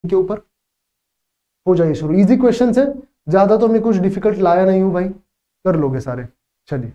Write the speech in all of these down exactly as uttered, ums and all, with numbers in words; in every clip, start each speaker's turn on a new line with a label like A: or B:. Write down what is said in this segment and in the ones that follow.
A: के ऊपर हो जाइए शुरू। इजी क्वेश्चन है, ज्यादा तो मैं कुछ डिफिकल्ट लाया नहीं हूं भाई, कर लोगे सारे। चलिए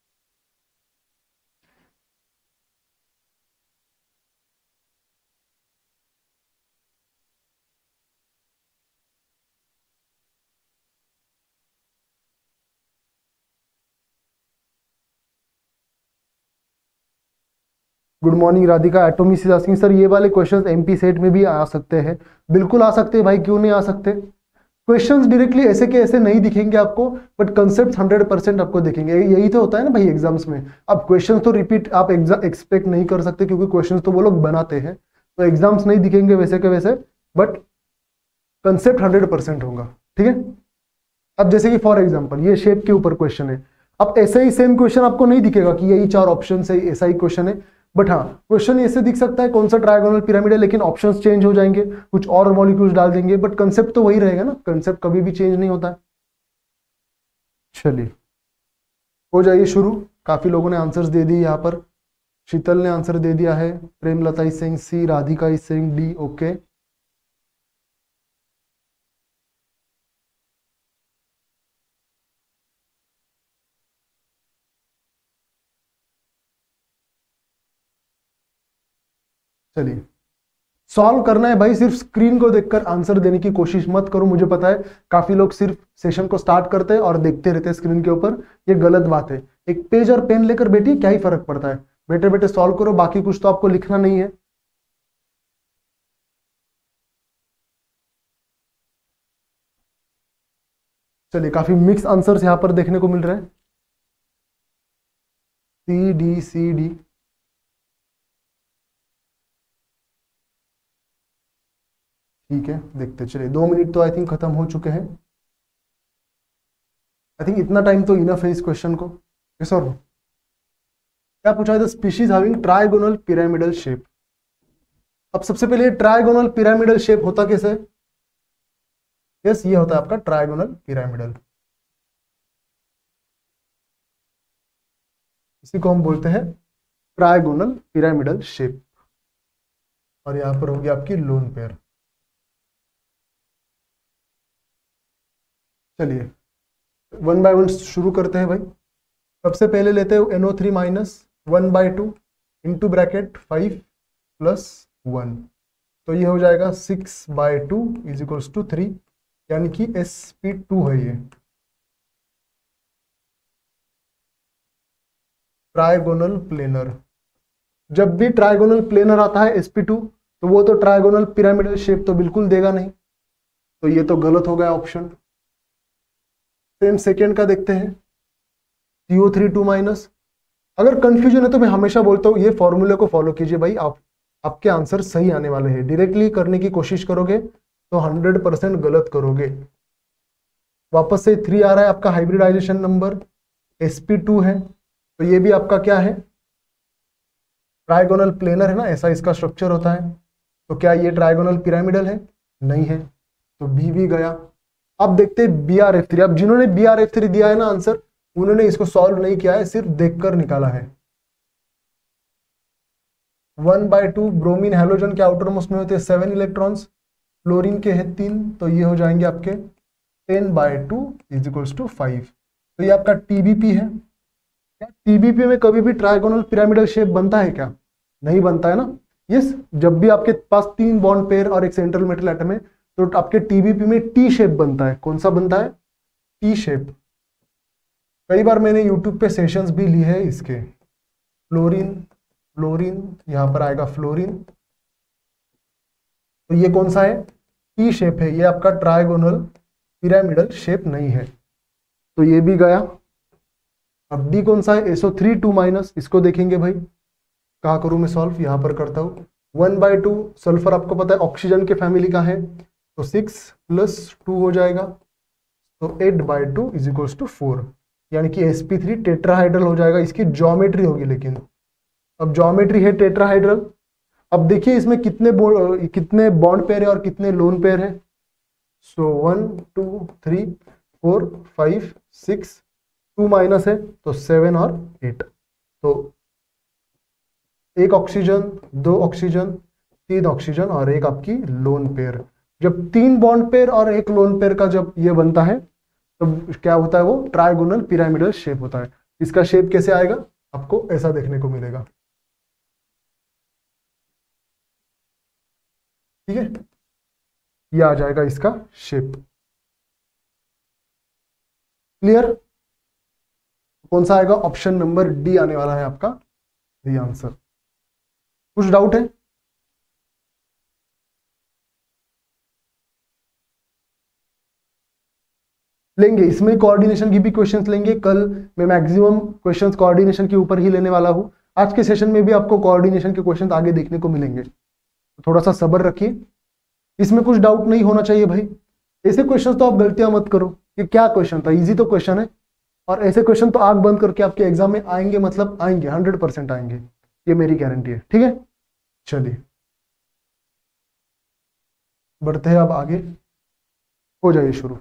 A: good morning Radhika. Atomic is asking sir ये वाले क्वेश्चंस एमपी सेट में भी आ सकते हैं? बिल्कुल आ सकते हैं भाई, क्यों नहीं आ सकते। क्वेश्चंस डायरेक्टली ऐसे के ऐसे नहीं दिखेंगे आपको, बट कंसेप्ट हंड्रेड परसेंट आपको दिखेंगे। यही तो होता है ना भाई एग्जाम्स में। अब क्वेश्चंस तो रिपीट आप एक्सपेक्ट नहीं कर सकते, क्योंकि क्वेश्चंस तो वो लोग बनाते हैं, तो एग्जाम्स नहीं दिखेंगे वैसे के वैसे, बट कंसेप्ट हंड्रेड परसेंट होगा। ठीक है। अब जैसे कि फॉर एग्जाम्पल ये शेप के ऊपर क्वेश्चन है, अब ऐसा ही सेम क्वेश्चन आपको नहीं दिखेगा कि यही चार ऑप्शन है, ऐसा ही क्वेश्चन है, बट हाँ क्वेश्चन ऐसे दिख सकता है कौन सा ट्रायगोनल पिरामिड है, लेकिन ऑप्शंस चेंज हो जाएंगे, कुछ और मॉलिक्यूल्स डाल देंगे, बट कंसेप्ट तो वही रहेगा ना, कंसेप्ट कभी भी चेंज नहीं होता है। चलिए हो जाइए शुरू। काफी लोगों ने आंसर्स दे दिए यहाँ पर। शीतल ने आंसर दे दिया है, Premlata is saying C, Radhika is saying D. Okay चलिए सॉल्व करना है भाई, सिर्फ स्क्रीन को देखकर आंसर देने की कोशिश मत करो। मुझे पता है काफी लोग सिर्फ सेशन को स्टार्ट करते हैं और देखते रहते हैं स्क्रीन के ऊपर, ये गलत बात है। एक पेज और पेन लेकर बैठिए, क्या ही फर्क पड़ता है, बैठे बैठे सॉल्व करो, बाकी कुछ तो आपको लिखना नहीं है। चलिए काफी मिक्स आंसर्स यहां पर देखने को मिल रहे हैं। सी डी सी डी ठीक है, देखते चलिए। दो मिनट तो आई थिंक खत्म हो चुके हैं। आई थिंक इतना टाइम तो इनफ है इस क्वेश्चन को। यस और क्या पूछा है, the species having trigonal pyramidal shape. अब सबसे पहले ट्राइगोनल पिरामिडल शेप होता कैसे है? यस ये होता है आपका ट्राइगोनल पिरामिडल, इसी को हम बोलते हैं ट्राइगोनल पिरामिडल शेप। और यहां पर होगी आपकी लोन पेयर। चलिए वन बाय वन शुरू करते हैं भाई। सबसे पहले लेते हैं N O three minus one by two into bracket five plus one, तो ये हो जाएगा six by two is equals to three, यानी कि एस पी टू है ये ट्राइगोनल प्लेनर। जब भी ट्राइगोनल प्लेनर आता है एस पी टू, तो वो तो ट्राइगोनल पिरामिडल शेप तो बिल्कुल देगा नहीं, तो ये तो गलत हो गया ऑप्शन। सेम सेकेंड का देखते हैं, C O three two minus. अगर कंफ्यूजन है तो मैं हमेशा बोलता हूँ ये फॉर्मूले को फॉलो कीजिए भाई, आप आपके आंसर सही आने वाले हैं। डायरेक्टली करने की कोशिश करोगे तो हंड्रेड परसेंट गलत करोगे। वापस से थ्री आ रहा है आपका hybridization number, S P two है, तो ये भी आपका क्या है, ट्राइगोनल प्लेनर है ना, ऐसा इसका स्ट्रक्चर होता है। तो क्या ये ट्राइगोनल पिरामिडल है? नहीं है, तो बी भी गया। अब देखते हैं बी आर एफ थ्री। अब जिन्होंने बी आर एफ थ्री दिया है ना आंसर, उन्होंने इसको सॉल्व नहीं किया है, सिर्फ देखकर निकाला है। One by two bromine halogen के आउटर मोस्ट में होते हैं सेवन इलेक्ट्रॉन्स, फ्लोरीन के हैं तीन, तो ये हो जाएंगे आपके ten by two is equals to five. तो ये आपका टीबीपी है। क्या टीबीपी में कभी भी ट्राइगोनल पिरामिडल शेप बनता है क्या? नहीं बनता है ना। यस, जब भी आपके पास तीन बॉन्ड पेयर और एक सेंट्रल मेटल एटम है, तो आपके टीबीपी में टी शेप बनता है। कौन सा बनता है? T shape. कई बार मैंने यूट्यूब पे सेशंस भी लिए हैं इसके। फ्लोरीन फ्लोरीन यहां पर आएगा फ्लोरीन, तो ये कौन सा है? टी शेप है, ये आपका ट्राइगोनल पिरामिडल शेप नहीं है, तो ये भी गया। अब डी कौन सा है? S O three two minus, इसको देखेंगे भाई, कहाँ करूं मैं सॉल्व, यहां पर करता हूं। वन बाई टू सल्फर आपको पता है ऑक्सीजन के फैमिली का है, तो सिक्स प्लस टू हो जाएगा, तो eight by two is equals to four, यानी कि एस पी थ्री टेट्राहाइड्रल हो जाएगा। इसकी ज्योमेट्री होगी, लेकिन अब ज्योमेट्री है टेट्राहाइड्रल। अब देखिए इसमें कितने बॉन्ड कितने बॉन्ड पेयर है और कितने लोन पेयर है। So one two three four five six, two minus है तो सेवन और एट, तो एक ऑक्सीजन, दो ऑक्सीजन, तीन ऑक्सीजन और एक आपकी लोन पेयर। जब तीन बॉन्ड पेयर और एक लोन पेयर का जब ये बनता है तो क्या होता है, वो ट्राइगोनल पिरामिडल शेप होता है। इसका शेप कैसे आएगा, आपको ऐसा देखने को मिलेगा। ठीक है, ये आ जाएगा इसका शेप। क्लियर? कौन सा आएगा, ऑप्शन नंबर डी आने वाला है आपका दी आंसर। कुछ डाउट है? लेंगे, इसमें कोऑर्डिनेशन की भी क्वेश्चंस लेंगे। कल मैं मैक्सिमम क्वेश्चंस कोऑर्डिनेशन के ऊपर ही लेने वाला हूं। आज के सेशन में भी आपको कोऑर्डिनेशन के क्वेश्चंस आगे देखने को मिलेंगे, तो थोड़ा सा सब्र रखिए। इसमें कुछ डाउट नहीं होना चाहिए भाई। ऐसे क्वेश्चन तो आप गलतियां मत करो कि क्या क्वेश्चन था, इजी तो क्वेश्चन है, और ऐसे क्वेश्चन तो आंख बंद करके आपके एग्जाम में आएंगे, मतलब आएंगे, हंड्रेड परसेंट आएंगे, ये मेरी गारंटी है। ठीक है, चलिए बढ़ते हैं अब आगे, हो जाइए शुरू।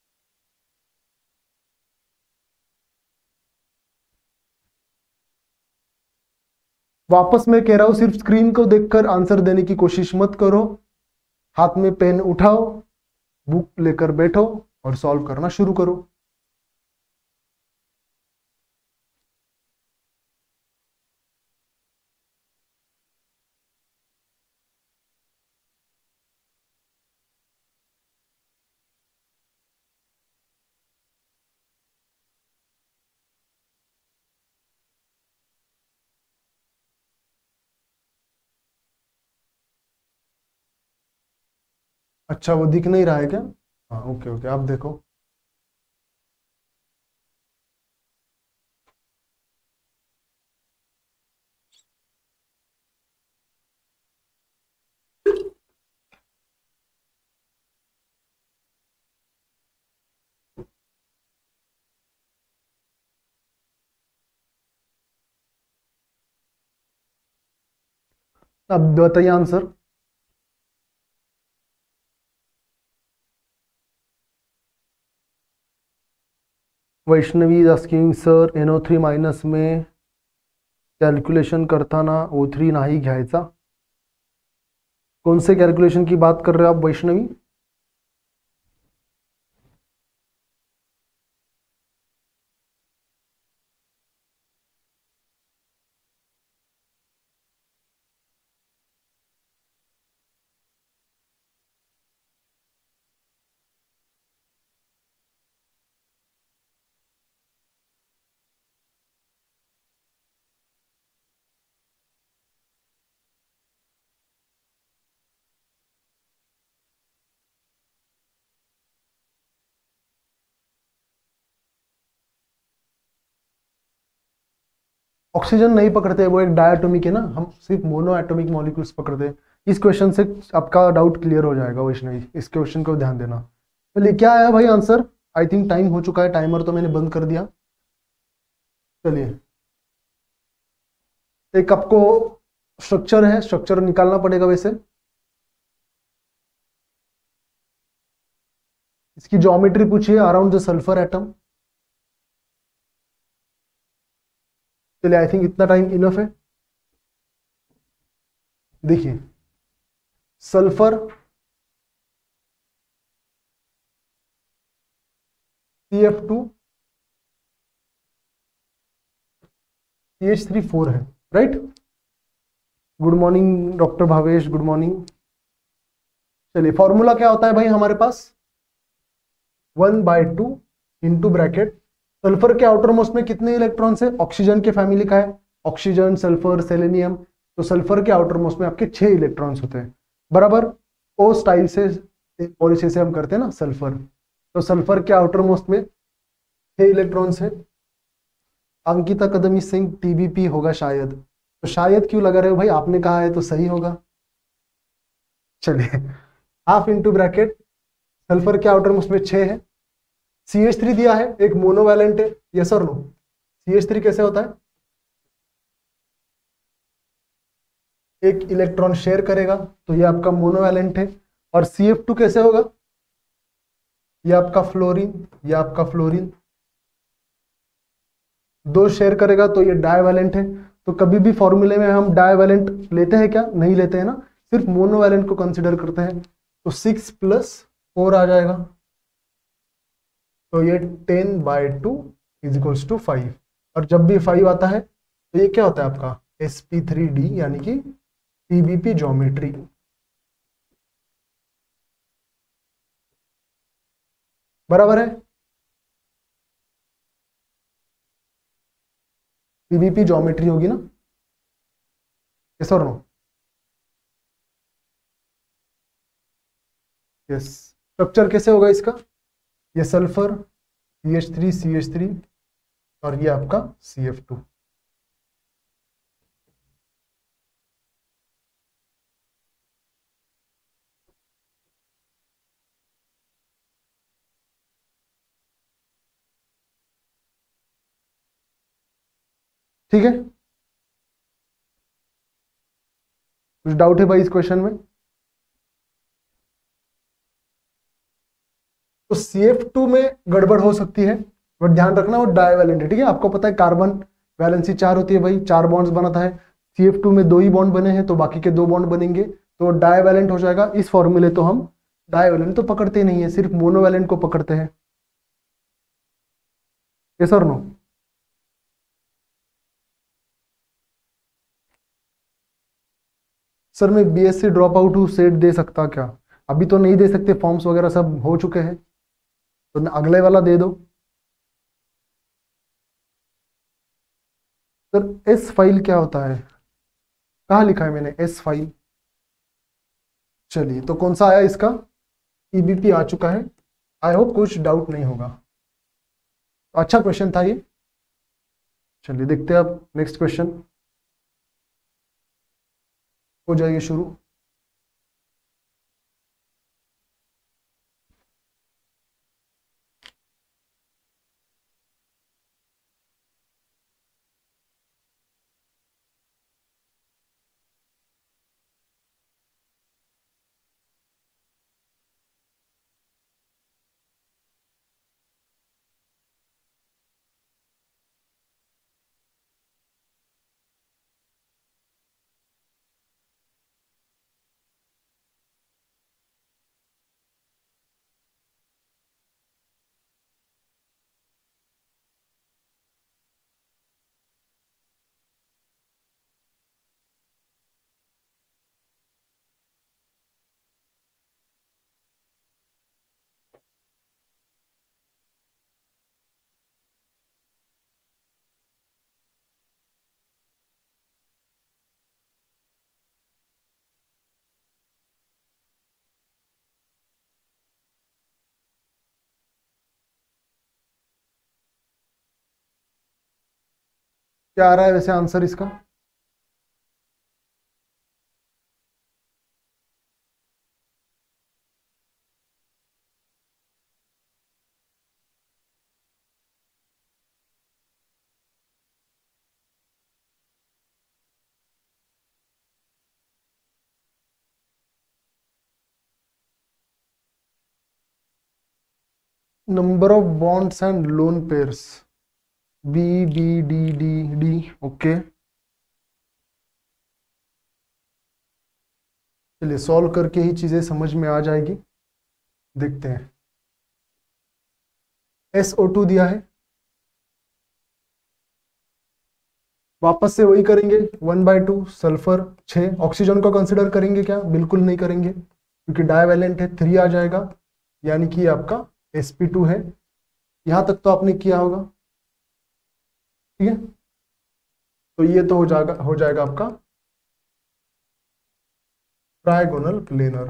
A: वापस मैं कह रहा हूं, सिर्फ स्क्रीन को देखकर आंसर देने की कोशिश मत करो। हाथ में पेन उठाओ, बुक लेकर बैठो और सॉल्व करना शुरू करो। अच्छा, वो दिख नहीं रहा है क्या? हाँ, ओके ओके, आप देखो। अब बताइए answer. Vaishnavi is asking sir, N O three minus में कॅल्क्युलेशन करताना ओ थ्री नाही घ्यायचा। कौन से कैलकुलेशन की बात कर रहे हो आप वैष्णवी? ऑक्सीजन नहीं पकड़ते, वो एक डायटोमिक है ना, हम सिर्फ मोनो एटॉमिक मॉलिक्यूल्स पकड़ते हैं। इस क्वेश्चन से आपका डाउट क्लियर हो जाएगा वैष्णवी, इस क्वेश्चन को ध्यान देना। चलिए, क्या आया भाई आंसर? आई थिंक टाइम हो चुका है, टाइमर तो मैंने बंद कर दिया। चलिए, एक आपको स्ट्रक्चर है, स्ट्रक्चर निकालना पड़ेगा वैसे। इसकी ज्योमेट्री पूछिए अराउंड द सल्फर एटम। चलिए, आई थिंक इतना टाइम इनफ है। देखिए, sulphur, C F two, C H three four है, right? Good morning doctor Bhavesh, good morning. चलिए, फॉर्मूला क्या होता है भाई हमारे पास? One by two into bracket, sulphur के आउटर मोस्ट में कितने इलेक्ट्रॉन्स है? ऑक्सीजन के फैमिली का है, ऑक्सीजन, सल्फर, सेलेनियम, तो सल्फर के आउटर मोस्ट में आपके छह इलेक्ट्रॉन्स होते हैं, बराबर। ओ स्टाइल से पॉलिसी से हम करते हैं ना सल्फर, तो सल्फर के आउटर मोस्ट में छह इलेक्ट्रॉन्स है। अंकिता कदमी सिंह, टीबीपी होगा शायद, तो शायद क्यों लगा रहे हो भाई, आपने कहा है तो सही होगा। चलिए, हाफ इंटू ब्रैकेट, सल्फर के आउटर मोस्ट में छह है, सी एच थ्री दिया है, एक मोनोवैलेंट है, यस और नो? सी एच थ्री कैसे होता है? एक इलेक्ट्रॉन शेयर करेगा, तो ये आपका मोनोवैलेंट है। और सी एफ टू कैसे होगा? ये आपका फ्लोरीन, ये आपका फ्लोरीन, दो शेयर करेगा तो ये डाइवैलेंट है। तो कभी भी फॉर्मूले में हम डाइवैलेंट लेते हैं क्या? नहीं लेते हैं ना, सिर्फ मोनोवैलेंट को कंसिडर करते हैं। तो सिक्स प्लस फोर आ जाएगा, तो ये ten by two is equals to five. और जब भी फाइव आता है तो ये क्या होता है आपका एस पी थ्री डी यानी कि पीबीपी ज्योमेट्री। बराबर है, पीबीपी ज्योमेट्री होगी ना, यस और नो? यस। स्ट्रक्चर कैसे होगा इसका, ये sulphur C H three C H three और ये आपका सी एफ टू। ठीक है, कुछ डाउट है भाई इस क्वेश्चन में? तो सी एफ टू में गड़बड़ हो सकती है, बट ध्यान रखना वो डाइवैलेंट है। ठीक है, आपको पता है कार्बन वैलेंसी चार होती है भाई, चार बॉन्ड्स बनाता है। सी एफ टू में दो ही बॉन्ड बने हैं तो बाकी के दो बॉन्ड बनेंगे, तो डाइवैलेंट हो जाएगा। इस फॉर्मूले तो हम डाइवैलेंट तो पकड़ते नहीं है, सिर्फ मोनोवैलेंट को पकड़ते हैं। यस और नो? सर मैं बीएससी ड्रॉप आउट हूँ, सेट दे सकता क्या? अभी तो नहीं दे सकते, फॉर्म्स वगैरह सब हो चुके हैं, तो अगले वाला दे दो। सर एस फाइल क्या होता है, कहाँ लिखा है मैंने एस फाइल? चलिए, तो कौन सा आया इसका, ईबीपी आ चुका है। आई होप कुछ डाउट नहीं होगा, अच्छा क्वेश्चन था ये। चलिए देखते हैं अब नेक्स्ट क्वेश्चन, हो जाइए शुरू। क्या आ रहा है वैसे आंसर इसका? Number of bonds and lone pairs, B B D D D, okay. चलिए सॉल्व करके ही चीजें समझ में आ जाएगी, देखते हैं। एस ओ टू दिया है, वापस से वही करेंगे, वन बाय टू सल्फर छः। ऑक्सीजन को कंसिडर करेंगे क्या? बिल्कुल नहीं करेंगे, क्योंकि डाइवैलेंट है, थ्री आ जाएगा, यानी कि आपका एस पी टू है। यहां तक तो आपने किया होगा, ठीक है? तो ये तो हो जाएगा हो जाएगा आपका ट्राइगोनल प्लेनर।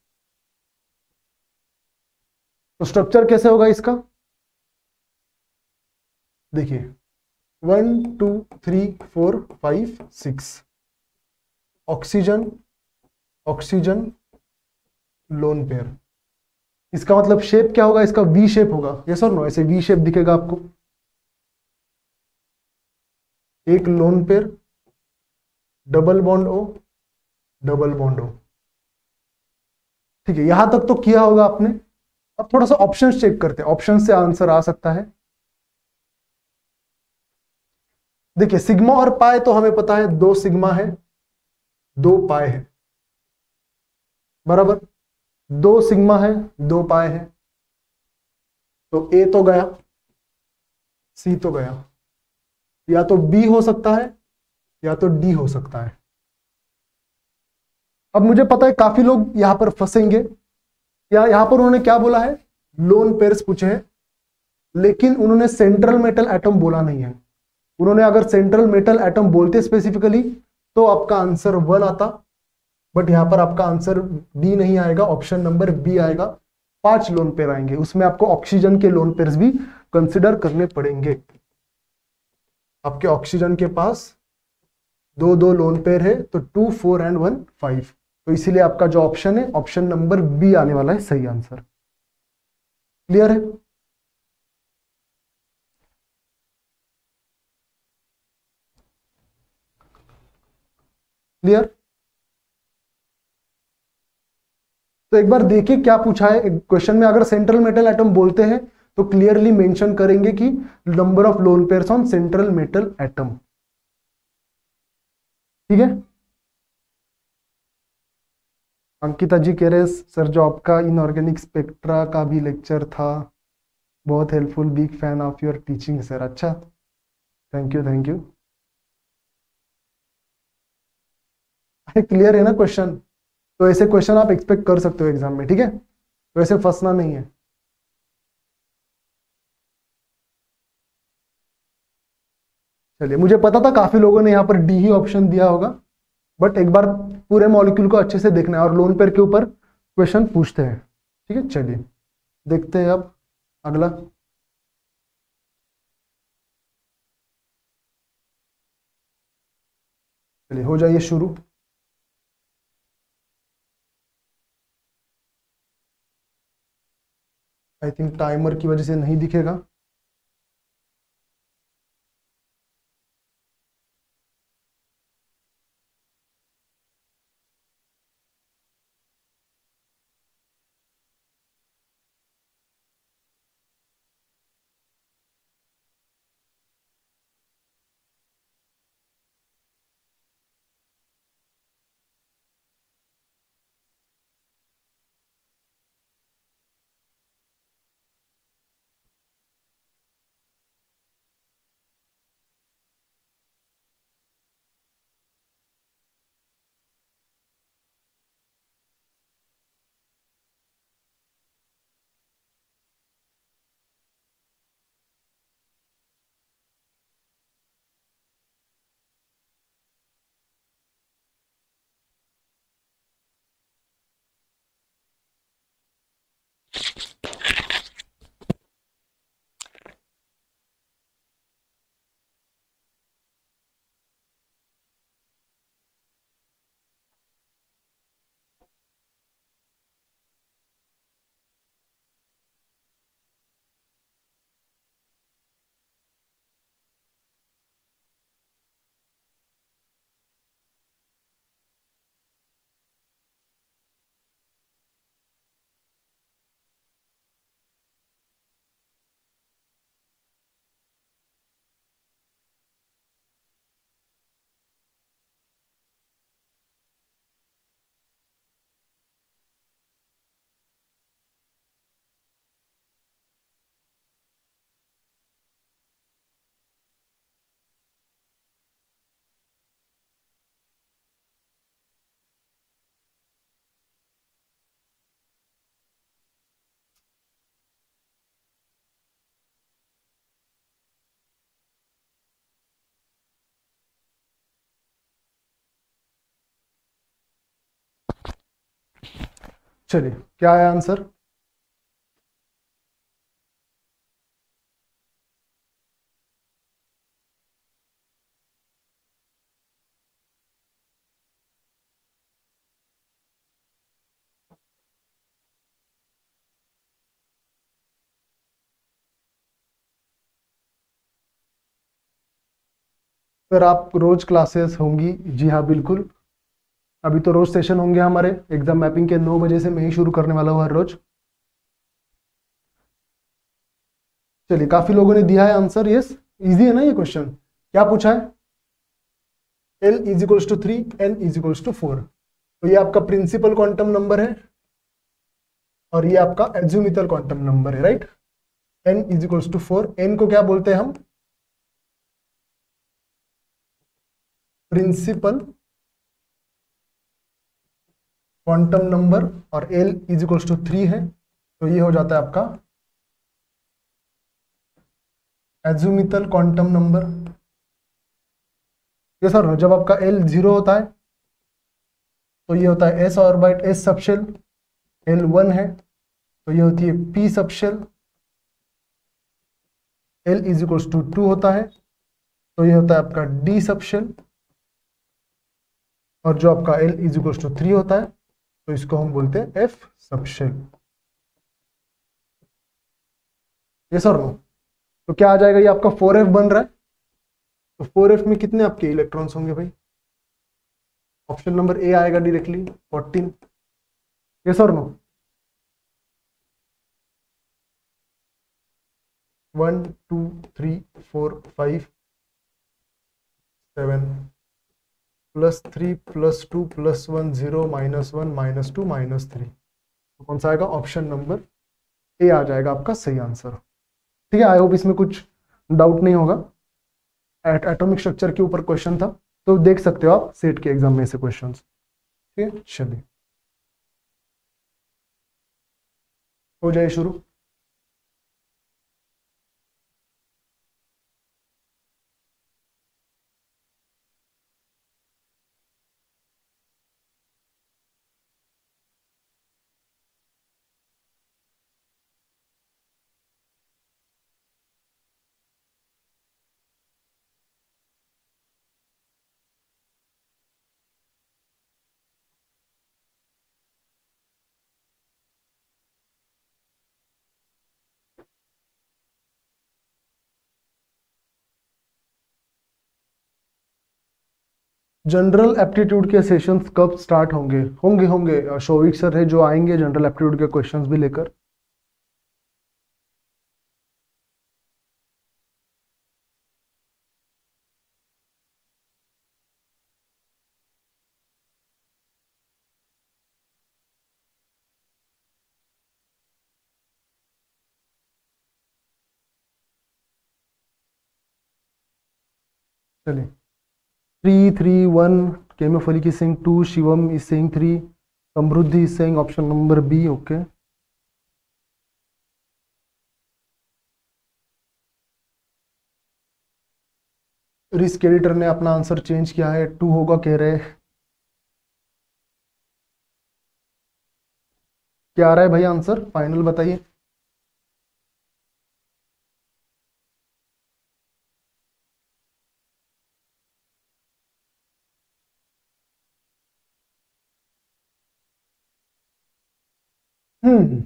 A: तो स्ट्रक्चर कैसे होगा इसका, देखिए one two three four five six, oxygen oxygen lone pair. इसका मतलब शेप क्या होगा इसका, वी शेप होगा, यस और नो? ऐसे वी शेप दिखेगा आपको, एक lone pair, double bond O, double bond O. ठीक है, यहां तक तो किया होगा आपने। अब थोड़ा सा ऑप्शंस चेक करते हैं, ऑप्शन से आंसर आ सकता है। देखिए सिग्मा और पाई तो हमें पता है, दो सिग्मा है दो पाई है, बराबर। दो सिग्मा है, दो पाए है, तो ए तो गया, सी तो गया, या तो बी हो सकता है या तो डी हो सकता है। अब मुझे पता है काफी लोग यहां पर फंसेंगे, या यहां पर उन्होंने क्या बोला है, लोन पेयर्स पूछे हैं, लेकिन उन्होंने सेंट्रल मेटल एटम बोला नहीं है। उन्होंने अगर सेंट्रल मेटल एटम बोलते स्पेसिफिकली तो आपका आंसर वन आता, बट यहां पर आपका आंसर डी नहीं आएगा, ऑप्शन नंबर बी आएगा। पांच लोन पेयर आएंगे, उसमें आपको ऑक्सीजन के लोन पेयर्स भी कंसिडर करने पड़ेंगे। आपके ऑक्सीजन के पास दो दो लोन पेयर है, तो two four and one five, तो इसीलिए आपका जो ऑप्शन है ऑप्शन नंबर बी आने वाला है सही आंसर। क्लियर है? क्लियर? तो एक बार देखिए क्या पूछा है क्वेश्चन में। अगर सेंट्रल मेटल एटम बोलते हैं तो क्लियरली मेंशन करेंगे कि number of lone pairs on central metal atom. ठीक है, अंकिता जी कह रहे सर जो आपका इनऑर्गेनिक स्पेक्ट्रा का भी लेक्चर था बहुत helpful, big fan of your teaching sir. अच्छा, thank you thank you. Clear है ना क्वेश्चन? तो ऐसे क्वेश्चन आप एक्सपेक्ट कर सकते हो एग्जाम में, ठीक है, तो ऐसे फंसना नहीं है। चलिए, मुझे पता था काफी लोगों ने यहाँ पर डी ही ऑप्शन दिया होगा, बट एक बार पूरे मॉलिक्यूल को अच्छे से देखना है और लोन पेयर के ऊपर क्वेश्चन पूछते हैं। ठीक है, चलिए देखते हैं अब अगला। चलिए हो जाइए शुरू। आई थिंक टाइमर की वजह से नहीं दिखेगा। चलिए क्या है आंसर? सर आप रोज क्लासेस होंगी? जी हाँ बिल्कुल, अभी तो रोज सेशन होंगे हमारे एग्जाम मैपिंग के नौ बजे से मैं ही शुरू करने वाला हूँ हर रोज। चलिए काफी लोगों ने दिया है आंसर, यस इजी है ना ये क्वेश्चन। क्या पूछा है? L is equals to three, N is equals to four, तो ये आपका प्रिंसिपल क्वांटम नंबर है। और ये आपका एज्यूमिथल क्वांटम नंबर है, right. n is equals to four. n को क्या बोलते हैं हम, प्रिंसिपल क्वांटम नंबर, और l is equals to three है, तो ये हो जाता है आपका एज्यूमिथल क्वांटम नंबर। ये सर जब आपका l जीरो होता है तो ये होता है s orbit s subshell, l one है तो ये होती है p subshell, l is equals to two होता है तो ये होता है आपका d सबशेल, और जो आपका l is equals to three होता है तो इसको हम बोलते हैं f सबशेल। ये सर नो, तो क्या आ जाएगा, ये आपका फोर एफ बन रहा है, तो फोर एफ में कितने आपके इलेक्ट्रॉन्स होंगे भाई, ऑप्शन नंबर ए आएगा डायरेक्टली फोर्टीन। यस और no, one two three four five seven plus three plus two plus one zero minus one minus two minus three, तो कौन सा आएगा, ऑप्शन नंबर ए आ जाएगा आपका सही आंसर। ठीक है, आई होप इसमें कुछ डाउट नहीं होगा। एट एटॉमिक स्ट्रक्चर के ऊपर क्वेश्चन था, तो देख सकते हो आप सेट के एग्जाम में से क्वेश्चंस। ठीक है, चलिए हो जाए शुरू। जनरल एप्टीट्यूड के सेशंस कब स्टार्ट होंगे होंगे होंगे शोविक सर है जो आएंगे जनरल एप्टीट्यूड के क्वेश्चंस भी लेकर। चलिए, थ्री थ्री वन, केमोफलिक is saying two, Shivam is saying three, Samriddhi is saying option number B. Okay, risk editor ने अपना आंसर चेंज किया है, टू होगा कह रहे हैं। क्या आ रहा है भाई आंसर, फाइनल बताइए। हम्म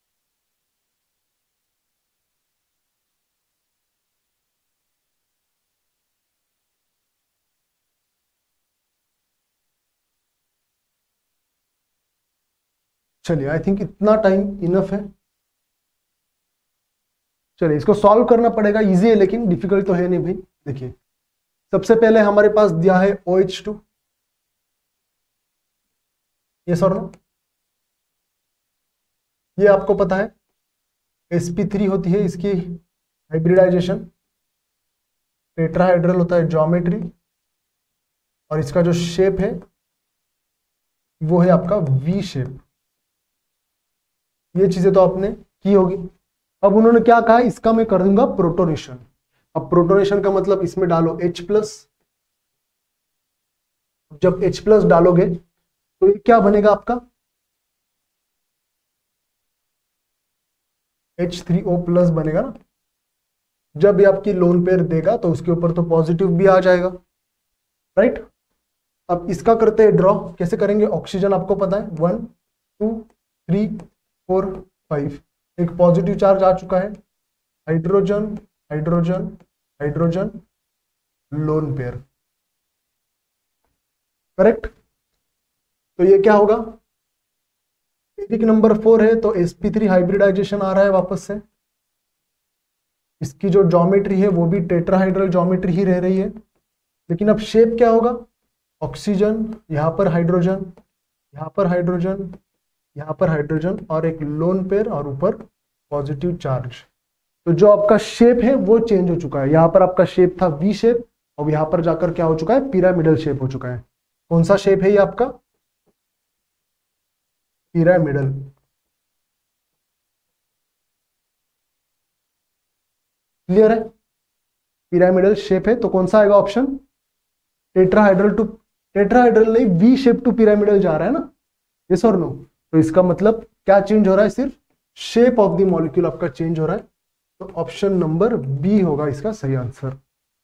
A: चलिए, आई थिंक इतना टाइम इनफ है। चलिए, इसको सॉल्व करना पड़ेगा, इजी है लेकिन डिफिकल्ट तो है नहीं भाई। देखिए, सबसे पहले हमारे पास दिया है ओ एच टू, ये सर नो, ये आपको पता है एस पी थ्री होती है इसकी हाइब्रिडाइजेशन, टेट्राहाइड्रल होता है ज्योमेट्री, और इसका जो शेप है वो है आपका वी शेप। ये चीजें तो आपने की होगी। अब उन्होंने क्या कहा, इसका मैं कर दूंगा प्रोटोनेशन। अब प्रोटोनेशन का मतलब इसमें डालो H प्लस, जब H प्लस डालोगे तो ये क्या बनेगा आपका एच थ्री ओ प्लस बनेगा ना। जब ये आपकी लोन पेयर देगा तो उसके ऊपर तो पॉजिटिव भी आ जाएगा, राइट। अब इसका करते हैं ड्रॉ, कैसे करेंगे, ऑक्सीजन आपको पता है one two three four five, एक पॉजिटिव चार्ज आ चुका है, hydrogen hydrogen hydrogen lone pair, correct. तो ये क्या होगा, एक नंबर फोर है तो एस पी थ्री हाइब्रिडाइजेशन आ रहा है वापस से। इसकी जो ज्योमेट्री है वो भी टेट्राहाइड्रल ज्योमेट्री ही रह रही है, लेकिन अब शेप क्या होगा, ऑक्सीजन, यहां पर हाइड्रोजन, यहां पर हाइड्रोजन, यहाँ पर हाइड्रोजन और एक लोन पेयर और ऊपर पॉजिटिव चार्ज। तो जो आपका शेप है वो चेंज हो चुका है। यहाँ पर आपका शेप था वी शेप और यहाँ पर जाकर क्या हो चुका है, पिरामिडल शेप हो चुका है। कौन सा शेप है ये आपका, पिरामिडल। क्लियर है, पिरामिडल शेप है तो कौन सा आएगा ऑप्शन, टेट्राहाइड्रल टू, टेट्राहाइड्रल नहीं, वी शेप टू पिरामिडल जा रहा है ना, यस और नो। तो इसका मतलब क्या चेंज हो रहा है, सिर्फ शेप ऑफ द मॉलिक्यूल आपका चेंज हो रहा है। तो ऑप्शन नंबर बी होगा इसका सही answer.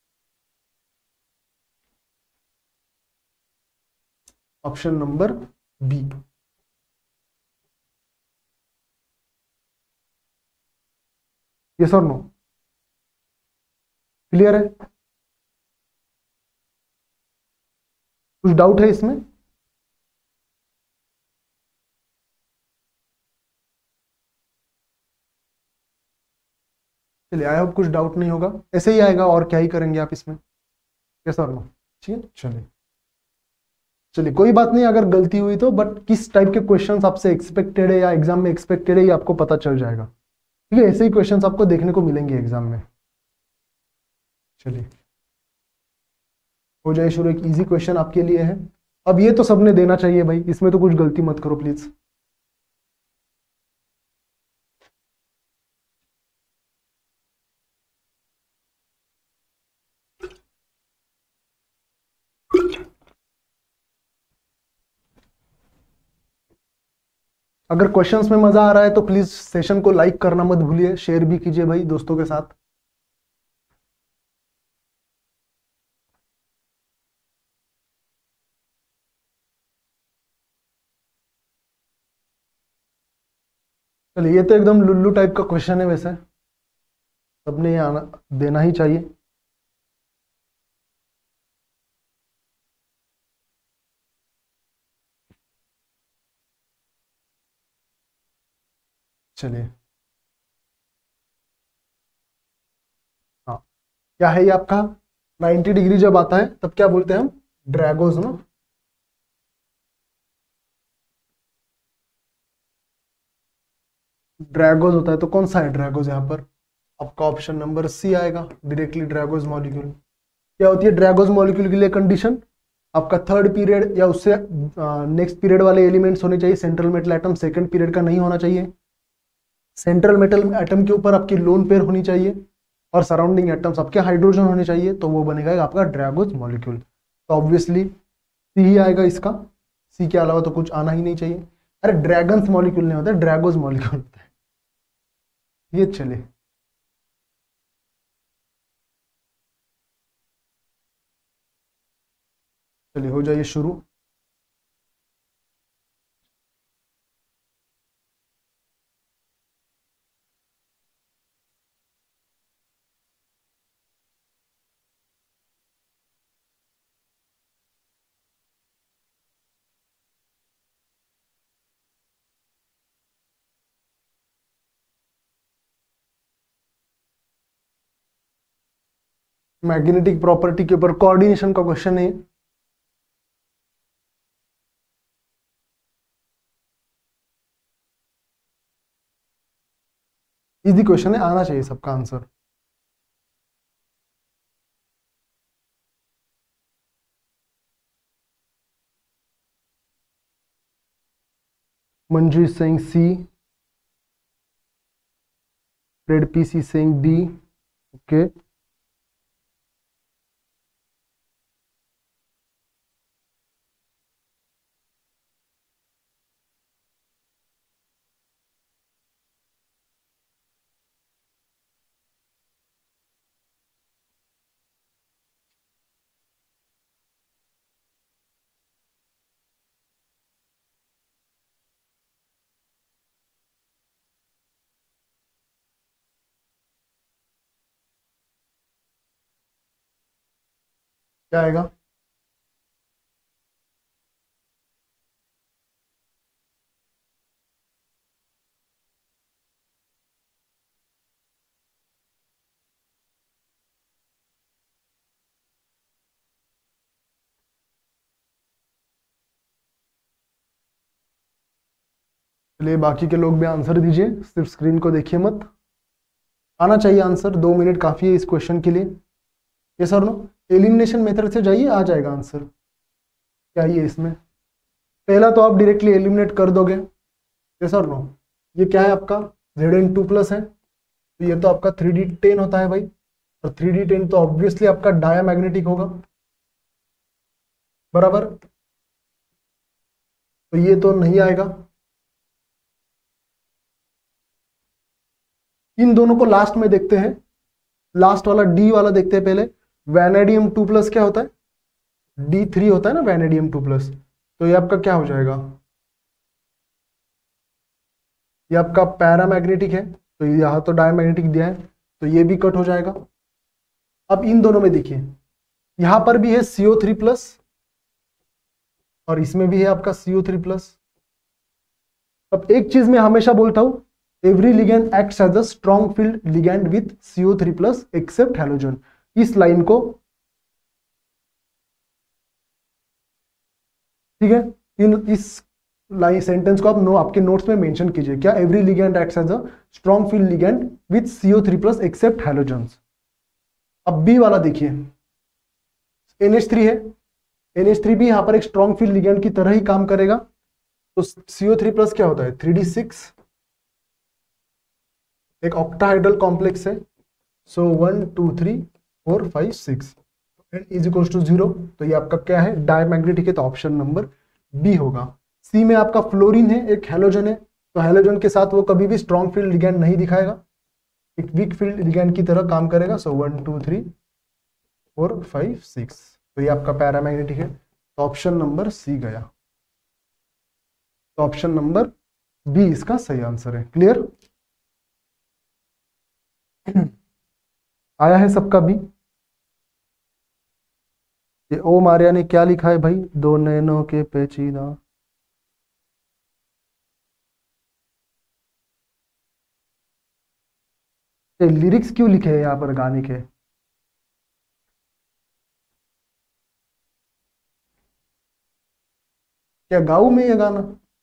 A: Option number B. Yes और नो, क्लियर है, कुछ डाउट है इसमें। चलिए, आई होप कुछ डाउट नहीं होगा, ऐसे ही आएगा और क्या ही करेंगे आप इसमें, यस और नो। ठीक है, चलिए चलिए कोई बात नहीं, अगर गलती हुई तो, बट किस टाइप के क्वेश्चंस आपसे एक्सपेक्टेड है या एग्जाम में एक्सपेक्टेड है ये आपको पता चल जाएगा। ठीक है, ऐसे ही क्वेश्चंस आपको देखने को मिलेंगे एग्जाम में। चलिए हो जाए शुरू, एक इजी क्वेश्चन आपके लिए है। अब ये तो सबने देना चाहिए भाई, इसमें तो कुछ गलती मत करो प्लीज। अगर क्वेश्चंस में मजा आ रहा है तो प्लीज सेशन को लाइक करना मत भूलिए, शेयर भी कीजिए भाई दोस्तों के साथ। चलिए, ये तो एकदम लुल्लू टाइप का क्वेश्चन है, वैसे सबने ये आना देना ही चाहिए। चलिए, हाँ, क्या है ये आपका, नाइन्टी डिग्री जब आता है तब क्या बोलते हैं हम, ड्रैगोज ना। ड्रैगोज होता है तो कौन सा है ड्रैगोज यहाँ पर, आपका ऑप्शन नंबर सी आएगा डायरेक्टली, ड्रैगोज मॉलिक्यूल। क्या होती है ड्रैगोज मॉलिक्यूल के लिए कंडीशन, आपका थर्ड पीरियड या उससे नेक्स्ट पीरियड वाले एलिमेंट्स होने चाहिए central metal atom, second period का नहीं होना चाहिए। सेंट्रल मेटल एटम के ऊपर आपकी लोन पेयर होनी चाहिए और सराउंडिंग एटम्स आपके हाइड्रोजन होने चाहिए, तो वो बनेगा आपका ड्रैगोज मॉलिक्यूल। तो ऑब्वियसली सी ही आएगा इसका, सी के अलावा तो कुछ आना ही नहीं चाहिए। अरे ड्रैगन्स मॉलिक्यूल नहीं होता, ड्रैगोज मॉलिक्यूल होता है ये। चले चलिए हो जाइए शुरू। मैग्नेटिक प्रॉपर्टी के ऊपर कोऑर्डिनेशन का क्वेश्चन है। इजी क्वेश्चन है, आना चाहिए सबका answer. Manju is saying C, red PC saying D. Okay, क्या आएगा, चलिए बाकी के लोग भी आंसर दीजिए, सिर्फ स्क्रीन को देखिए मत। आना चाहिए आंसर, दो मिनट काफ़ी है इस क्वेश्चन के लिए। ये सर नो एलिमिनेशन मेथड से जाइए, आ जाएगा आंसर। क्या ये इसमें पहला तो आप डायरेक्टली एलिमिनेट कर दोगे। ये सर नो ये क्या है आपका जेड एन टू प्लस है, तो ये तो आपका थ्री डी टेन होता है भाई, और थ्री डी टेन तो ऑब्वियसली आपका डायामैग्नेटिक होगा, बराबर। तो ये तो नहीं आएगा। इन दोनों को लास्ट में देखते हैं, लास्ट वाला डी वाला देखते हैं पहले। वैनेडियम टू प्लस क्या होता है, डी थ्री होता है ना वैनेडियम टू प्लस, तो ये आपका क्या हो जाएगा, ये आपका पैरामैग्नेटिक है, तो यहाँ तो डायमैग्नेटिक दिया है, तो ये भी कट हो जाएगा। अब इन दोनों में देखिए, यहां पर भी है सी ओ थ्री प्लस और इसमें भी है आपका सी ओ थ्री प्लस। अब एक चीज मैं हमेशा बोलता हूं, every ligand acts as a strong field ligand with C O three plus except halogen. इस लाइन को, ठीक है, इन इस लाइन सेंटेंस को आप नो आपके नोट्स में मेंशन कीजिए। क्या, every ligand acts as a strong field ligand with C O three plus except halogens. अब बी वाला देखिए, एन एच थ्री है, एन एच थ्री भी यहां पर एक स्ट्रॉन्ग फील्ड लिगैंड की तरह ही काम करेगा। तो सी ओ थ्री प्लस क्या होता है, थ्री डी सिक्स, एक ऑक्टाहाइड्रल कॉम्प्लेक्स है। So one two three four five six N is equal to zero, तो ये आपका क्या है, डायमैग्नेटिक है, तो ऑप्शन नंबर बी होगा। सी में आपका फ्लोरीन है, एक हैलोजन है, तो हैलोजन के साथ वो कभी भी स्ट्रॉन्ग फील्ड लिगैंड नहीं दिखाएगा, एक वीक फील्ड लिगैंड की तरह काम करेगा। So one two three four five six, तो ये आपका पैरामैग्नेटिक है, तो ऑप्शन नंबर सी गया। तो ऑप्शन नंबर बी इसका सही आंसर है। क्लियर आया है सबका भी। ये ओम आर्या ने क्या लिखा है भाई, दो नैनों के पेचीदा। ये लिरिक्स क्यों लिखे हैं यहाँ पर गाने के, क्या गाऊं मैं ये गाना।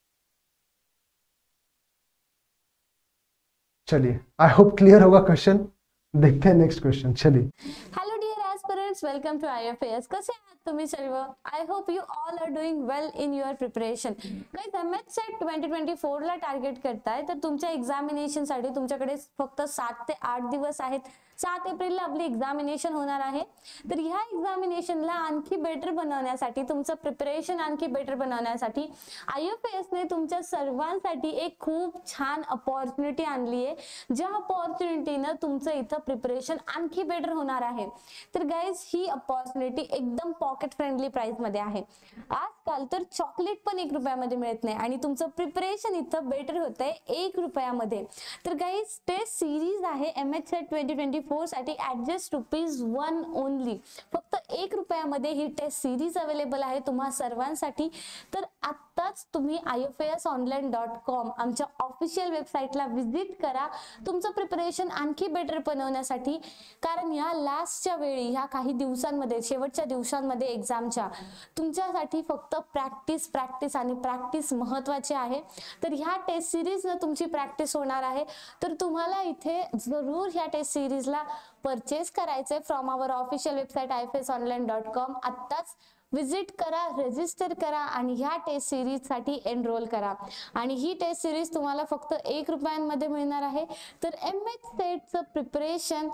A: चलिए आई होप क्लियर होगा क्वेश्चन, देखते हैं नेक्स्ट क्वेश्चन। चलिए,
B: Hello dear aspirants, welcome to I F A S. कसे आहात तुम्ही सर्व? I hope you all are doing well in your preparation. Guys, M H set twenty twenty four ला target करताय, तर तुमच्या एक्झामिनेशन साठी तुमच्याकडे फक्त सात ते आठ दिवस आहेत। सात एप्रिलला आपली एक्झामिनेशन होणार आहे। तर ह्या एक्झामिनेशनला आणखी बेटर बनवण्यासाठी, तुमचं प्रिपरेशन आणखी बेटर बनवण्यासाठी आय एफ एस ने तुमच्या सर्वांसाठी एक खूप छान अपॉर्च्युनिटी आणली आहे, ज्या अपॉर्च्युनिटीनं तुमचं इथं प्रिपरेशन आणखी बेटर होणार आहे। तर गाइज, ही अपॉर्च्युनिटी एकदम पॉकेट फ्रेंडली प्राइस मध्ये आहे। आजकाल तर चॉकलेट पण एक रुपयामध्ये मिळत नाही आणि तुमचं प्रिपरेशन इथं बेटर होतंय एक रुपयामध्ये। तर गाइज, टेस्ट सिरीज आहे M H set twenty twenty four साठी at just rupees one only, फक्त एक रुपयामध्ये ही टेस्ट सिरीज अवेलेबल आहे तुम्हा सर्वांसाठी। तर आत्ताच तुम्ही I F A S online dot com आमच्या ऑफिशियल वेबसाईटला व्हिजिट करा तुमचं प्रिपरेशन आणखी बेटर बनवण्यासाठी, कारण या लास्टच्या वेळी, ह्या काही दिवसांमध्ये, शेवटच्या दिवसांमध्ये एक्झामच्या, तुमच्यासाठी फक्त प्रॅक्टिस प्रॅक्टिस आणि प्रॅक्टिस महत्त्वाची आहे। तर ह्या टेस्ट सिरीजनं तुमची प्रॅक्टिस होणार आहे। तर तुम्हाला इथे जरूर ह्या टेस्ट सिरीजला परचेस करायचे from our official website I F S online dot com. आत्ताच विजिट करा, रजिस्टर करा आणि ह्या टेस्ट सिरीज साठी एनरोल करा। आणि ही टेस्ट सिरीज तुम्हाला फक्त एक रुपयांमध्ये मिळणार आहे। तर एम एच सेटचं प्रिपरेशन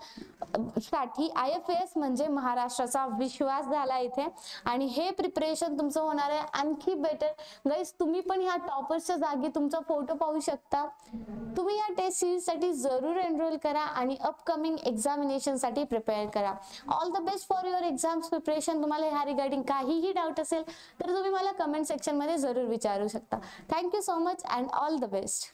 B: साठी आय एफ एस म्हणजे महाराष्ट्राचा विश्वास झाला इथे, आणि हे प्रिपरेशन तुमचं होणार आहे आणखी बेटर। गाइस, तुम्ही पण ह्या टॉपर्सच्या जागी तुमचा फोटो पाहू शकता। तुम्ही या टेस्ट सिरीज साठी जरूर एनरोल करा आणि अपकमिंग एक्झामिनेशन साठी प्रिपेअर करा। All the best for your exams preparation. तुम्हाला ह्या रिगार्डिंग काहीही डाऊट असेल तर तुम्ही मला कमेंट सेक्शन मध्ये जरूर विचारू शकता। Thank you so much and all the best.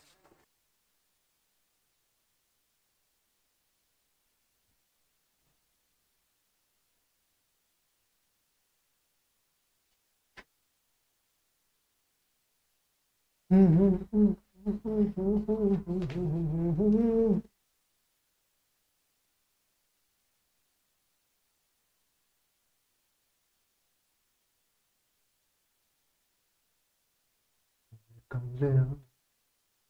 A: कमले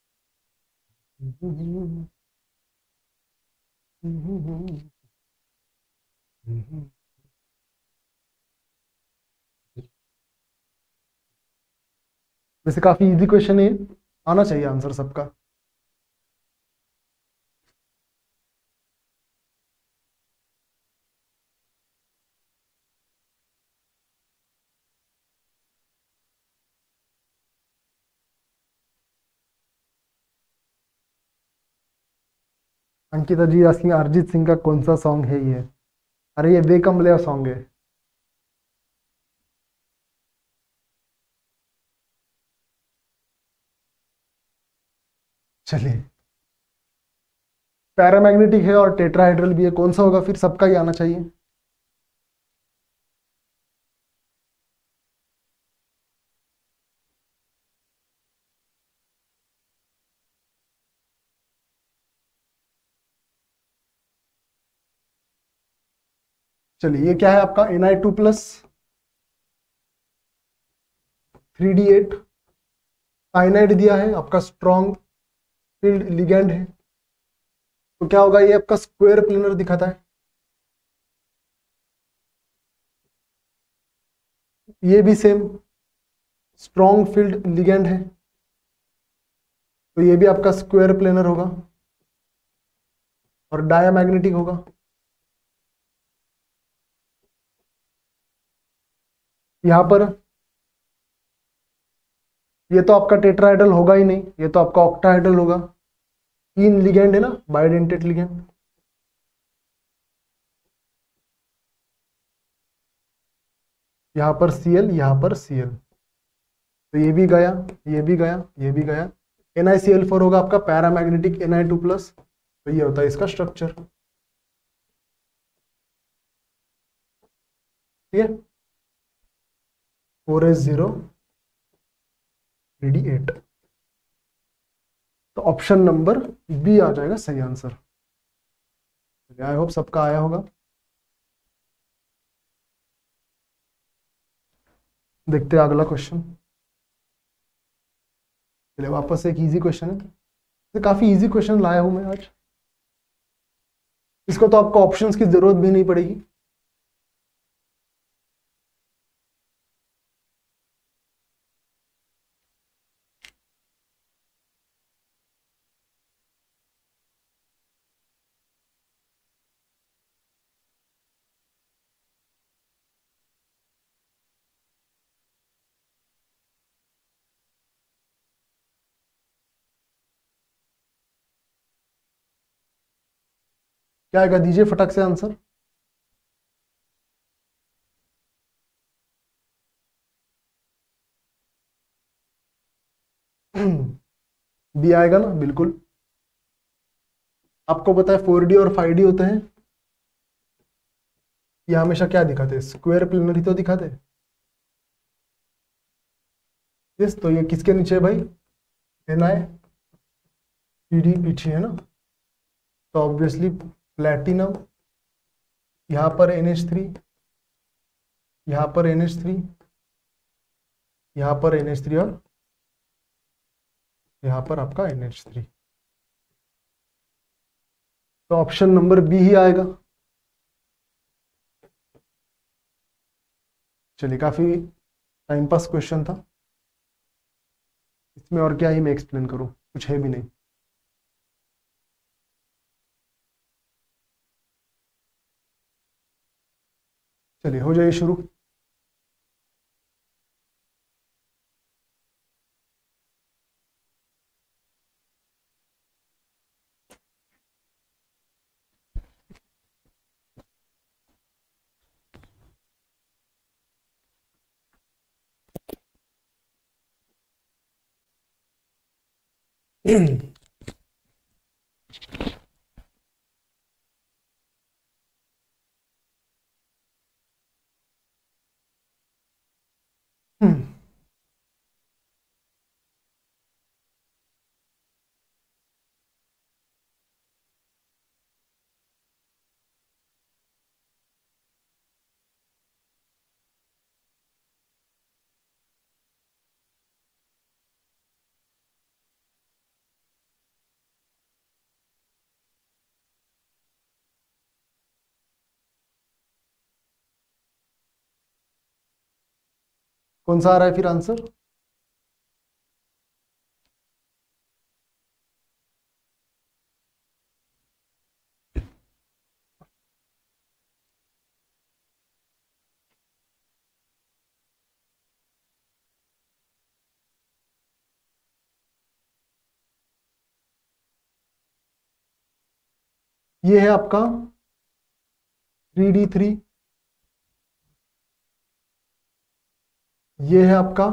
A: वैसे काफी इजी क्वेश्चन है, आना चाहिए आंसर सबका। अंकिता जी आस्किंग अरिजीत सिंह का कौन सा सॉन्ग है ये? अरे ये वे कमलिया सॉन्ग है। चलिए, पैरामैग्नेटिक है और टेट्राहाइड्रल भी है, कौन सा होगा फिर? सबका ही आना चाहिए। चलिए, ये क्या है आपका? N I two plus three D eight cyanide दिया है, आपका स्ट्रॉन्ग फील्ड लिगेंड है, तो क्या होगा? ये आपका स्क्वायर प्लेनर दिखाता है। ये भी सेम स्ट्रॉन्ग फील्ड लिगेंड है, तो ये भी आपका स्क्वायर प्लेनर होगा और डायामैग्नेटिक होगा। यहां पर ये तो आपका टेट्राहाइड्रल होगा ही नहीं, ये तो आपका ऑक्टाहाइड्रल होगा। तीन लिगेंड है ना, बाइडेंटेड लिगेंड। यहां पर Cl, यहां पर Cl, तो ये भी गया, ये भी गया, ये भी गया। N I C L four होगा आपका paramagnetic N I two plus, तो ये होता है इसका स्ट्रक्चर। ठीक है, four S zero three D eight, तो ऑप्शन नंबर बी आ जाएगा सही आंसर। आई होप सबका आया होगा। देखते हैं अगला क्वेश्चन। चलिए, वापस से एक इजी क्वेश्चन है, तो काफी इजी क्वेश्चन लाया हूं मैं आज। इसको तो आपको ऑप्शंस की जरूरत भी नहीं पड़ेगी। क्या आएगा? दीजिए फटक से आंसर। बी आएगा ना, बिल्कुल। आपको पता है फोर डी और फाइव डी होते हैं, ये हमेशा क्या दिखाते हैं? स्क्वायर प्लेनर ही तो दिखाते हैं। यस, तो ये किसके नीचे है भाई? एन आई पी डी पीछे है ना, तो ऑब्वियसली प्लेटिनम, यहाँ पर एन एच थ्री, यहाँ पर एन एच थ्री, यहाँ पर एन एच थ्री और यहाँ पर आपका एन एच थ्री, तो ऑप्शन नंबर बी ही आएगा। चलिए, काफी टाइम पास क्वेश्चन था, इसमें और क्या ही मैं एक्सप्लेन करूं, कुछ है भी नहीं। चलिए, हो जाइए शुरू। कौन सा आ रहा है फिर आंसर? ये है आपका थ्री डी थ्री, ये है आपका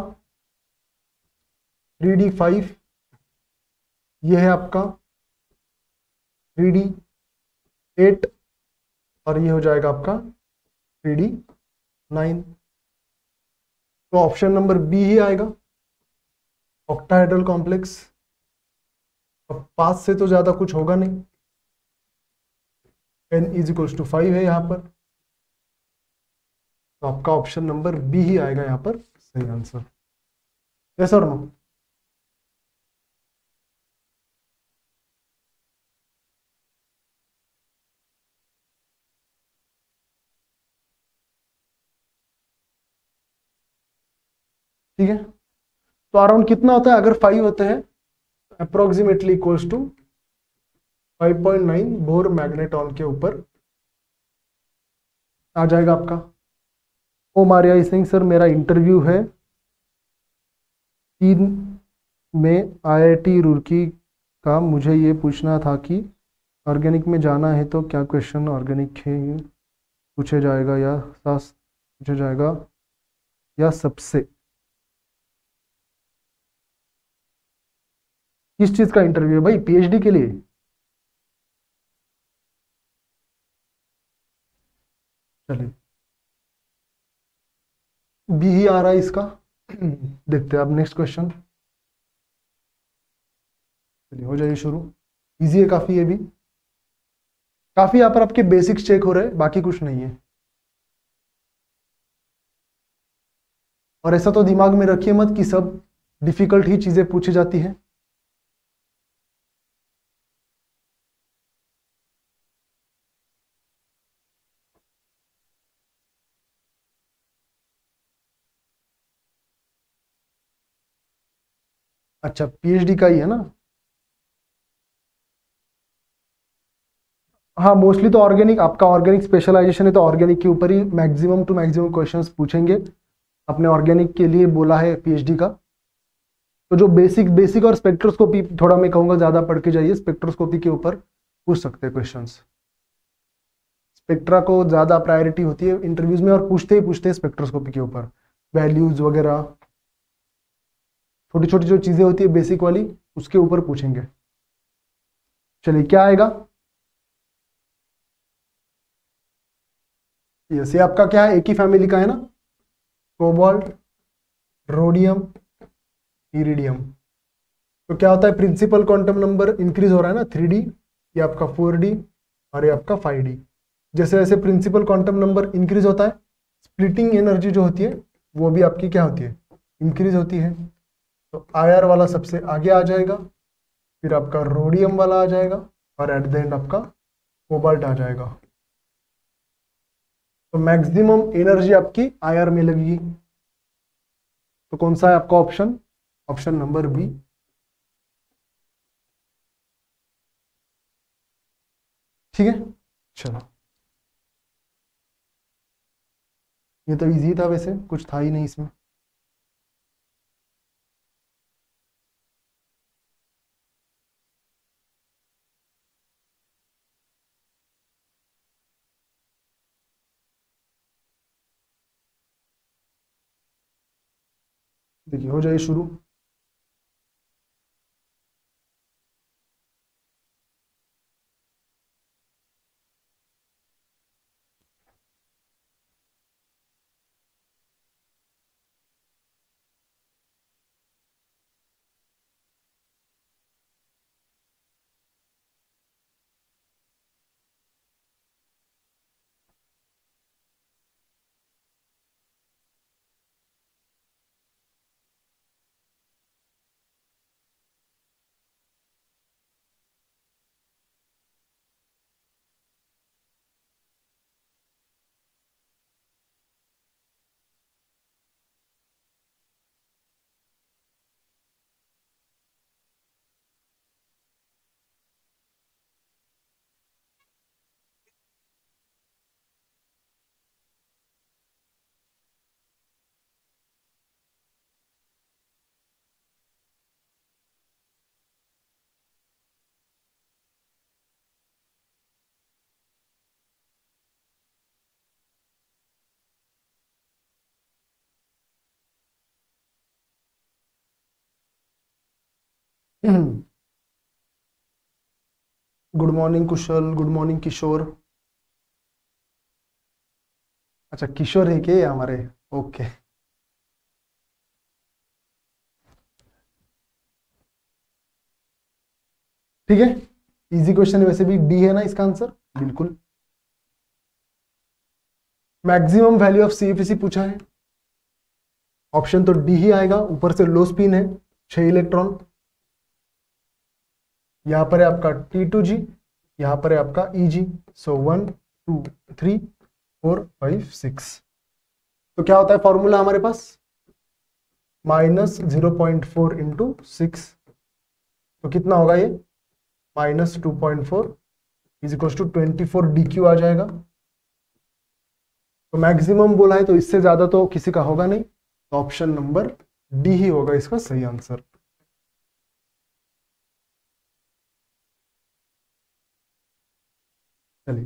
A: थ्री डी फाइव, ये है आपका थ्री डी एट, और ये हो जाएगा आपका थ्री डी नाइन। तो ऑप्शन नंबर बी ही आएगा, ऑक्टाहेड्रल कॉम्प्लेक्स। अब पांच से तो ज्यादा कुछ होगा नहीं, N is equals to five है यहाँ पर, तो आपका ऑप्शन नंबर बी ही आएगा यहाँ पर सही आंसर। यस और नो? ठीक है, तो अराउंड कितना होता है अगर फाइव होते हैं? Approximately equals to five point nine Bohr magneton के ऊपर आ जाएगा आपका। ओ मारिया सिंह सर, मेरा इंटरव्यू है तीन में आईआईटी रुड़की का, मुझे ये पूछना था कि ऑर्गेनिक में जाना है तो क्या क्वेश्चन ऑर्गेनिक है पूछे जाएगा या सास पूछा जाएगा या सबसे? किस चीज का इंटरव्यू है भाई? पीएचडी के लिए? चलिए, बी ही आ रहा है इसका। देखते हैं अब नेक्स्ट क्वेश्चन। चलिए हो जाइए शुरू। इजी है काफी, ये भी काफी यहाँ पर आपके बेसिक्स चेक हो रहे हैं, बाकी कुछ नहीं है। और ऐसा तो दिमाग में रखिए मत कि सब डिफिकल्ट ही चीजें पूछी जाती हैं। अच्छा, पीएचडी का ही है ना? हाँ, मोस्टली तो ऑर्गेनिक, आपका ऑर्गेनिक स्पेशलाइजेशन है तो ऑर्गेनिक के ऊपर ही मैक्सिमम टू मैक्सिमम क्वेश्चंस पूछेंगे। अपने ऑर्गेनिक के लिए बोला है पीएचडी का, तो जो बेसिक बेसिक और स्पेक्ट्रोस्कोपी थोड़ा मैं कहूँगा ज़्यादा पढ़ के जाइए, स्पेक्ट्रोस्कोपी के ऊपर पूछ सकते हैं क्वेश्चंस। स्पेक्ट्रा को ज़्यादा प्रायोरिटी होती है इंटरव्यूज में, और पूछते ही पूछते हैं स्पेक्ट्रोस्कोपी के ऊपर, वैल्यूज वगैरह छोटी छोटी जो चीज़ें होती है बेसिक वाली, उसके ऊपर पूछेंगे। चलिए क्या आएगा? यस, ये आपका क्या है, एक ही फैमिली का है ना, कोबाल्ट, रोडियम, इरिडियम। तो क्या होता है, प्रिंसिपल क्वांटम नंबर इंक्रीज हो रहा है ना, थ्री डी, ये आपका फोर डी और ये आपका फाइव डी। जैसे जैसे प्रिंसिपल क्वांटम नंबर इंक्रीज होता है, स्प्लिटिंग एनर्जी जो होती है वो भी आपकी क्या होती है, इंक्रीज होती है। तो आईआर वाला सबसे आगे आ जाएगा, फिर आपका रोडियम वाला आ जाएगा, और एट द एंड आपका कोबाल्ट आ जाएगा। तो मैक्सिमम एनर्जी आपकी आईआर में लगेगी। तो कौन सा है आपका ऑप्शन? Option number B. ठीक है, चलो ये तो इजी था, वैसे कुछ था ही नहीं इसमें। देखिए हो जाए शुरू। Good morning Kushal, good morning Kishore. अच्छा किशोर है क्या ये हमारे? ओके। ठीक है, इजी क्वेश्चन है वैसे भी। डी है ना इसका आंसर, बिल्कुल। मैक्सिमम वैल्यू ऑफ सीएफसी पूछा है, ऑप्शन तो डी ही आएगा। ऊपर से लो स्पिन है, छह इलेक्ट्रॉन। यहां पर है आपका टी टू जी, यहां पर है आपका E G. So one two three four five six. तो क्या होता है फॉर्मूला हमारे पास? Minus zero point four into six. तो कितना होगा ये? Minus two point four is equal to twenty four D Q आ जाएगा। तो मैक्सिमम बोला है तो इससे ज्यादा तो किसी का होगा नहीं, तो ऑप्शन नंबर डी ही होगा इसका सही आंसर। चलिए,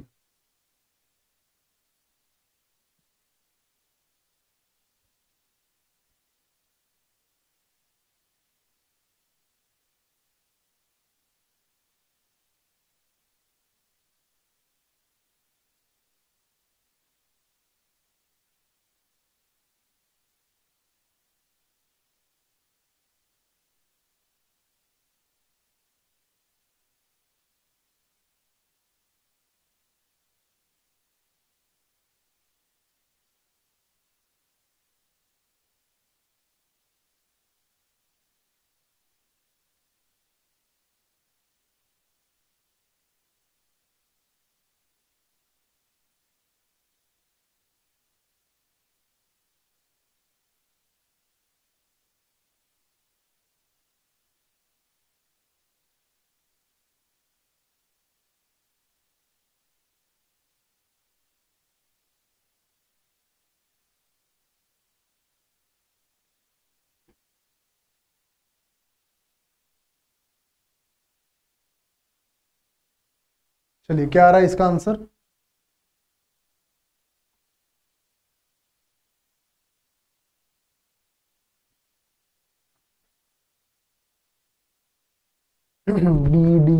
A: चलिए क्या आ रहा है इसका आंसर? D D.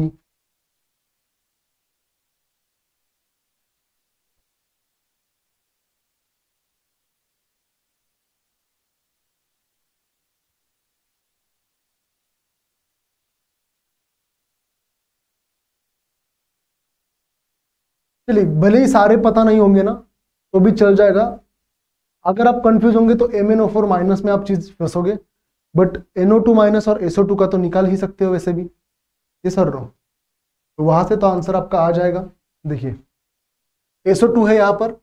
A: चलिए, भले ही सारे पता नहीं होंगे ना तो भी चल जाएगा। अगर आप कंफ्यूज होंगे तो M N O four minus में आप चीज फंसोगे, but N O two minus और एस ओ टू का तो निकाल ही सकते हो वैसे भी। ये सर रो, तो वहां से तो आंसर आपका आ जाएगा। देखिए एस ओ टू है यहाँ पर,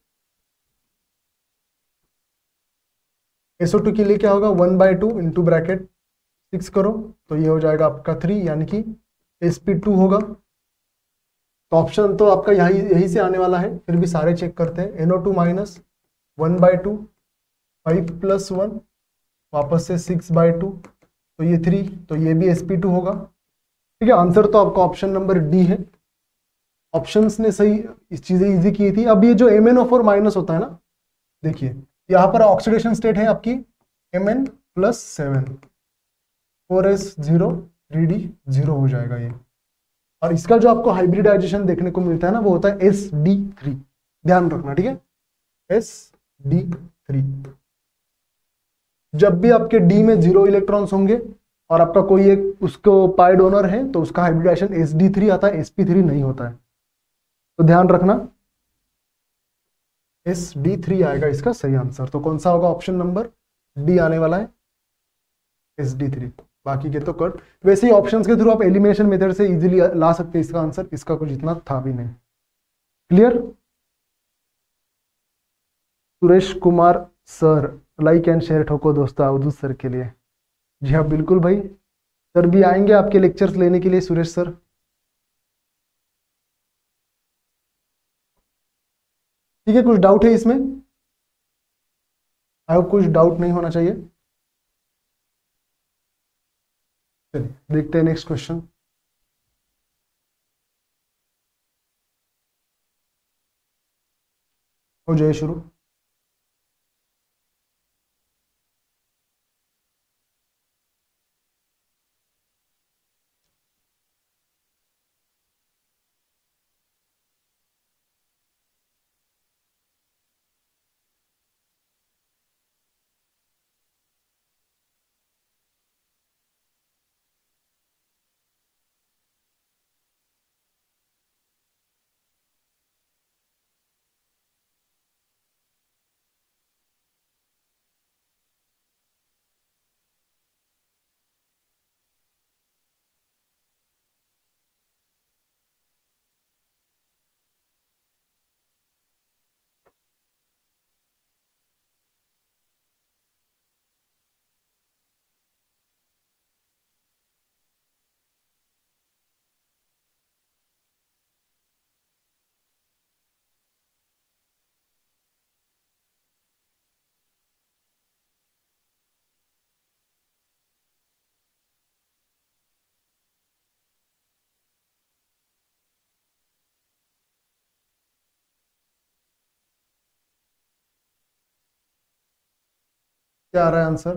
A: एस ओ टू के लिए क्या होगा? One by two into bracket six करो तो ये हो जाएगा आपका थ्री, यानी कि एस पी टू होगा। तो ऑप्शन तो आपका यही यही से आने वाला है, फिर भी सारे चेक करते हैं। N O two minus one by two, five plus one, वापस से सिक्स बाई टू, तो ये थ्री, तो ये भी एस पी टू होगा। ठीक है, आंसर तो आपका ऑप्शन नंबर डी है। ऑप्शंस ने सही इस चीजें इजी की थी। अब ये जो M N O four minus होता है ना, देखिए यहाँ पर ऑक्सीडेशन स्टेट है आपकी M N plus seven, four S zero, three D zero हो जाएगा ये। और इसका जो आपको हाइब्रिडाइजेशन देखने को मिलता है ना, वो होता है एस डी थ्री। ध्यान रखना, ठीक है, एस डी थ्री। जब भी आपके डी में जीरो इलेक्ट्रॉन्स होंगे और आपका कोई एक उसको पाई डोनर है तो उसका हाइब्रिडाइजेशन एस डी थ्री आता है, एस पी थ्री नहीं होता है। तो ध्यान रखना, एस डी थ्री आएगा इसका सही आंसर। तो कौन सा होगा? ऑप्शन नंबर डी आने वाला है, एस डी थ्री। बाकी के तो कट। वैसे ही ऑप्शंस के थ्रू आप एलिमिनेशन मेथड से इजीली ला सकते हैं इसका आंसर, इसका कुछ इतना था भी नहीं। Clear? Suresh Kumar sir, like and share ठोको दोस्तों अवधूत सर के लिए। जी हाँ बिल्कुल भाई, सर भी आएंगे आपके लेक्चर्स लेने के लिए, सुरेश सर। ठीक है, कुछ डाउट है इसमें? आई होप कुछ डाउट नहीं होना चाहिए। चलिए देखते हैं नेक्स्ट क्वेश्चन। हो जाए शुरू। क्या आ रहा है आंसर?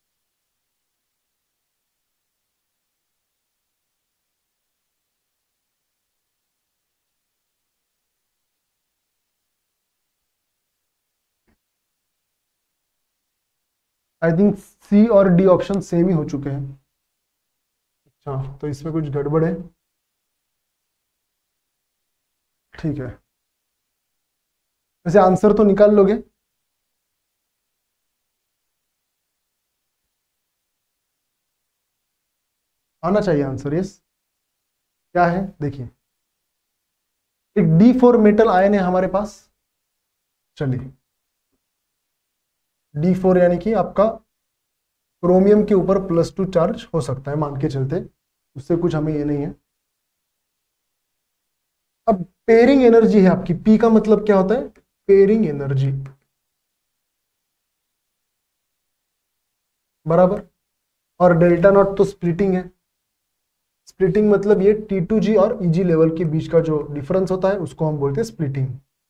A: आई थिंक सी और डी ऑप्शन सेम ही हो चुके हैं। अच्छा, तो इसमें कुछ गड़बड़ है। ठीक है, वैसे आंसर तो निकाल लोगे? आना चाहिए आंसर। यस, क्या है देखिए, एक डी फोर मेटल आयन है हमारे पास। चलिए, डी फोर यानी कि आपका क्रोमियम के ऊपर प्लस टू चार्ज हो सकता है, मान के चलते, उससे कुछ हमें ये नहीं है। अब पेयरिंग एनर्जी है आपकी, पी का मतलब क्या होता है? पेयरिंग एनर्जी, बराबर। और डेल्टा नॉट तो स्प्लिटिंग है। स्प्लिटिंग मतलब ये टी टू जी और ईजी लेवल के बीच का जो डिफरेंस होता है उसको हम बोलते हैं स्प्लिटिंग।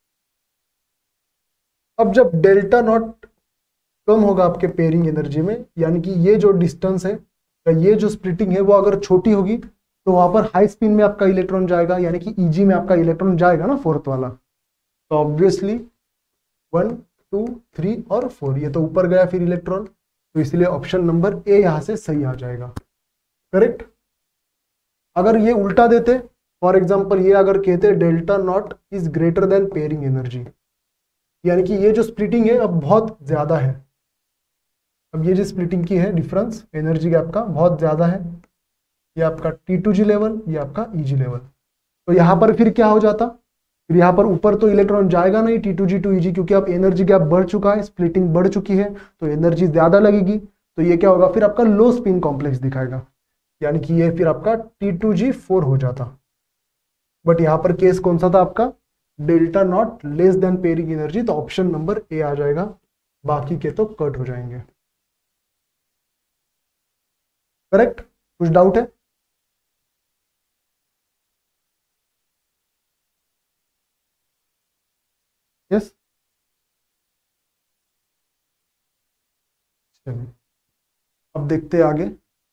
A: अब जब डेल्टा नॉट कम होगा आपके पेयरिंग एनर्जी में, यानी कि ये जो डिस्टेंस है या ये जो स्प्लिटिंग है वो अगर छोटी होगी, तो वहां पर हाई स्पिन में आपका इलेक्ट्रॉन जाएगा, यानी कि ईजी में आपका इलेक्ट्रॉन जाएगा ना, फोर्थ वाला। तो ऑब्वियसली वन टू थ्री और फोर, ये तो ऊपर गया फिर इलेक्ट्रॉन, तो इसलिए ऑप्शन नंबर ए यहां से सही आ जाएगा, करेक्ट। अगर ये उल्टा देते, फॉर एग्जाम्पल ये अगर कहते delta naught is greater than pairing energy, यानी कि ये जो स्प्लिटिंग है अब बहुत ज्यादा है, अब ये जो स्प्लिटिंग की है डिफरेंस एनर्जी गैप का बहुत ज्यादा है, ये आपका टी टू जी लेवल, ये आपका ईजी लेवल। तो यहां पर फिर क्या हो जाता, फिर यहाँ पर ऊपर तो इलेक्ट्रॉन जाएगा नहीं t two g to e g, क्योंकि अब एनर्जी गैप बढ़ चुका है, स्प्लिटिंग बढ़ चुकी है, तो एनर्जी ज्यादा लगेगी। तो ये क्या होगा, फिर आपका लो स्पिन कॉम्प्लेक्स दिखाएगा, यानी कि ये फिर आपका टी टू जी फोर हो जाता। बट यहाँ पर केस कौन सा था आपका, delta naught less than pairing energy, तो ऑप्शन नंबर ए आ जाएगा, बाकी के तो कट हो जाएंगे। करेक्ट, कुछ डाउट है? यस, चलिए अब देखते हैं आगे।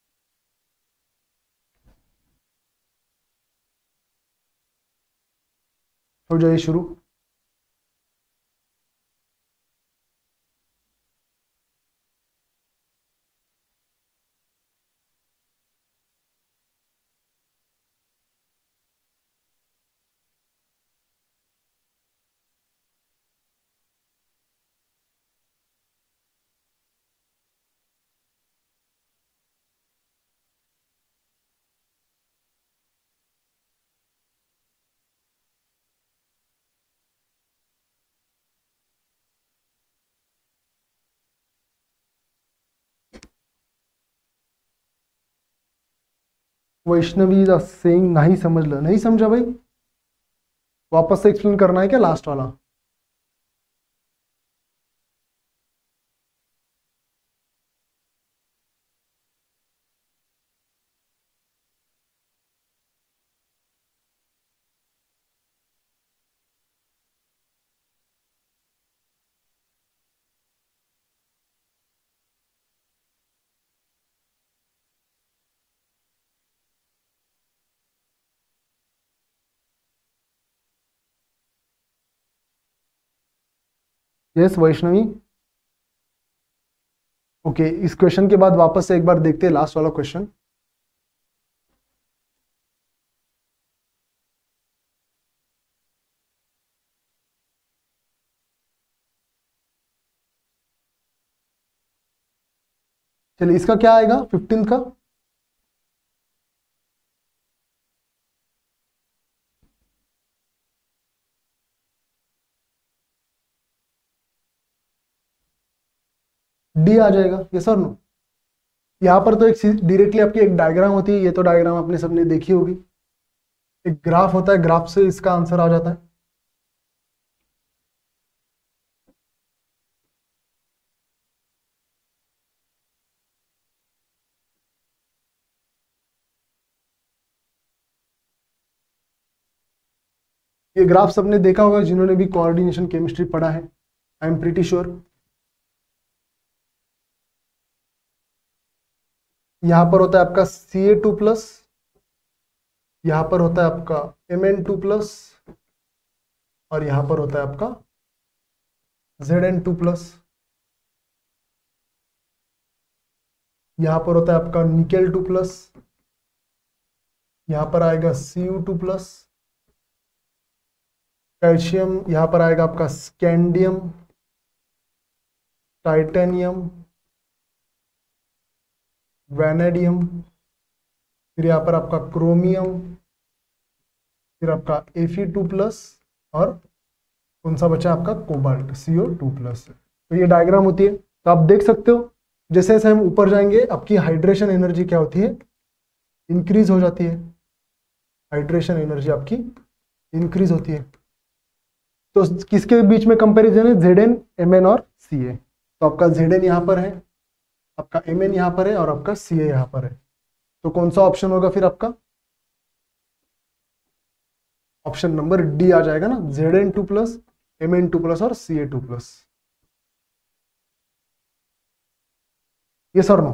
A: हो जाइए शुरू। वैष्णवी सेइंग नहीं समझ, नहीं समझा भाई, वापस से एक्सप्लेन करना है क्या लास्ट वाला? यस वैष्णवी, ओके, इस क्वेश्चन के बाद वापस से एक बार देखते हैं लास्ट वाला क्वेश्चन। चलिए, इसका क्या आएगा फिफ्टीन का? डी आ जाएगा, ये सर नो। यहाँ पर तो एक डायरेक्टली आपकी एक डायग्राम होती है, ये तो डायग्राम आपने सबने देखी होगी, एक ग्राफ होता है, ग्राफ से इसका आंसर आ जाता है। ये ग्राफ सबने देखा होगा जिन्होंने भी कोऑर्डिनेशन केमिस्ट्री पढ़ा है, आई एम प्रीटी श्योर। यहाँ पर होता है आपका सी ए टू प्लस, यहाँ पर होता है आपका एम एन टू प्लस, और यहाँ पर होता है आपका जेड एन टू प्लस। यहाँ पर होता है आपका निकेल टू प्लस, यहाँ पर आएगा C U two plus, calcium यहाँ पर आएगा आपका स्कैंडियम, टाइटेनियम, वैनेडियम, फिर यहाँ पर आपका क्रोमियम, फिर आपका एफ ई टू प्लस, और कौन सा बचा आपका cobalt C O two plus. तो ये डायग्राम होती है। तो आप देख सकते हो जैसे जैसे हम ऊपर जाएंगे आपकी हाइड्रेशन एनर्जी क्या होती है, इंक्रीज हो जाती है। हाइड्रेशन एनर्जी आपकी इंक्रीज होती है। तो किसके बीच में कंपैरिजन है, जेड एन, एम एन और सी ए। तो आपका जेड एन यहाँ पर है, आपका एम एन यहाँ पर है, और आपका सी ए यहाँ पर है। तो कौन सा ऑप्शन होगा फिर आपका, ऑप्शन नंबर डी आ जाएगा ना, Z N two plus, M N two plus और C A two plus. Yes और नो?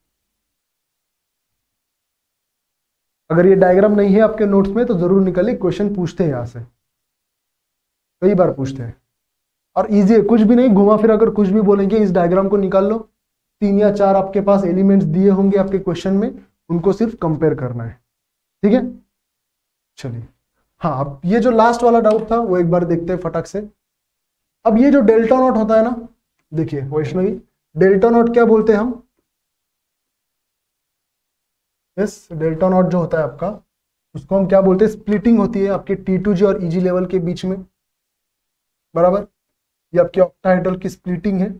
A: अगर ये डायग्राम नहीं है आपके नोट्स में तो जरूर निकालिए, क्वेश्चन पूछते हैं यहां से, कई बार पूछते हैं। और इजी है, कुछ भी नहीं घुमा फिर अगर कुछ भी बोलेंगे, इस डायग्राम को निकाल लो। तीन या चार आपके पास एलिमेंट्स दिए होंगे आपके क्वेश्चन में, उनको सिर्फ कंपेयर करना है। ठीक है, चलिए। हाँ, अब ये जो लास्ट वाला डाउट था वो एक बार देखते हैं फटाक से। अब ये जो डेल्टा नॉट होता है ना, देखिए वैष्णवी, डेल्टा नॉट क्या बोलते हैं हम, यस, डेल्टा नॉट जो होता है आपका, उसको हम क्या बोलते हैं, स्प्लिटिंग होती है आपके टी टू जी और ई जी लेवल के बीच में, बराबर। ये आपकी ऑक्टाहेड्रल की स्प्लिटिंग है,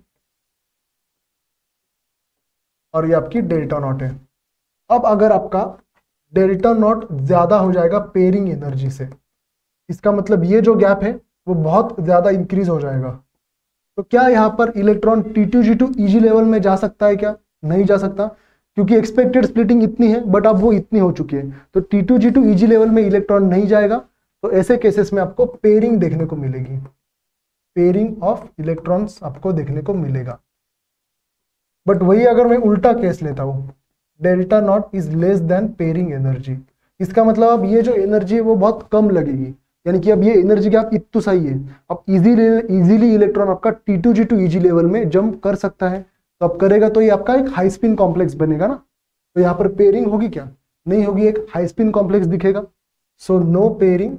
A: और ये आपकी डेल्टा नॉट है। अब अगर आपका डेल्टा नॉट ज्यादा हो जाएगा पेयरिंग एनर्जी से, इसका मतलब ये जो गैप है वो बहुत ज्यादा इंक्रीज हो जाएगा। तो क्या यहाँ पर electron t two g to e g level में जा सकता है क्या? नहीं जा सकता, क्योंकि एक्सपेक्टेड स्प्लिटिंग इतनी है, बट अब वो इतनी हो चुकी है। तो t two g to e g level में इलेक्ट्रॉन नहीं जाएगा। तो ऐसे केसेस में आपको पेयरिंग देखने को मिलेगी, पेयरिंग ऑफ इलेक्ट्रॉन्स आपको देखने को मिलेगा। बट वही अगर मैं उल्टा केस लेता हूं, delta naught is less than pairing energy, इसका मतलब अब ये जो एनर्जी है वो बहुत कम लगेगी, यानी कि अब ये एनर्जी क्या इतनी सही है। अब इजीली इजीली इलेक्ट्रॉन आपका t two g to e g level में जंप कर सकता है। तो अब करेगा तो ये आपका एक हाई स्पिन कॉम्प्लेक्स बनेगा ना। तो यहाँ पर पेयरिंग होगी क्या? नहीं होगी, एक हाई स्पिन कॉम्प्लेक्स दिखेगा। सो नो पेयरिंग,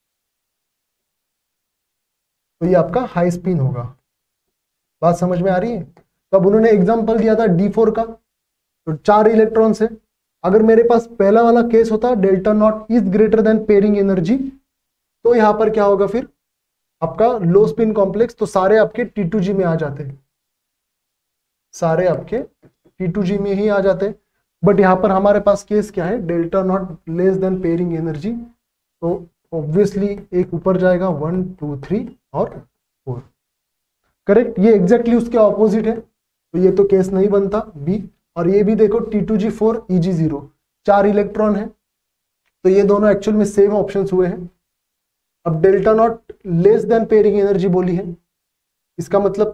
A: तो ये आपका हाई स्पिन होगा। बात समझ में आ रही है? तो अब उन्होंने एग्जांपल दिया था डी फोर का, तो चार इलेक्ट्रॉन्स है। अगर मेरे पास पहला वाला केस होता delta naught is greater than pairing energy, तो यहां पर क्या होगा फिर आपका लो स्पिन कॉम्प्लेक्स, तो सारे आपके टी टू जी में आ जाते हैं, सारे आपके टी टू जी में ही आ जाते हैं। बट यहां पर हमारे पास केस क्या है, delta naught less than pairing energy, तो ऑब्वियसली एक ऊपर जाएगा, वन टू थ्री और फोर, करेक्ट। ये एग्जैक्टली उसके ऑपोजिट है, तो ये तो केस नहीं बनता बी। और ये भी देखो t two g four e g zero, चार इलेक्ट्रॉन है, तो ये दोनों एक्चुअल में सेम ऑप्शंस हुए हैं। अब delta naught less than pairing energy बोली है, इसका मतलब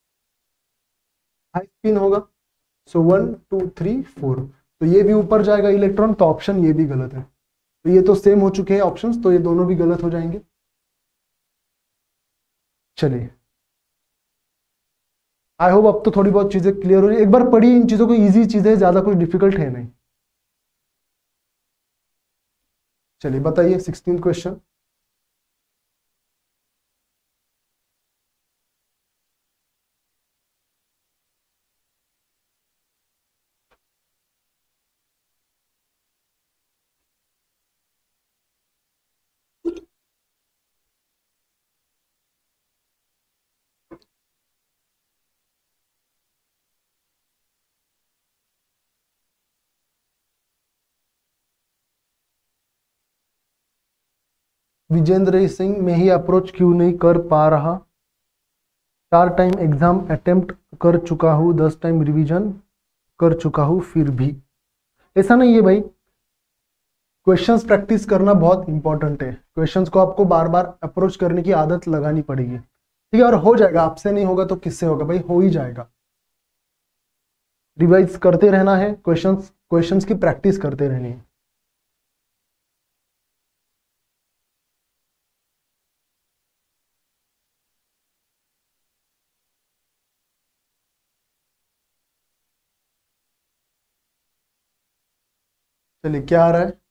A: हाई स्पिन होगा। So one two three four, तो ये भी ऊपर जाएगा इलेक्ट्रॉन, तो ऑप्शन ये भी गलत है। तो ये तो सेम हो चुके हैं ऑप्शंस, तो ये दोनों भी गलत हो जाएंगे। चलिए, आई होप अब तो थोड़ी बहुत चीजें क्लियर हो रही है। एक बार पढ़िए इन चीजों को, इजी चीजें, ज्यादा कुछ डिफिकल्ट है नहीं। चलिए बताइए सिक्सटीन क्वेश्चन। विजेंद्र सिंह, मैं ही अप्रोच क्यों नहीं कर पा रहा? चार टाइम एग्जाम अटेम्प्ट कर चुका हूँ, दस टाइम रिवीजन कर चुका हूँ, फिर भी ऐसा नहीं है भाई। क्वेश्चंस प्रैक्टिस करना बहुत इंपॉर्टेंट है। क्वेश्चंस को आपको बार बार अप्रोच करने की आदत लगानी पड़ेगी, ठीक है। और हो जाएगा, आपसे नहीं होगा तो किससे होगा भाई, हो ही जाएगा। रिवाइज करते रहना है, क्वेश्चंस क्वेश्चंस की प्रैक्टिस करते रहनी है। चलिए क्या आ रहा है?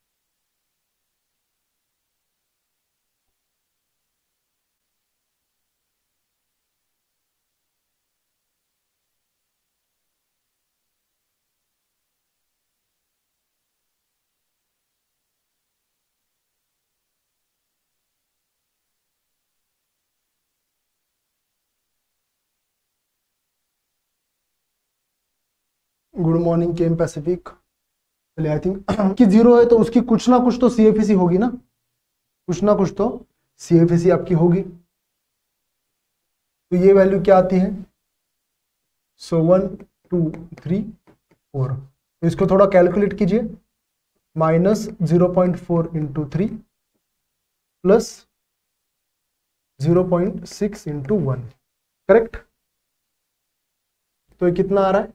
A: Good morning chem pacific. चलिए आई थिंक कि जीरो है तो उसकी कुछ ना कुछ तो सीएफएसी होगी ना, कुछ ना कुछ तो सीएफएसी आपकी होगी। तो ये वैल्यू क्या आती है? So one two three four. तो इसको थोड़ा कैलकुलेट कीजिए। Minus zero point four into three plus zero point six into one, correct? तो ये कितना आ रहा है?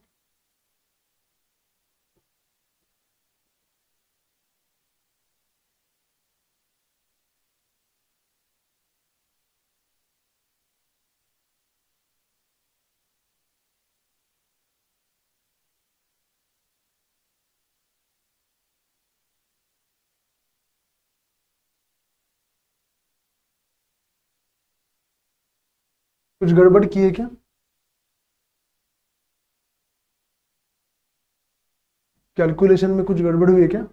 A: कुछ गड़बड़ की है क्या? कैलकुलेशन में कुछ गड़बड़ हुई है क्या?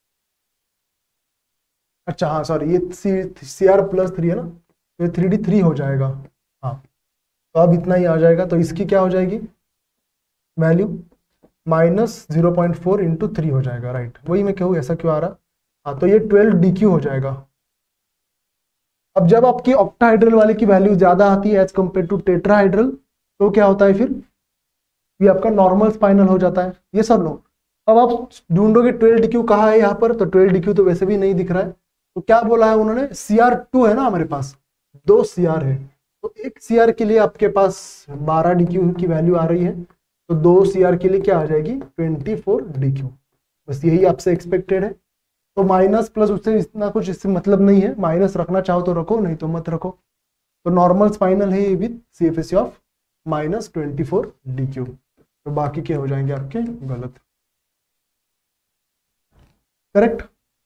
A: अच्छा हाँ सॉरी, ये C C R plus three है ना, तो ये थ्री डी थ्री हो जाएगा। हाँ तो अब इतना ही आ जाएगा। तो इसकी क्या हो जाएगी value? Minus zero point four into three हो जाएगा, राइट? वही मैं कहूँ ऐसा क्यों आ रहा। हाँ तो ये ट्वेल्व डी क्यू हो जाएगा। अब जब आपकी ऑक्टाहाइड्रल वाले की वैल्यू ज्यादा आती है एज कंपेयर टू टेट्राहाइड्रल, तो क्या होता है फिर? ये आपका नॉर्मल स्पाइनल हो जाता है। ये सब लोग अब आप ढूंढोगे ट्वेल्व डी क्यू कहाँ है यहाँ पर, तो ट्वेल्व डी क्यू तो वैसे भी नहीं दिख रहा है। तो क्या बोला है उन्होंने? सी आर टू है ना हमारे पास, दो सी आर है, तो एक सी आर के लिए आपके पास बारह डी क्यू की वैल्यू आ रही है, तो दो सी आर के लिए क्या आ जाएगी? Twenty four D Q. बस यही आपसे एक्सपेक्टेड है। तो माइनस प्लस उससे इतना कुछ इससे मतलब नहीं है, माइनस रखना चाहो तो रखो, नहीं तो मत रखो। तो नॉर्मल स्पाइनल है ये with CFSE of minus twenty four D Q. तो बाकी के हो जाएंगे आपके गलत, करेक्ट?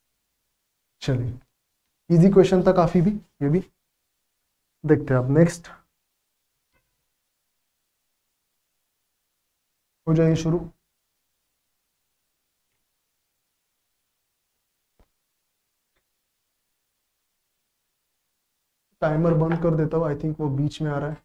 A: चलिए इजी क्वेश्चन था काफी भी ये भी। देखते हैं अब नेक्स्ट, हो जाइए शुरू। टाइमर बंद कर देता हूँ, आई थिंक वो बीच में आ रहा है।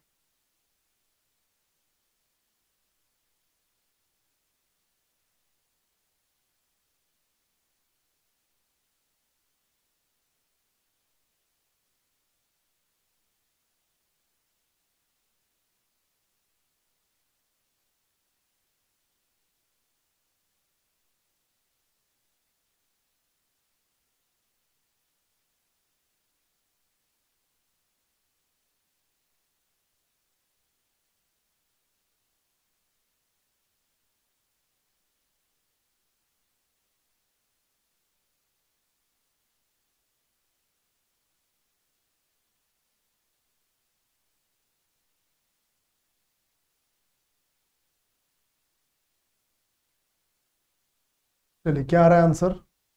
A: चलिए क्या आ रहा है आंसर?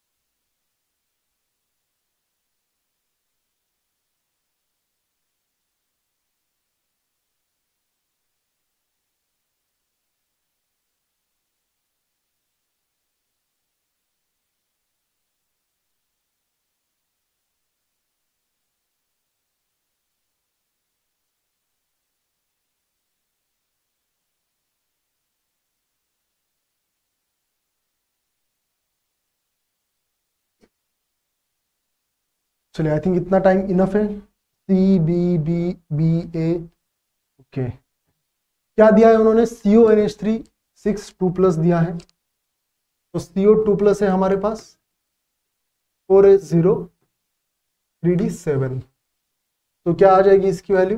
A: चलिए आई थिंक इतना टाइम इनफ है। C B B B A, okay. क्या दिया है उन्होंने? C O N H three six two plus दिया है, तो सी ओ टू प्लस है हमारे पास four H zero three D seven. तो क्या आ जाएगी इसकी वैल्यू?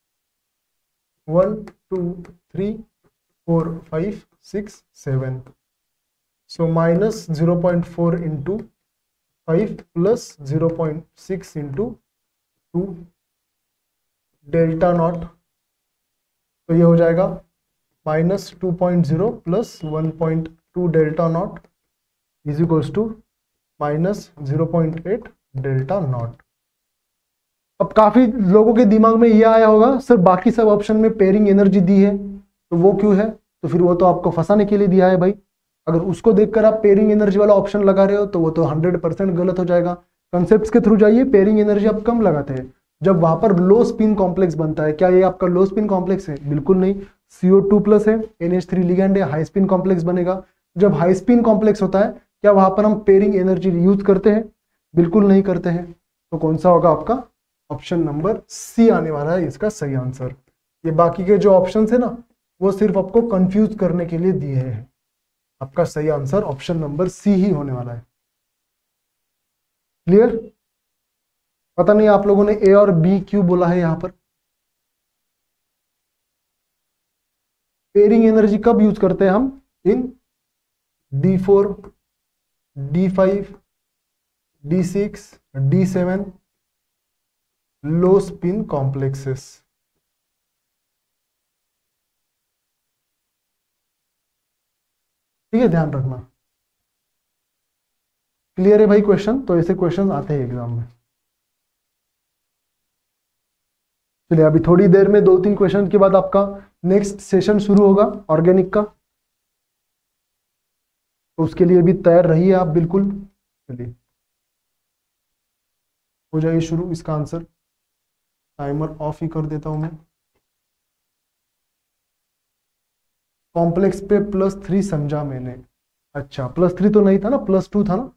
A: One two three four five six seven. So minus zero point four into five plus zero point six into to delta naught, तो ये हो जाएगा minus two point zero plus one point two delta naught is equals to minus zero point eight delta naught. अब काफी लोगों के दिमाग में ये आया होगा सर बाकी सब ऑप्शन में पेयरिंग एनर्जी दी है तो वो क्यों है, तो फिर वो तो आपको फंसाने के लिए दिया है भाई। अगर उसको देखकर आप पेयरिंग एनर्जी वाला ऑप्शन लगा रहे हो तो वो तो हंड्रेड परसेंट गलत हो जाएगा। कंसेप्ट के थ्रू जाइए, पेयरिंग एनर्जी आप कम लगाते हैं जब वहां पर लो स्पिन कॉम्प्लेक्स बनता है। क्या ये आपका लो स्पिन कॉम्प्लेक्स है? बिल्कुल नहीं। सी ओ टू प्लस है, एन एच थ्री लिगेंड है, हाई स्पिन कॉम्प्लेक्स बनेगा। जब हाई स्पिन कॉम्प्लेक्स होता है क्या वहां पर हम पेयरिंग एनर्जी यूज करते हैं? बिल्कुल नहीं करते हैं। तो कौन सा होगा आपका? ऑप्शन नंबर सी आने वाला है इसका सही आंसर। ये बाकी के जो ऑप्शन है ना वो सिर्फ आपको कंफ्यूज करने के लिए दिए हैं। आपका सही आंसर ऑप्शन नंबर सी ही होने वाला है। क्लियर? पता नहीं आप लोगों ने ए और बी क्यों बोला है यहां पर। पेयरिंग एनर्जी कब यूज करते हैं हम? In D four, D five, D six, D seven low spin complexes. ठीक है, ध्यान रखना। क्लियर है भाई क्वेश्चन? तो ऐसे क्वेश्चन आते हैं एग्जाम में। चलिए अभी थोड़ी देर में दो तीन क्वेश्चन के बाद आपका नेक्स्ट सेशन शुरू होगा ऑर्गेनिक का, तो उसके लिए भी तैयार रहिए आप बिल्कुल। चलिए हो जाइए शुरू। इसका आंसर टाइमर ऑफ ही कर देता हूं मैं। कॉम्प्लेक्स पे प्लस थ्री समझा मैंने। अच्छा प्लस थ्री तो नहीं था ना, प्लस टू था ना।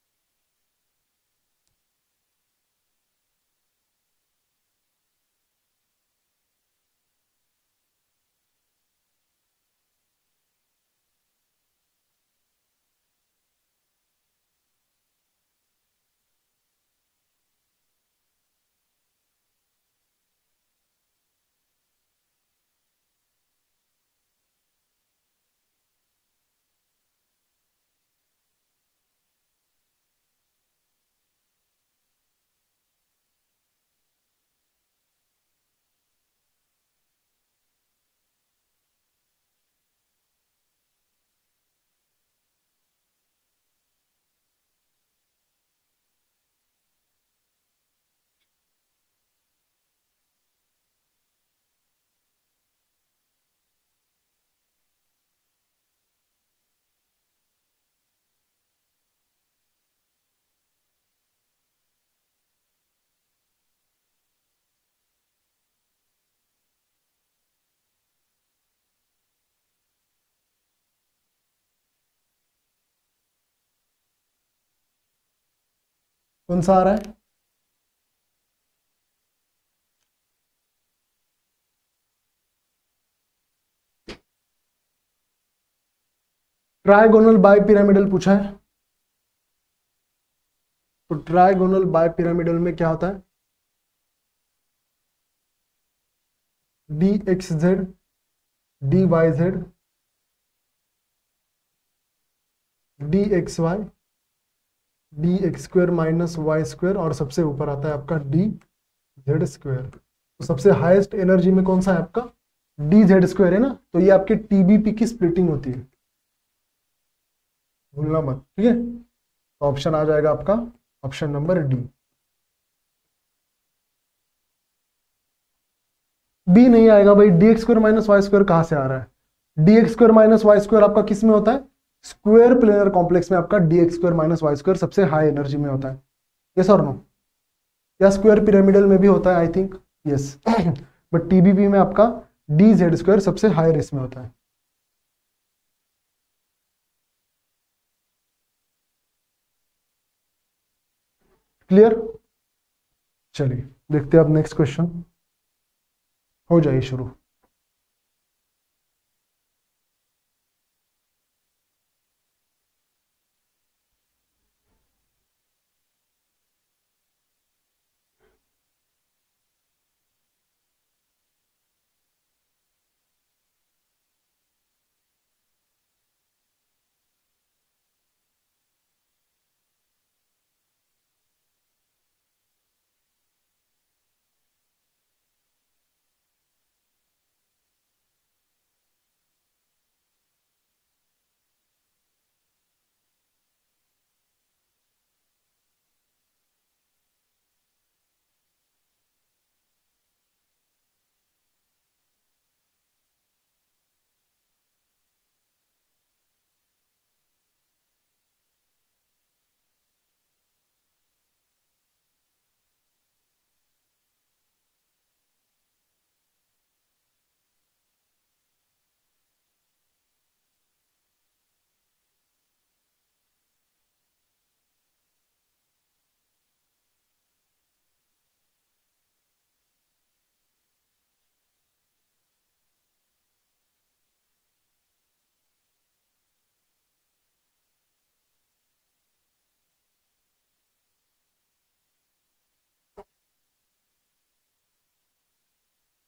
A: कौन सा आ रहा है? ट्राइगोनल बाय पिरामिडल पूछा है। तो ट्राइगोनल बाय पिरामिडल में क्या होता है? D X Z, D Y Z, D X Y, D X square minus Y square और सबसे ऊपर आता है आपका डी जेड स्क्वायर। तो सबसे हाईएस्ट एनर्जी में कौन सा है आपका? डी जेड स्क्वायर है ना। तो ये आपके टीबीपी की स्प्लिटिंग होती है, भूलना मत। ठीक है, तो ऑप्शन आ जाएगा आपका ऑप्शन नंबर डी। बी नहीं आएगा भाई। D X square minus Y square कहां से आ रहा है? D X square minus Y square आपका किस में होता है? स्क्वायर प्लेनर कॉम्प्लेक्स में आपका D X square minus Y square सबसे हाई एनर्जी में होता है। यस और नो? या स्क्वायर पिरामिडल में भी होता है I think, yes. But TBP में आपका डी जेड स्क्वायर सबसे हाई रेस में होता है। क्लियर? चलिए देखते हैं अब नेक्स्ट क्वेश्चन। हो जाइए शुरू।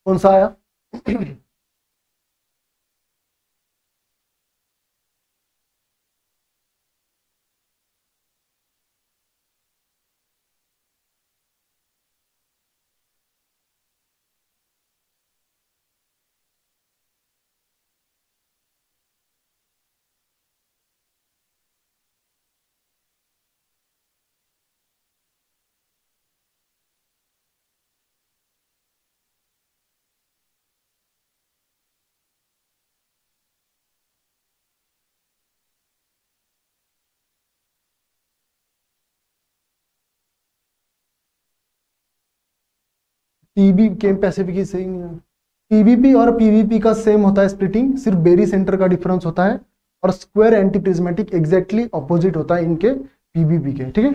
A: कौन सा आया? टीबी केम पैसिफिक ही सही है। पीबीपी और पीवीपी का सेम होता है स्प्लिटिंग, सिर्फ बेरी सेंटर का डिफरेंस होता है, और square antiprismatic exactly opposite होता है इनके पीबीपी के, ठीक है।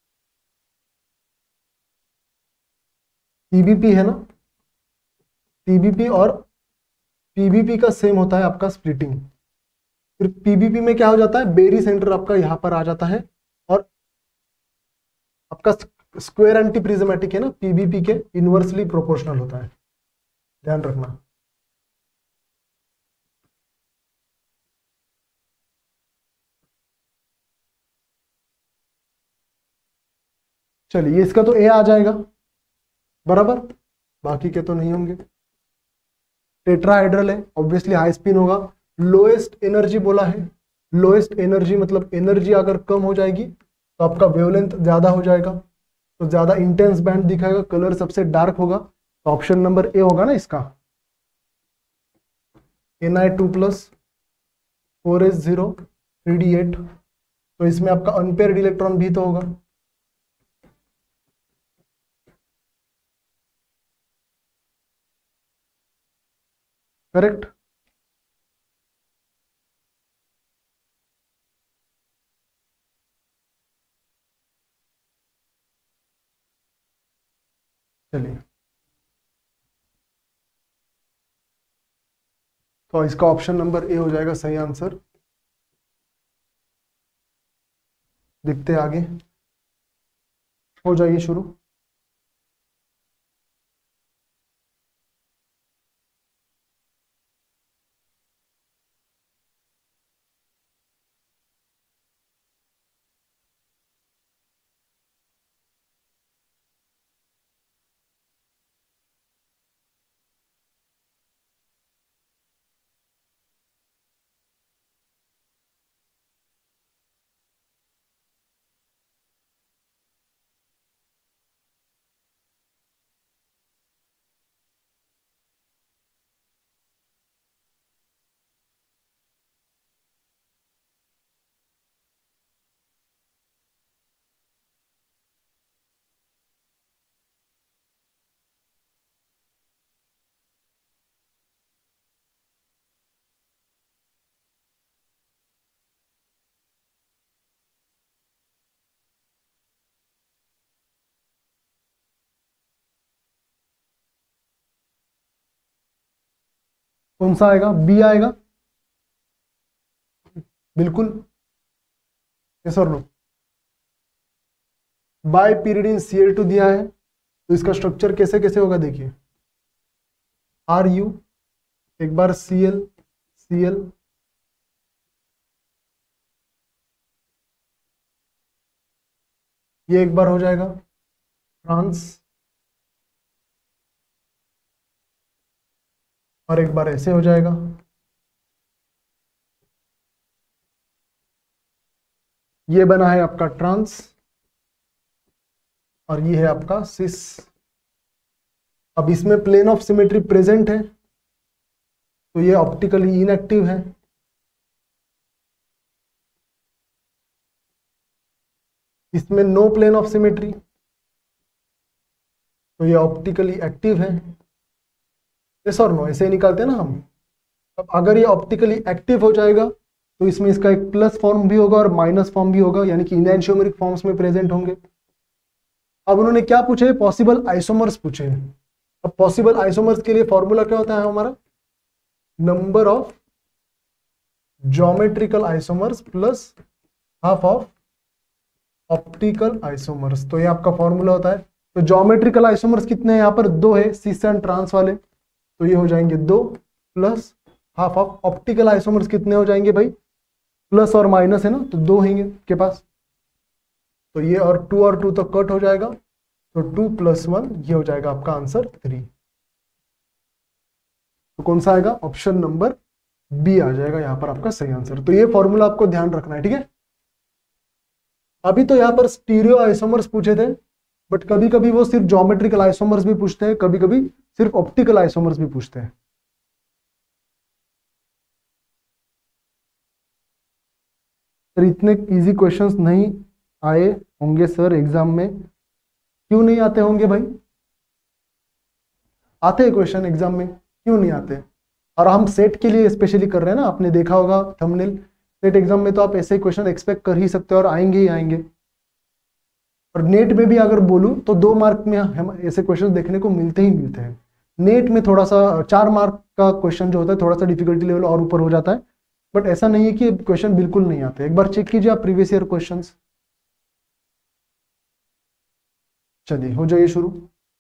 A: पीबीपी है ना, पीबीपी और पीबीपी का सेम होता है आपका स्प्लिटिंग। फिर पीबीपी में क्या हो जाता है, बेरी सेंटर आपका यहां पर आ जाता है, और आपका स्क्वायर एंटी प्रिज्मेटिक है ना, पीबीपी के इनवर्सली प्रोपोर्शनल होता है, ध्यान रखना। चलिए इसका तो ए आ जाएगा बराबर, बाकी के तो नहीं होंगे। टेट्राहाइड्रल है, ऑब्वियसली हाई स्पिन होगा। लोएस्ट एनर्जी बोला है, लोएस्ट एनर्जी मतलब एनर्जी अगर कम हो जाएगी तो आपका वेवलेंथ ज्यादा हो जाएगा, तो ज्यादा इंटेंस बैंड दिखाएगा, कलर सबसे डार्क होगा, तो ऑप्शन नंबर ए होगा ना इसका, N I two plus four S zero three D eight. तो इसमें आपका अनपेयर्ड इलेक्ट्रॉन भी तो होगा, करेक्ट। चलिए तो इसका ऑप्शन नंबर ए हो जाएगा सही आंसर। देखते हैं आगे, हो जाइए शुरू। कौन सा आएगा, बी आएगा बिल्कुल, यस और no. Bipyridine C L two दिया है, तो इसका स्ट्रक्चर कैसे कैसे होगा देखिए, आर यू, एक बार सी एल सी एल, ये एक बार हो जाएगा ट्रांस, और एक बार ऐसे हो जाएगा, ये बना है आपका ट्रांस, और ये है आपका सिस। अब इसमें प्लेन ऑफ सिमेट्री प्रेजेंट है, तो ये ऑप्टिकली इनएक्टिव है। इसमें नो प्लेन ऑफ सिमेट्री, तो ये ऑप्टिकली एक्टिव है। यस और नो, ऐसे ही निकालते हैं ना हम। अब अगर ये ऑप्टिकली एक्टिव हो जाएगा तो इसमें इसका एक प्लस फॉर्म भी होगा और माइनस फॉर्म भी होगा, यानी कि इनएंशियोमेरिक फॉर्म्स में प्रेजेंट होंगे। अब उन्होंने क्या पूछे, पॉसिबल आइसोमर्स पूछे। अब पॉसिबल आइसोमर्स के लिए फॉर्मूला क्या होता है हमारा, number of geometrical isomers plus half of optical isomers, तो ये आपका फॉर्मूला होता है। तो ज्योमेट्रिकल आइसोमर्स कितने हैं यहाँ पर, दो है, सिस एंड ट्रांस वाले। तो ये हो जाएंगे दो plus half of optical isomers कितने हो जाएंगे भाई, प्लस और माइनस है ना, तो दो हैं के पास, तो ये और टू और टू तो कट हो जाएगा, तो टू प्लस वन ये हो जाएगा आपका आंसर थ्री। तो कौन सा आएगा, ऑप्शन नंबर बी आ जाएगा यहाँ पर आपका सही आंसर। तो ये फॉर्मूला आपको ध्यान रखना है, ठीक है। अभी तो यहाँ पर स्टीरियो आइसोमर्स पूछे थे, बट कभी कभी वो सिर्फ ज्योमेट्रिकल आइसोमर्स भी पूछते हैं, कभी कभी सिर्फ ऑप्टिकल आइसोमर्स भी पूछते हैं। सर इतने इजी क्वेश्चंस नहीं आए होंगे सर एग्जाम में, क्यों नहीं आते होंगे भाई, आते हैं क्वेश्चन एग्जाम में, क्यों नहीं आते। और हम सेट के लिए स्पेशली कर रहे हैं ना, आपने देखा होगा थंबनेल, सेट एग्जाम में तो आप ऐसे क्वेश्चन एक्सपेक्ट कर ही सकते हो और आएंगे ही आएंगे। और नेट में भी अगर बोलूं तो दो मार्क में हम ऐसे क्वेश्चन देखने को मिलते ही मिलते हैं। नेट में थोड़ा सा चार मार्क का क्वेश्चन जो होता है थोड़ा सा डिफिकल्टी लेवल और ऊपर हो जाता है, बट ऐसा नहीं है कि क्वेश्चन बिल्कुल नहीं आते। एक बार चेक कीजिए आप प्रीवियस ईयर क्वेश्चंस। चलिए हो जाइए शुरू।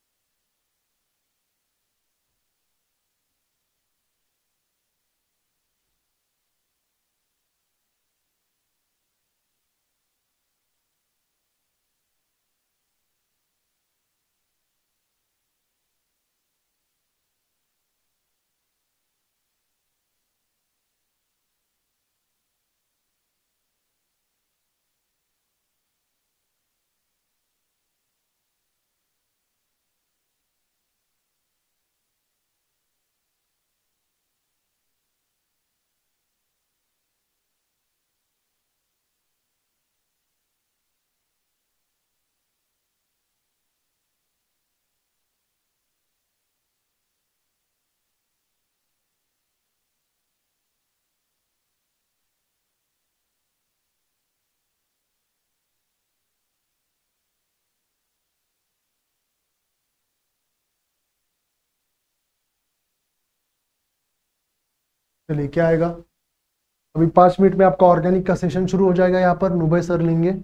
A: चलिए क्या आएगा, अभी पांच मिनट में आपका ऑर्गेनिक का सेशन शुरू हो जाएगा, यहाँ पर नुबे सर लेंगे।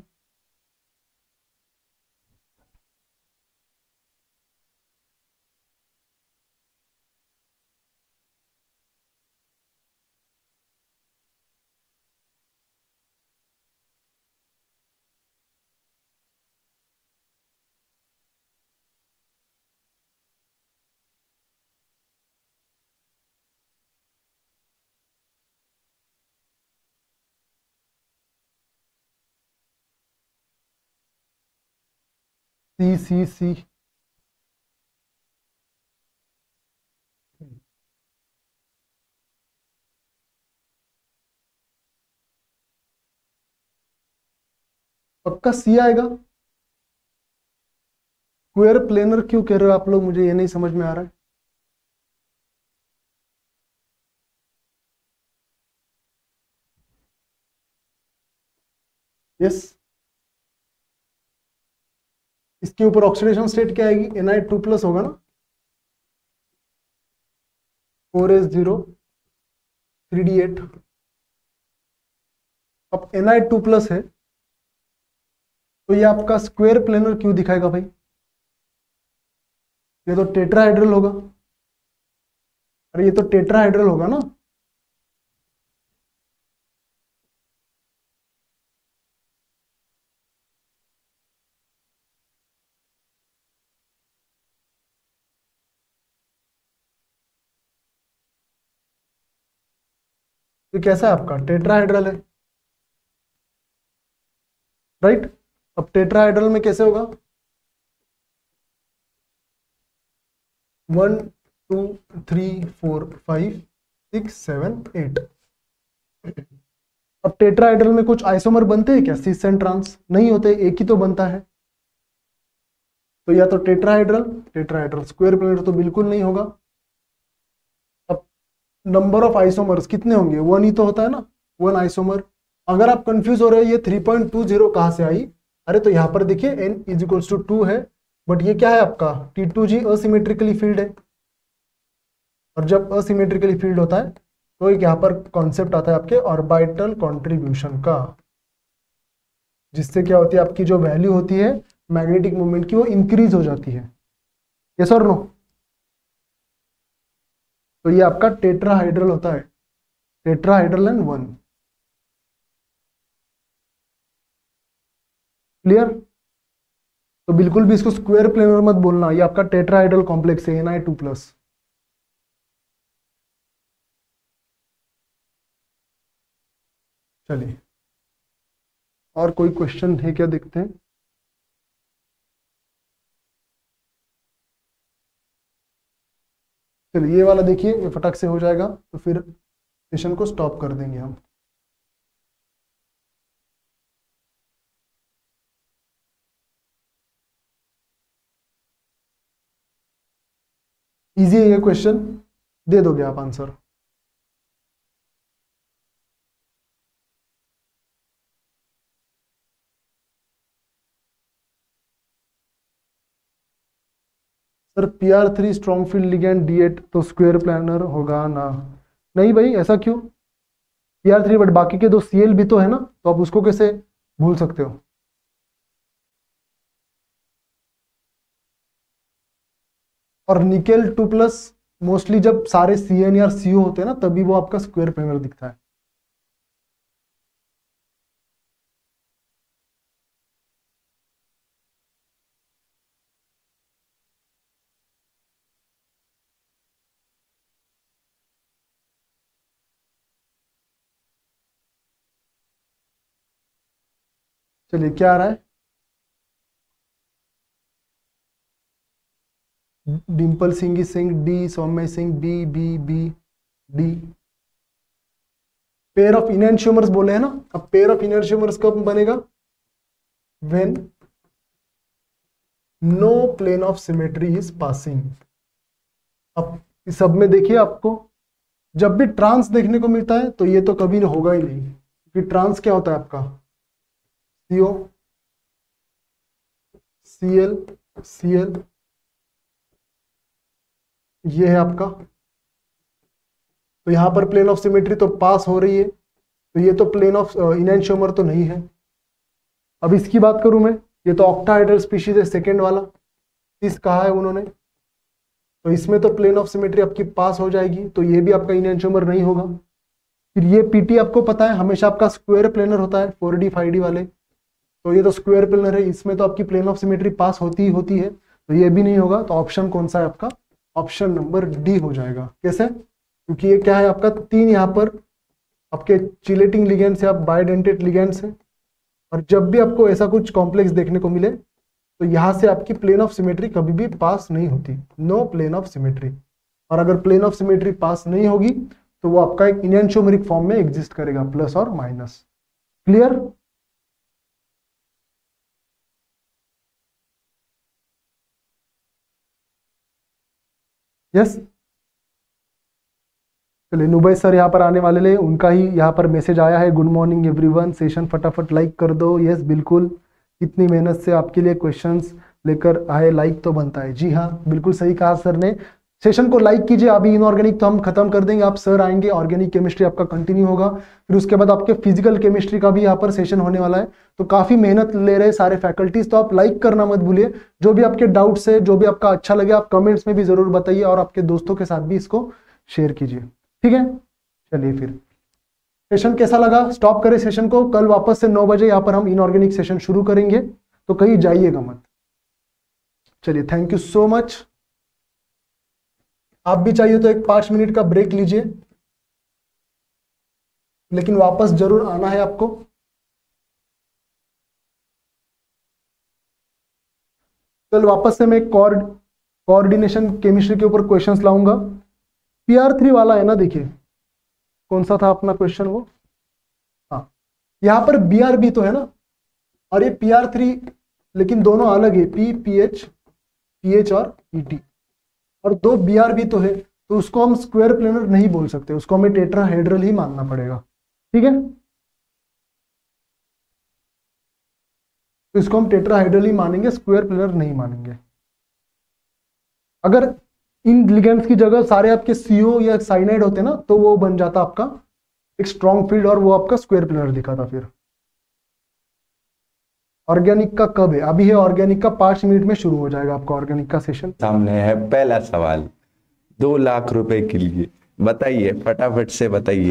A: सी सी सी पक्का सी आएगा। स्क्वायर प्लेनर क्यों कह रहे हो आप लोग, मुझे ये नहीं समझ में आ रहा है। यस, इसके ऊपर ऑक्सीडेशन स्टेट क्या आएगी, एन आई टू प्लस होगा ना, four S zero three D eight. अब एन आई टू प्लस है तो ये आपका स्क्वायर प्लेनर क्यों दिखाएगा भाई, ये तो टेट्राहेड्रल होगा। अरे ये तो टेट्राहेड्रल होगा ना, तो कैसा है आपका टेट्राहेड्रल है, राइट। अब टेट्राहेड्रल में कैसे होगा, one two three four five six seven eight. अब टेट्राहेड्रल में कुछ आइसोमर बनते हैं क्या, सिस एंड ट्रांस नहीं होते, एक ही तो बनता है। तो या तो टेट्राहेड्रल टेट्राहेड्रल स्क्वायर प्लेनर तो बिल्कुल नहीं होगा। अब नंबर ऑफ आइसोमर्स कितने होंगे, वन ही तो होता है ना, वन आइसोमर। अगर आप कंफ्यूज हो रहे हैं ये थ्री पॉइंट टू जीरो कहां से आई, अरे तो यहां पर देखिए n is equals to two है, बट ये क्या है आपका t two g asymmetrically filled है। और जब असिमेट्रिकली फील्ड होता है तो एक यहाँ पर कॉन्सेप्ट आता है आपके ऑर्बिटल कंट्रीब्यूशन का, जिससे क्या होती है आपकी जो वैल्यू होती है मैग्नेटिक मोमेंट की वो इंक्रीज हो जाती है। यस और नो, तो ये आपका टेट्राहाइड्रल होता है, टेट्राहाइड्रल एंड वन। क्लियर? तो बिल्कुल भी इसको स्क्वायर प्लेनर मत बोलना, ये आपका टेट्राहाइड्रल कॉम्प्लेक्स है एन आई टू प्लस। चलिए और कोई क्वेश्चन है क्या, देखते हैं। चलिए ये वाला देखिए, ये फटक से हो जाएगा तो फिर सेशन को स्टॉप कर देंगे हम। इजी है ये क्वेश्चन, दे दोगे आप answer? Sir P R three strong field ligand D eight तो स्क्वायर प्लानर होगा ना? नहीं भाई, ऐसा क्यों? पी आर थ्री बट बाकी के दो सी एल भी तो है ना, तो आप उसको कैसे भूल सकते हो? और निकेल टू प्लस मोस्टली जब सारे सी एन या सी ओ होते हैं ना, तभी वो आपका स्क्वायर प्लानर दिखता है। चलिए क्या आ रहा है? Dimple Singh Singh D, Saumya Singh B, B B D. Pair of enantiomers बोले हैं ना, अब पेयर ऑफ इनएंशियोमर्स कब बनेगा? When no plane of symmetry is passing. अब इस सब में देखिए, आपको जब भी ट्रांस देखने को मिलता है तो ये तो कभी होगा ही नहीं, क्योंकि ट्रांस क्या होता है आपका? सीओ, सीएल, सीएल, ये है आपका। तो यहां पर प्लेन ऑफ सिमेट्री तो पास हो रही है, तो ये तो प्लेन ऑफ इनएंशियोमर तो नहीं है। अब इसकी बात करूं मैं, ये तो ऑक्टाहाइड्रल स्पीशीज है, सेकेंड वाला इस कहा है उन्होंने, तो इसमें तो प्लेन ऑफ सिमेट्री आपकी पास हो जाएगी, तो ये भी आपका इनएंशियोमर नहीं होगा। फिर ये पीटी आपको पता है हमेशा आपका स्क्वायर प्लेनर होता है, फोर डी फाइव डी वाले, तो ये तो स्क्वायर प्लेनर है, इसमें तो आपकी प्लेन ऑफ सिमेट्री पास होती ही होती है, तो ये भी नहीं होगा। तो ऑप्शन कौन सा है आपका? ऑप्शन नंबर डी हो जाएगा। कैसे? क्योंकि ये क्या है आपका, तीन यहाँ पर आपके चिलेटिंग लिगेंड्स या बायोडेंटेट लिगेंड्स है, और जब भी आपको ऐसा कुछ कॉम्प्लेक्स देखने को मिले तो यहां से आपकी प्लेन ऑफ सिमेट्री कभी भी पास नहीं होती, नो प्लेन ऑफ सिमेट्री। और अगर प्लेन ऑफ सिमेट्री पास नहीं होगी तो वो आपका एक इनएंशियोमेरिक फॉर्म में एग्जिस्ट करेगा, प्लस और माइनस। क्लियर? यस। चलिए नुबई सर यहाँ पर आने वाले ले, उनका ही यहाँ पर मैसेज आया है, गुड मॉर्निंग एवरीवन, सेशन फटाफट लाइक कर दो। यस बिल्कुल, इतनी मेहनत से आपके लिए क्वेश्चंस लेकर आए, लाइक तो बनता है। जी हाँ बिल्कुल सही कहा सर ने, सेशन को लाइक कीजिए। अभी इनऑर्गेनिक तो हम खत्म कर देंगे, आप सर आएंगे, ऑर्गेनिक केमिस्ट्री आपका कंटिन्यू होगा, फिर उसके बाद आपके फिजिकल केमिस्ट्री का भी यहाँ पर सेशन होने वाला है। तो काफी मेहनत ले रहे सारे फैकल्टीज, तो आप लाइक करना मत भूलिए। जो भी आपके डाउट्स है, जो भी आपका अच्छा लगे, आप कमेंट्स में भी जरूर बताइए, और आपके दोस्तों के साथ भी इसको शेयर कीजिए, ठीक है? चलिए फिर सेशन कैसा लगा, स्टॉप करें सेशन को, कल वापस से नौ बजे यहाँ पर हम इनऑर्गेनिक सेशन शुरू करेंगे, तो कहीं जाइएगा मत। चलिए थैंक यू सो मच। आप भी चाहिए तो एक पांच मिनट का ब्रेक लीजिए, लेकिन वापस जरूर आना है आपको। कल वापस से मैं कॉर्ड कोऑर्डिनेशन केमिस्ट्री के ऊपर क्वेश्चंस लाऊंगा। पी आर थ्री वाला है ना, देखिए कौन सा था अपना क्वेश्चन वो, हाँ यहाँ पर बी आर बी तो है ना, और ये पी आर थ्री, लेकिन दोनों अलग है, P P H P H और ई टी, और दो बी आर बी तो है, तो उसको हम स्क्वायर प्लेनर नहीं बोल सकते, उसको हमें टेट्राहेड्रल ही मानना पड़ेगा, ठीक है? तो इसको हम टेट्राहेड्रल ही मानेंगे, स्क्वायर प्लेनर नहीं मानेंगे। अगर इन लिगेंड्स की जगह सारे आपके सीओ या साइनाइड होते ना, तो वो बन जाता आपका एक स्ट्रॉन्ग फील्ड, और वो आपका स्क्वायर प्लेनर दिखाता। फिर ऑर्गेनिक का कब है? अभी है ऑर्गेनिक का, पांच मिनट में शुरू हो जाएगा आपका ऑर्गेनिक का सेशन।
C: सामने है पहला सवाल, दो लाख रुपए के लिए। बताइए फटाफट से बताइए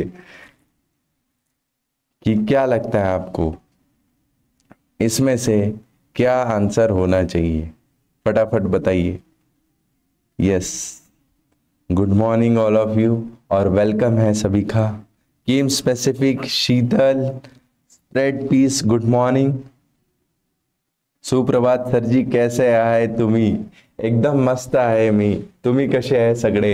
C: कि क्या लगता है आपको, इसमें से क्या आंसर होना चाहिए, फटाफट बताइए। Yes, good morning all of you और वेलकम है सभी का। Game specific, Sheetal, spread peace, good morning, सुप्रभात सर जी, कैसे आहे तुम्ही? एकदम मस्त आहे मी, तुम्ही कसे आहे सगळे?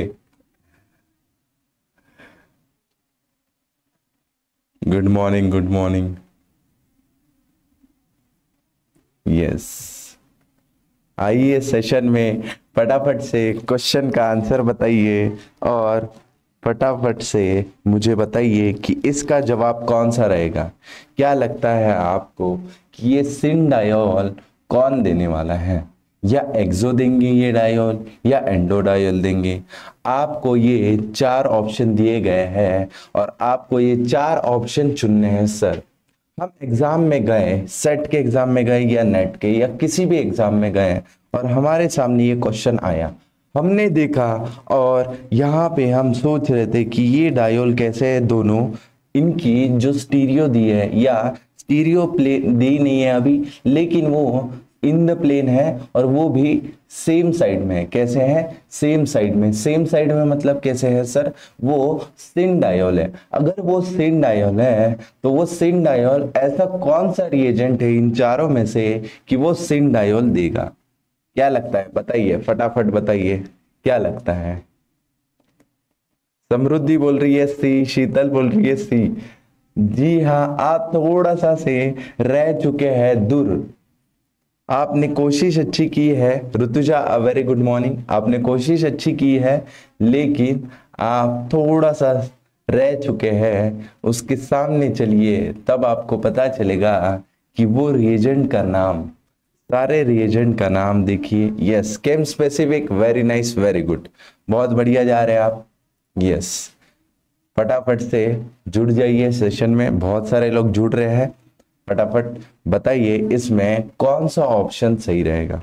C: Good morning, good morning. Yes, आइए सेशन में फटाफट से क्वेश्चन का आंसर बताइए और फटाफट से मुझे बताइए कि इसका जवाब कौन सा रहेगा। क्या लगता है आपको कि ये सिन डायोल कौन देने वाला है? या एक्सो देंगे ये डायोल या एंडो डायोल देंगे? आपको ये चार ऑप्शन दिए गए हैं और आपको ये चार ऑप्शन चुनने हैं। सर हम एग्जाम में गए, सेट के एग्जाम में गए या नेट के या किसी भी एग्जाम में गए और हमारे सामने ये क्वेश्चन आया, हमने देखा और यहाँ पे हम सोच रहे थे कि ये डायोल कैसे है, दोनों इनकी जो स्टीरियो दी है या स्टीरियो प्लेन दी नहीं है अभी, लेकिन वो इन द प्लेन है और वो भी सेम साइड में है। कैसे है? सेम साइड में। सेम साइड में मतलब कैसे है सर? वो सिन डायोल है। अगर वो सिन डायोल है तो वो सिन डायोल ऐसा कौन सा रिएजेंट है इन चारों में से कि वो सिन डायोल देगा? क्या लगता है बताइए, फटाफट बताइए क्या लगता है। समृद्धि बोल रही है सी, शीतल बोल रही है सी। जी हाँ, आप थोड़ा सा से रह चुके हैं दूर, आपने कोशिश अच्छी की है। ऋतुजा वेरी गुड मॉर्निंग, आपने कोशिश अच्छी की है लेकिन आप थोड़ा सा रह चुके हैं। उसके सामने चलिए तब आपको पता चलेगा कि वो रिएजेंट का नाम, सारे रिएजेंट का नाम देखिए। Yes, chem specific, very nice, very good, बहुत बढ़िया जा रहे हैं आप। यस, फटाफट से जुड़ जाइए सेशन में, बहुत सारे लोग जुड़ रहे हैं। फटाफट बताइए इसमें कौन सा ऑप्शन सही रहेगा।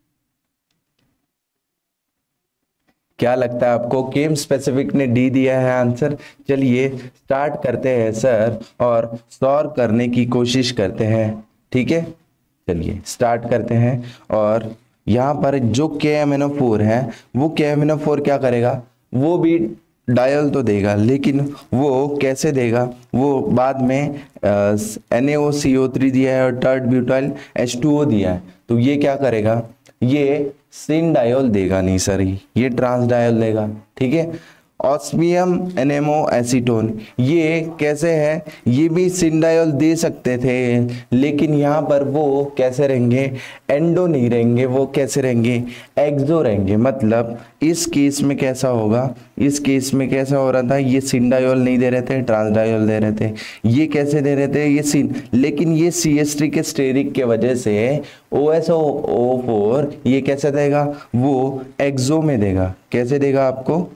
C: क्या लगता है आपको? केम स्पेसिफिक ने डी दिया है आंसर। चलिए स्टार्ट करते हैं सर और सॉल्व करने की कोशिश करते हैं, ठीक है? चलिए स्टार्ट करते हैं और यहाँ पर जो के एम एन ओ फोर है वो के एम एन ओ फोर क्या करेगा? वो भी डायल तो देगा, लेकिन वो कैसे देगा? वो बाद में N A O C O three दिया है और tert butyl H two O दिया है, तो ये क्या करेगा? ये सिन डायोल देगा नहीं सर, ये ट्रांस डायोल देगा, ठीक है? ऑस्मियम एनेमो एसीटोन ये कैसे है? ये भी सिन डायोल दे सकते थे, लेकिन यहाँ पर वो कैसे रहेंगे? एंडो नहीं रहेंगे, वो कैसे रहेंगे? एक्सो रहेंगे। मतलब इस केस में कैसा होगा? इस केस में कैसा हो रहा था? ये सिन डायोल नहीं दे रहे थे, ट्रांस डायोल दे रहे थे। ये कैसे दे रहे थे? ये सिन, लेकिन ये सी एस थ्री के स्टेरिक के वजह से ओ एस ओ फोर ये कैसे देगा? वो एक्सो में देगा। कैसे देगा आपको?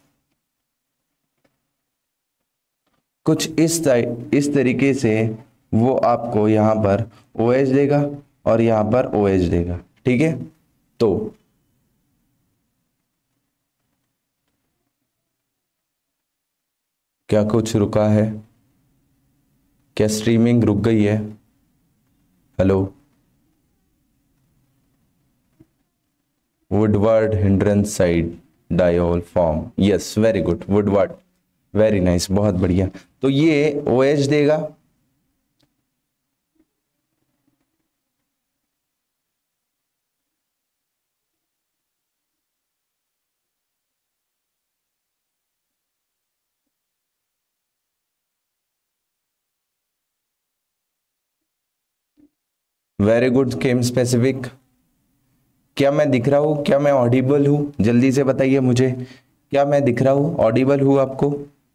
C: कुछ इस इस तरीके से वो आपको यहाँ पर ओ एच देगा और यहाँ पर ओ एच देगा, ठीक है? तो क्या कुछ रुका है? क्या स्ट्रीमिंग रुक गई है? Hello, Woodward hindrance side diol form, yes very good, Woodward, very nice, बहुत बढ़िया। तो ये ओ एच देगा, वेरी गुड केम स्पेसिफिक। क्या मैं दिख रहा हूं? क्या मैं ऑडिबल हूं? जल्दी से बताइए मुझे, क्या मैं दिख रहा हूं? ऑडिबल हूं आपको?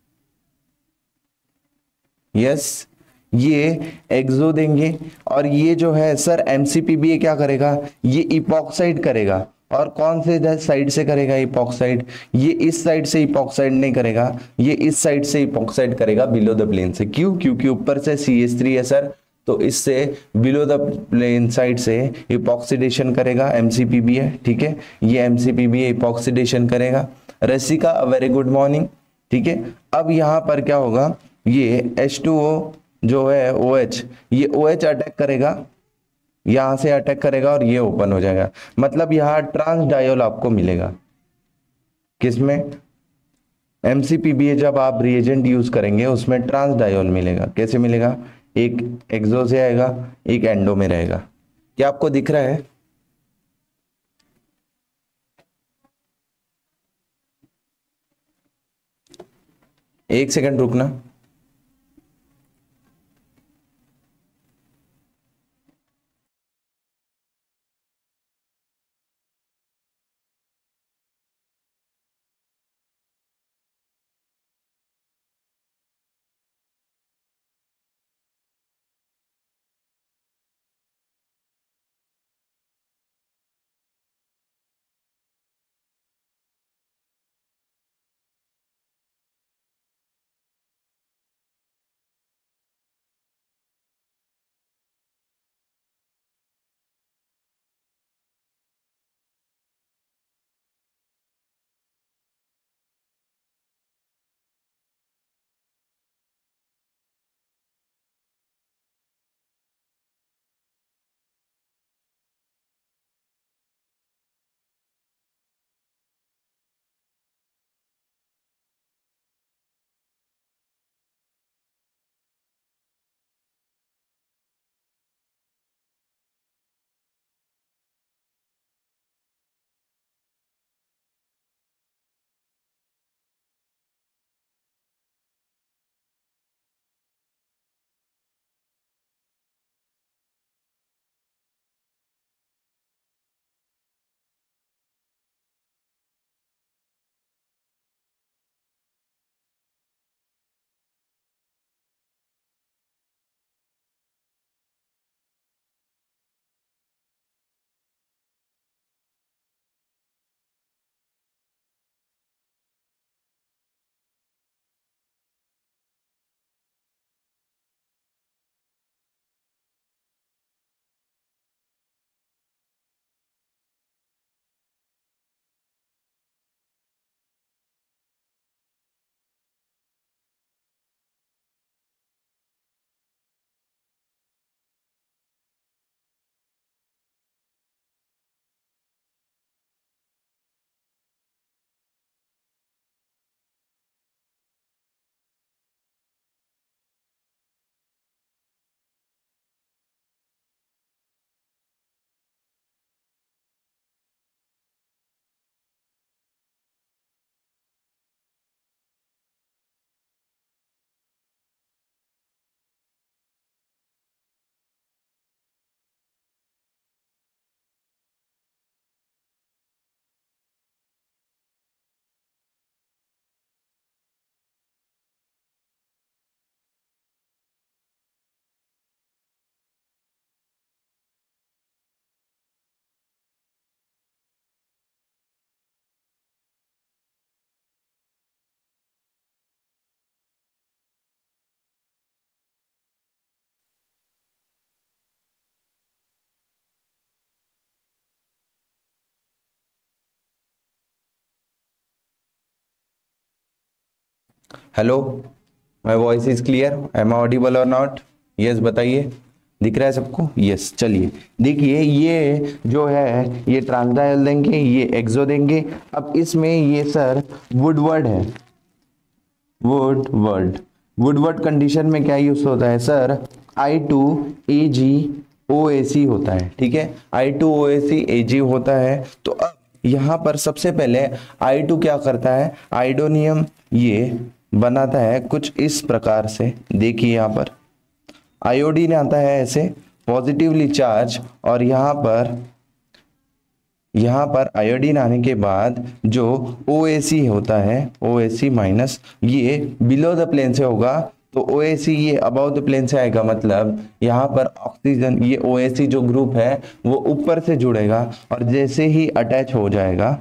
C: यस, ये एक्सो देंगे और ये जो है सर एमसीपीबीए क्या करेगा? ये इपॉक्साइड करेगा। और कौन से साइड से करेगा इपॉक्साइड? ये इस साइड से इपॉक्साइड नहीं करेगा, ये इस साइड से इपॉक्साइड करेगा, बिलो द प्लेन से। क्यों? क्योंकि ऊपर से सी एच थ्री है सर, तो इससे बिलो द प्लेन साइड से इपॉक्सीडेशन करेगा, एमसीपीबी है, ठीक है? ये एमसीपीबी इपॉक्सीडेशन करेगा। Rasika a very good morning. ठीक है, अब यहाँ पर क्या होगा, ये एच टू ओ जो है OH, ये OH अटैक करेगा, यहां से अटैक करेगा और ये ओपन हो जाएगा। मतलब यहाँ ट्रांस डायोल आपको मिलेगा। किसमें? एमसीपीबी जब आप रिएजेंट यूज करेंगे उसमें ट्रांस डायोल मिलेगा। कैसे मिलेगा? एक एक्सो से आएगा, एक एंडो में रहेगा। क्या आपको दिख रहा है? एक सेकंड रुकना। Hello, my voice is clear? Am I audible और नॉट? यस बताइए, दिख रहा है सबको? यस। चलिए देखिए, ये जो है ये ट्रांसडायल देंगे, ये एक्सो देंगे। अब इसमें ये सर वुडवर्ड है, वुडवर्ड। वुडवर्ड कंडीशन में क्या यूज होता है sir? I two A G O A सी होता है। ठीक है, आई टू ओ ए सी ए जी होता है। तो अब यहाँ पर सबसे पहले आई टू क्या करता है? आइडोनियम ये बनाता है कुछ इस प्रकार से। देखिए यहाँ पर आयोडीन आता है ऐसे पॉजिटिवली चार्ज, और यहाँ पर यहाँ पर आयोडीन आने के बाद जो O A C होता है, O A C माइनस, ये बिलो द प्लेन से होगा, तो O A C ये अबाउ द प्लेन से आएगा। मतलब यहाँ पर ऑक्सीजन, ये O A C जो ग्रुप है वो ऊपर से जुड़ेगा, और जैसे ही अटैच हो जाएगा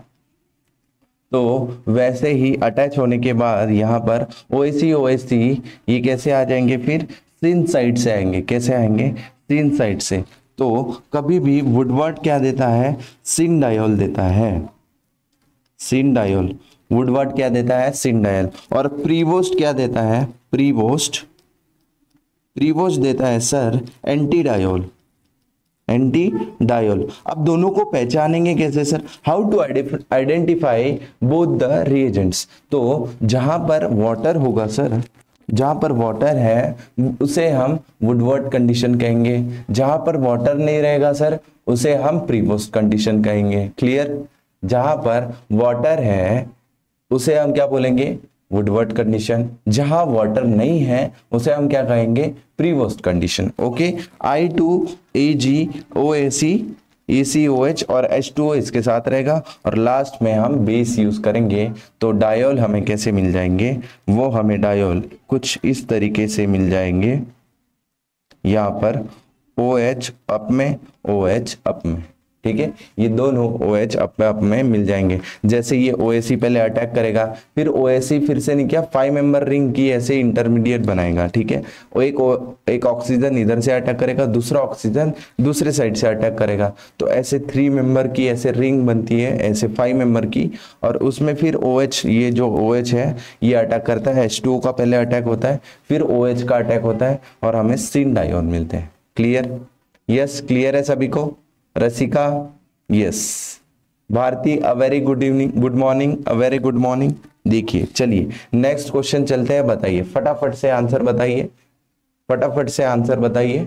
C: तो वैसे ही अटैच होने के बाद यहाँ पर O A C O H C ये कैसे आ जाएंगे? फिर सिन साइड से आएंगे। कैसे आएंगे? सिन साइड से। तो कभी भी वुडवर्ड क्या देता है? सिन डायोल देता है, सिन डायोल। वुडवर्ड क्या देता है, सिंडायल। और प्रीवोस्ट क्या देता है, प्रीवोस्ट प्रीवोस्ट देता है sir anti diol, anti diol. अब दोनों को पहचानेंगे कैसे sir, how to identify both the reagents. तो जहां पर वाटर होगा सर, जहां पर वाटर है उसे हम वुडवर्ड कंडीशन कहेंगे, जहां पर वाटर नहीं रहेगा सर उसे हम प्रीवोस्ट कंडीशन कहेंगे। क्लियर, जहां पर वाटर है उसे हम क्या बोलेंगे, वुडवर्ड कंडीशन, जहां वाटर नहीं है उसे हम क्या कहेंगे, Prevost condition. Okay, I two A G O A C A C O H और एच टू ओ इसके साथ रहेगा और लास्ट में हम बेस यूज करेंगे। तो डायोल हमें कैसे मिल जाएंगे, वो हमें डायोल कुछ इस तरीके से मिल जाएंगे, यहाँ पर ओ एच अप में, ओ एच अप में, ठीक है, ये दोनों OH अप में अप में मिल जाएंगे। जैसे ये O A C पहले अटैक करेगा, फिर O A C फिर से नहीं क्या फाइव मेंबर रिंग की ऐसे इंटरमीडिएट बनाएगा, ठीक है। और एक एक ऑक्सीजन इधर से अटैक करेगा, दूसरा ऑक्सीजन दूसरे साइड से अटैक करेगा, तो ऐसे थ्री मेंबर की ऐसे रिंग बनती है, ऐसे फाइव मेंबर की, और उसमें फिर OH, ये जो OH है ये अटैक करता है, एच टू ओ का पहले अटैक होता है, फिर OH का अटैक होता है और हमें सिन डायोन मिलते हैं। क्लियर, यस क्लियर है सभी को। Rasika, yes. Bharti, uh very good evening, good morning, uh very good morning. देखिए चलिए नेक्स्ट क्वेश्चन चलते हैं, बताइए फटाफट से आंसर बताइए, फटाफट से आंसर बताइए,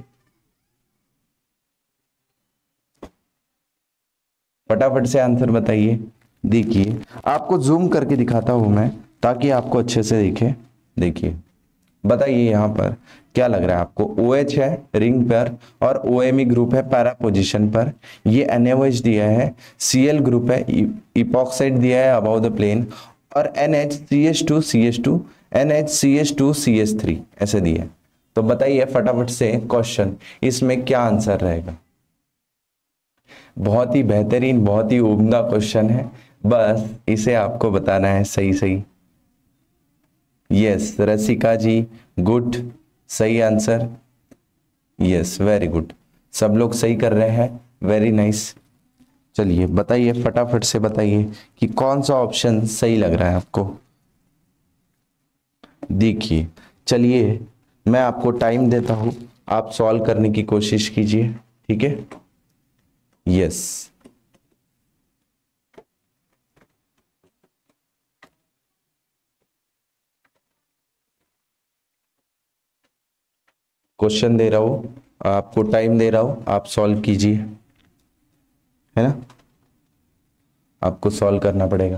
C: फटाफट से आंसर बताइए। देखिए आपको जूम करके दिखाता हूं मैं ताकि आपको अच्छे से दिखे। देखिए बताइए यहाँ पर क्या लग रहा है आपको, OH है रिंग पर और O M E ग्रुप है पैरा पोजीशन पर, ये N A O H दिया है, Cl ग्रुप है, इपॉक्साइड दिया है अबाउ द प्लेन, और NH C H two C H two NH C H two C H three ऐसे दिया है। तो बताइए फटाफट से क्वेश्चन, इसमें क्या आंसर रहेगा। बहुत ही बेहतरीन, बहुत ही उम्दा क्वेश्चन है, बस इसे आपको बताना है सही सही। यस रसिका जी, गुड, सही आंसर, यस वेरी गुड, सब लोग सही कर रहे हैं, वेरी नाइस। चलिए बताइए फटाफट से बताइए कि कौन सा ऑप्शन सही लग रहा है आपको। देखिए चलिए मैं आपको टाइम देता हूं, आप सॉल्व करने की कोशिश कीजिए, ठीक है। यस क्वेश्चन दे रहा हूं, आपको टाइम दे रहा हूं, आप सॉल्व कीजिए, है ना, आपको सॉल्व करना पड़ेगा।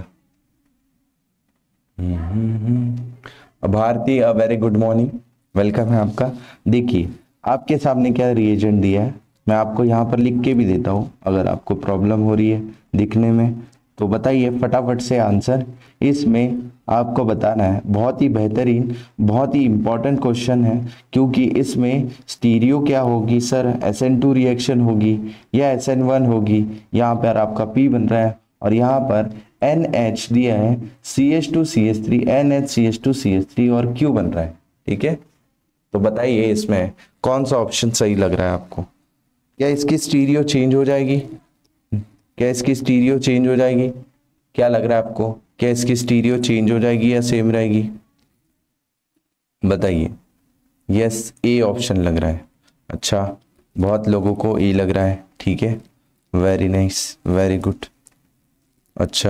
C: Bharti, uh very good morning, welcome है आपका। देखिए आपके सामने क्या रिएजेंट दिया है, मैं आपको यहाँ पर लिख के भी देता हूँ अगर आपको प्रॉब्लम हो रही है दिखने में। तो बताइए फटाफट से आंसर, इसमें आपको बताना है। बहुत ही बेहतरीन, बहुत ही इंपॉर्टेंट क्वेश्चन है, क्योंकि इसमें स्टीरियो क्या होगी sir, S N two reaction होगी या एस एन वन होगी। यहाँ पर आपका P बन रहा है और यहाँ पर एन एच दिया है, C H two C H three, N H C H two C H three और Q बन रहा है, ठीक है। तो बताइए इसमें कौन सा ऑप्शन सही लग रहा है आपको। क्या इसकी स्टीरियो चेंज हो जाएगी, क्या इसकी स्टीरियो चेंज हो जाएगी, क्या लग रहा है आपको, क्या इसकी स्टीरियो चेंज हो जाएगी या सेम रहेगी, बताइए। यस ए ऑप्शन लग रहा है, अच्छा बहुत लोगों को ए लग रहा है, ठीक है, वेरी नाइस, वेरी गुड। अच्छा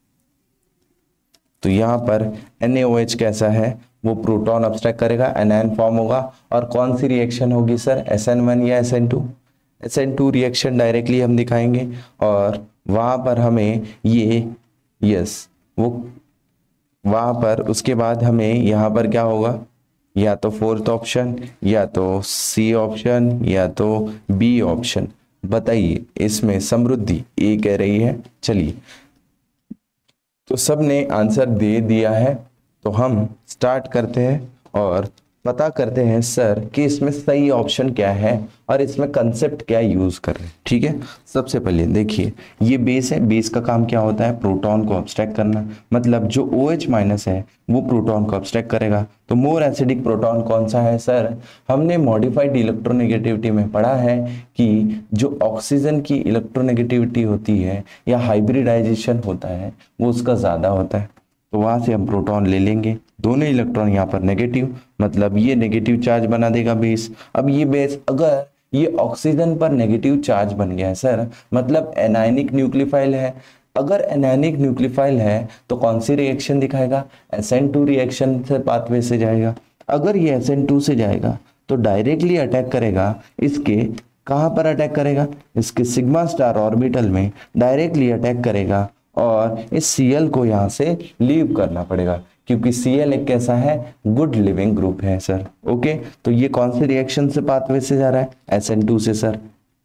C: तो यहाँ पर एन ए ओ एच कैसा है, वो प्रोटॉन अब्स्ट्रैक्ट करेगा, एनायन फॉर्म होगा, और कौन सी रिएक्शन होगी सर, एस एन वन या S N two, S N two reaction directly हम दिखाएंगे, और वहां पर हमें ये यस वो वहां पर उसके बाद हमें यहाँ पर क्या होगा, या तो फोर्थ ऑप्शन या तो सी ऑप्शन या तो बी ऑप्शन। बताइए इसमें समृद्धि ए कह रही है। चलिए तो सब ने आंसर दे दिया है, तो हम स्टार्ट करते हैं और पता करते हैं सर कि इसमें सही ऑप्शन क्या है और इसमें कंसेप्ट क्या यूज कर रहे हैं, ठीक है। सबसे पहले देखिए ये बेस है, बेस का काम क्या होता है, प्रोटॉन को अब्स्ट्रैक्ट करना, मतलब जो OH माइनस है वो प्रोटॉन को अब्स्ट्रैक्ट करेगा। तो मोर एसिडिक प्रोटॉन कौन सा है सर, हमने मॉडिफाइड इलेक्ट्रोनेगेटिविटी में पढ़ा है कि जो ऑक्सीजन की इलेक्ट्रोनेगेटिविटी होती है या हाइब्रिडाइजेशन होता है वो उसका ज्यादा होता है। तो वहां से हम प्रोटॉन ले लेंगे, दोनों इलेक्ट्रॉन यहाँ पर नेगेटिव, मतलब ये नेगेटिव चार्ज बना देगा बेस। अब ये बेस अगर ये ऑक्सीजन पर नेगेटिव चार्ज बन गया है सर, मतलब एनायनिक न्यूक्लियोफाइल है। अगर एनायनिक न्यूक्लियोफाइल है तो कौन सी रिएक्शन दिखाएगा, एस एन टू रिएक्शन से पाथवे से जाएगा। अगर ये एस एन टू से जाएगा तो डायरेक्टली अटैक करेगा इसके, कहाँ पर अटैक करेगा, इसके सिग्मा स्टार ऑर्बिटल में डायरेक्टली अटैक करेगा और इस Cl को यहाँ से लीव करना पड़ेगा, क्योंकि Cl एक कैसा है, गुड लिविंग ग्रुप है सर। ओके, तो ये कौन से रिएक्शन से पाथवे से जा रहा है, एस एन टू से सर।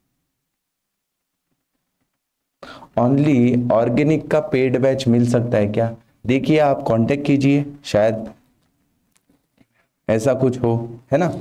C: ओनली ऑर्गेनिक का पेड बैच मिल सकता है क्या, देखिए आप कांटेक्ट कीजिए, शायद ऐसा कुछ हो, है ना।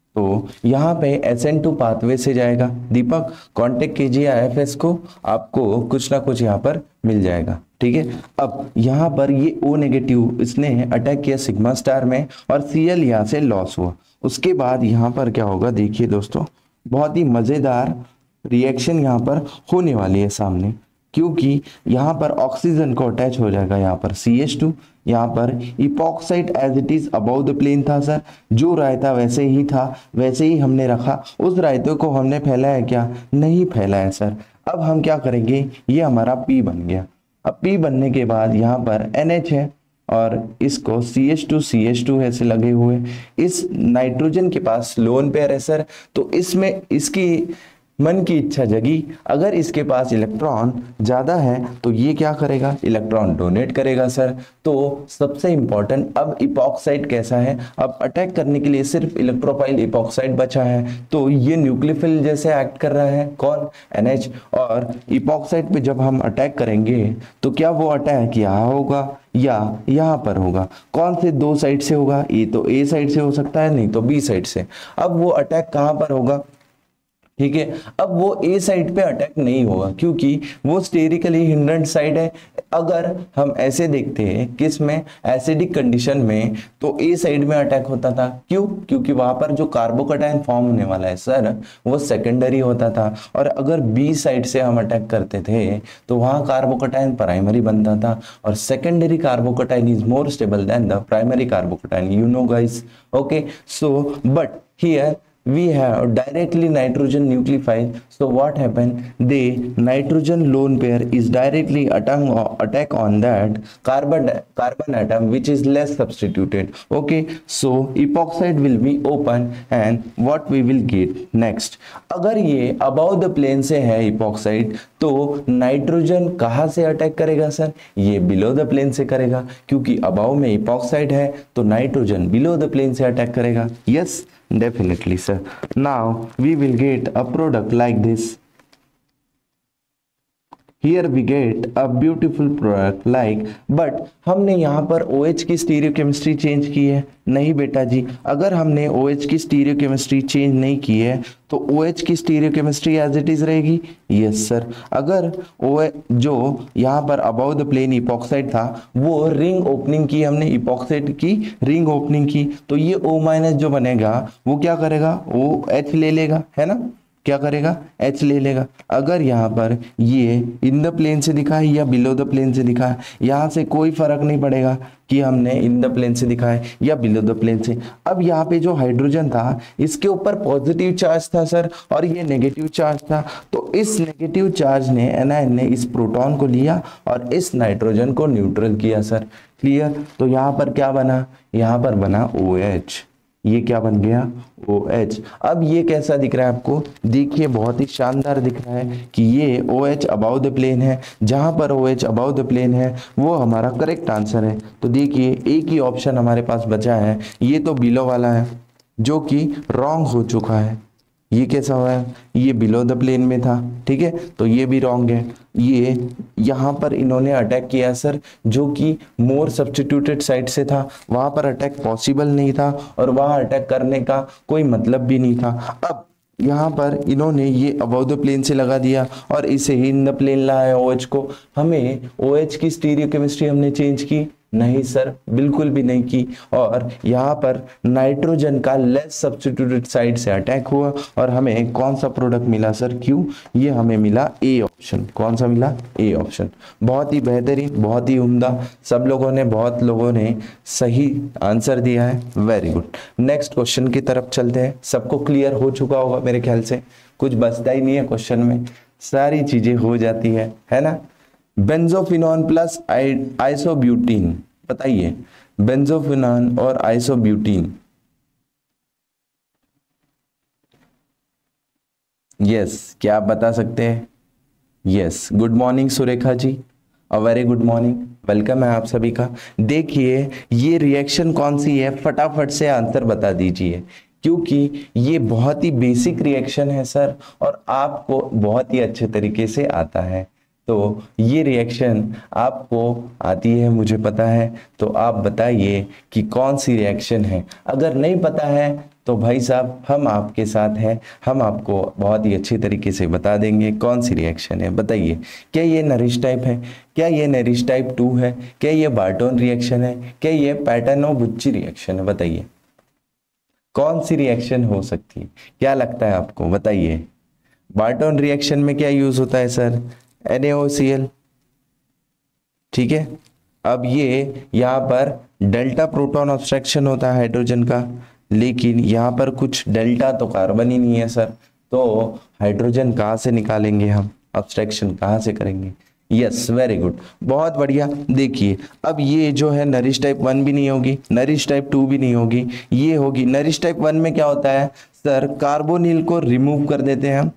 C: तो यहाँ पे एस एन टू पाथवे से जाएगा, दीपक कांटेक्ट कीजिए आई एफ एस को, आपको कुछ ना कुछ यहाँ पर मिल जाएगा, ठीक है। अब यहाँ पर ये O नेगेटिव इसने अटैक किया सिग्मा स्टार में और Cl यहाँ से लॉस हुआ। उसके बाद यहाँ पर क्या होगा, देखिए दोस्तों, बहुत ही मजेदार रिएक्शन यहाँ पर होने वाली है सामने, क्योंकि यहाँ पर ऑक्सीजन को अटैच हो जाएगा यहाँ पर सी एच टू, यहाँ पर epoxide as it is above the plane था सर, जो रायता वैसे ही था वैसे ही हमने रखा, उस रायते को हमने फैलाया क्या, नहीं फैलाया सर। अब हम क्या करेंगे, ये हमारा P बन गया। अब P बनने के बाद यहाँ पर एन एच है और इसको C H two C H two ऐसे लगे हुए, इस नाइट्रोजन के पास लोन पेयर है सर, तो इसमें इसकी मन की इच्छा जगी, अगर इसके पास इलेक्ट्रॉन ज्यादा है तो ये क्या करेगा, इलेक्ट्रॉन डोनेट करेगा सर। तो सबसे इंपॉर्टेंट, अब इपॉक्साइड कैसा है, अब अटैक करने के लिए सिर्फ इलेक्ट्रोफाइल इपॉक्साइड बचा है, तो ये न्यूक्लियोफिल जैसे एक्ट कर रहा है, कौन, एन एच। और इपॉक्साइड पे जब हम अटैक करेंगे तो क्या वो अटैक यहाँ होगा या यहाँ पर होगा, कौन से दो साइड से होगा, ये तो ए साइड से हो सकता है, नहीं तो बी साइड से। अब वो अटैक कहाँ पर होगा, ठीक है। अब वो ए साइड पे अटैक नहीं होगा क्योंकि वो स्टेरिकली हिंड्रेंट साइड है। अगर हम ऐसे देखते हैं किस में, एसिडिक कंडीशन में, तो ए साइड में अटैक होता था, क्यों, क्योंकि वहां पर जो कार्बोकैटायन फॉर्म होने वाला है सर वो सेकेंडरी होता था। और अगर बी साइड से हम अटैक करते थे तो वहां कार्बोकैटायन प्राइमरी बनता था, और secondary carbocation is more stable than the primary carbocation, you know guys. Okay, so but here we have directly nitrogen nucleophile, so what happened, the nitrogen lone pair is directly attack attack on that carbon carbon atom which is less substituted. Okay, so epoxide will be open and what we will get next, अगर ये above the plane से है epoxide तो nitrogen कहाँ से attack करेगा sir, ये below the plane से करेगा, क्योंकि अबाव में इपॉक्साइड है तो नाइट्रोजन बिलो द प्लेन से अटैक करेगा। Yes, definitely sir. Now we will get a product like this. Here we get a beautiful product like, but हमने यहाँ पर OH की स्टीरियोकेमिस्ट्री चेंज की है, नहीं बेटा जी। अगर हमने OH की स्टीरियोकेमिस्ट्री चेंज नहीं की है तो OH की स्टीरियोकेमिस्ट्री एज इट इज रहेगी। यस सर, अगर OH जो यहाँ पर अबाउ द प्लेन इपॉक्साइड था वो रिंग ओपनिंग की, हमने इपॉक्साइड की रिंग ओपनिंग की, तो ये O माइनस जो बनेगा वो क्या करेगा, OH ले लेगा, है ना, क्या करेगा, H ले लेगा। अगर यहाँ पर ये इन द प्लेन से दिखा है या बिलो द प्लेन से दिखा है, यहाँ से कोई फर्क नहीं पड़ेगा कि हमने इन द प्लेन से दिखा है या बिलो द प्लेन से। अब यहाँ पे जो हाइड्रोजन था इसके ऊपर पॉजिटिव चार्ज था सर और ये नेगेटिव चार्ज था, तो इस नेगेटिव चार्ज ने एनायन ने इस प्रोटॉन को लिया और इस नाइट्रोजन को न्यूट्रल किया सर। क्लियर, तो यहाँ पर क्या बना, यहाँ पर बना OH, ये क्या बन गया, OH। अब ये कैसा दिख रहा है आपको, देखिए बहुत ही शानदार दिख रहा है कि ये OH अबाउ द प्लेन है, जहां पर OH अबाउ द प्लेन है वो हमारा करेक्ट आंसर है। तो देखिए एक ही ऑप्शन हमारे पास बचा है, ये तो बिलो वाला है जो कि रॉन्ग हो चुका है। ये कैसा हुआ है, ये बिलो द प्लेन में था, ठीक है, तो ये भी रॉन्ग है। ये यहाँ पर इन्होंने अटैक किया सर जो कि मोर सब्स्टिट्यूटेड साइड से था, वहां पर अटैक पॉसिबल नहीं था और वहां अटैक करने का कोई मतलब भी नहीं था। अब यहाँ पर इन्होंने ये अबाउ द प्लेन से लगा दिया और इसे ही इन द प्लेन लाया OH को। हमें OH की स्टीरियोकेमिस्ट्री हमने चेंज की, नहीं सर, बिल्कुल भी नहीं की। और यहाँ पर नाइट्रोजन का लेस सब्स्टिट्यूटेड साइड से अटैक हुआ और हमें कौन सा प्रोडक्ट मिला सर, क्यों? ये हमें मिला ए ऑप्शन। कौन सा मिला? A option. बहुत ही बेहतरीन, बहुत ही उम्दा, सब लोगों ने बहुत लोगों ने सही आंसर दिया है, वेरी गुड। नेक्स्ट क्वेश्चन की तरफ चलते हैं। सबको क्लियर हो चुका होगा मेरे ख्याल से, कुछ बचता ही नहीं है क्वेश्चन में, सारी चीजें हो जाती है है ना। बेंजोफिनॉन प्लस आइसोब्यूटीन, बताइए बेंजोफिनॉन और आइसोब्यूटीन। यस, क्या आप बता सकते हैं? Yes, good morning Surekha ji, uh very good morning, welcome है आप सभी का। देखिए ये रिएक्शन कौन सी है, फटाफट से आंसर बता दीजिए, क्योंकि ये बहुत ही बेसिक रिएक्शन है सर और आपको बहुत ही अच्छे तरीके से आता है। तो ये रिएक्शन आपको आती है, मुझे पता है, तो आप बताइए कि कौन सी रिएक्शन है। अगर नहीं पता है तो भाई साहब हम आपके साथ हैं, हम आपको बहुत ही अच्छी तरीके से बता देंगे कौन सी रिएक्शन है। बताइए, क्या ये नरिश टाइप है, क्या ये नरिश टाइप टू है, क्या ये बार्टोन रिएक्शन है, क्या ये पैटर्नो-बुच्ची रिएक्शन है? बताइए कौन सी रिएक्शन हो सकती है, क्या लगता है आपको? बताइए। बार्टोन रिएक्शन में क्या यूज होता है sir? N A O C L, ठीक है। अब ये यहाँ पर डेल्टा प्रोटॉन ऑब्स्ट्रक्शन होता है हाइड्रोजन का, लेकिन यहाँ पर कुछ डेल्टा तो कार्बन ही नहीं है सर, तो हाइड्रोजन कहाँ से निकालेंगे हम, ऑब्स्ट्रक्शन कहाँ से करेंगे? यस, वेरी गुड, बहुत बढ़िया। देखिए अब ये जो है नरिश टाइप वन भी नहीं होगी, नरिश टाइप टू भी नहीं होगी, ये होगी नरिश टाइप वन में क्या होता है सर, कार्बोनिल को रिमूव कर देते हैं हम,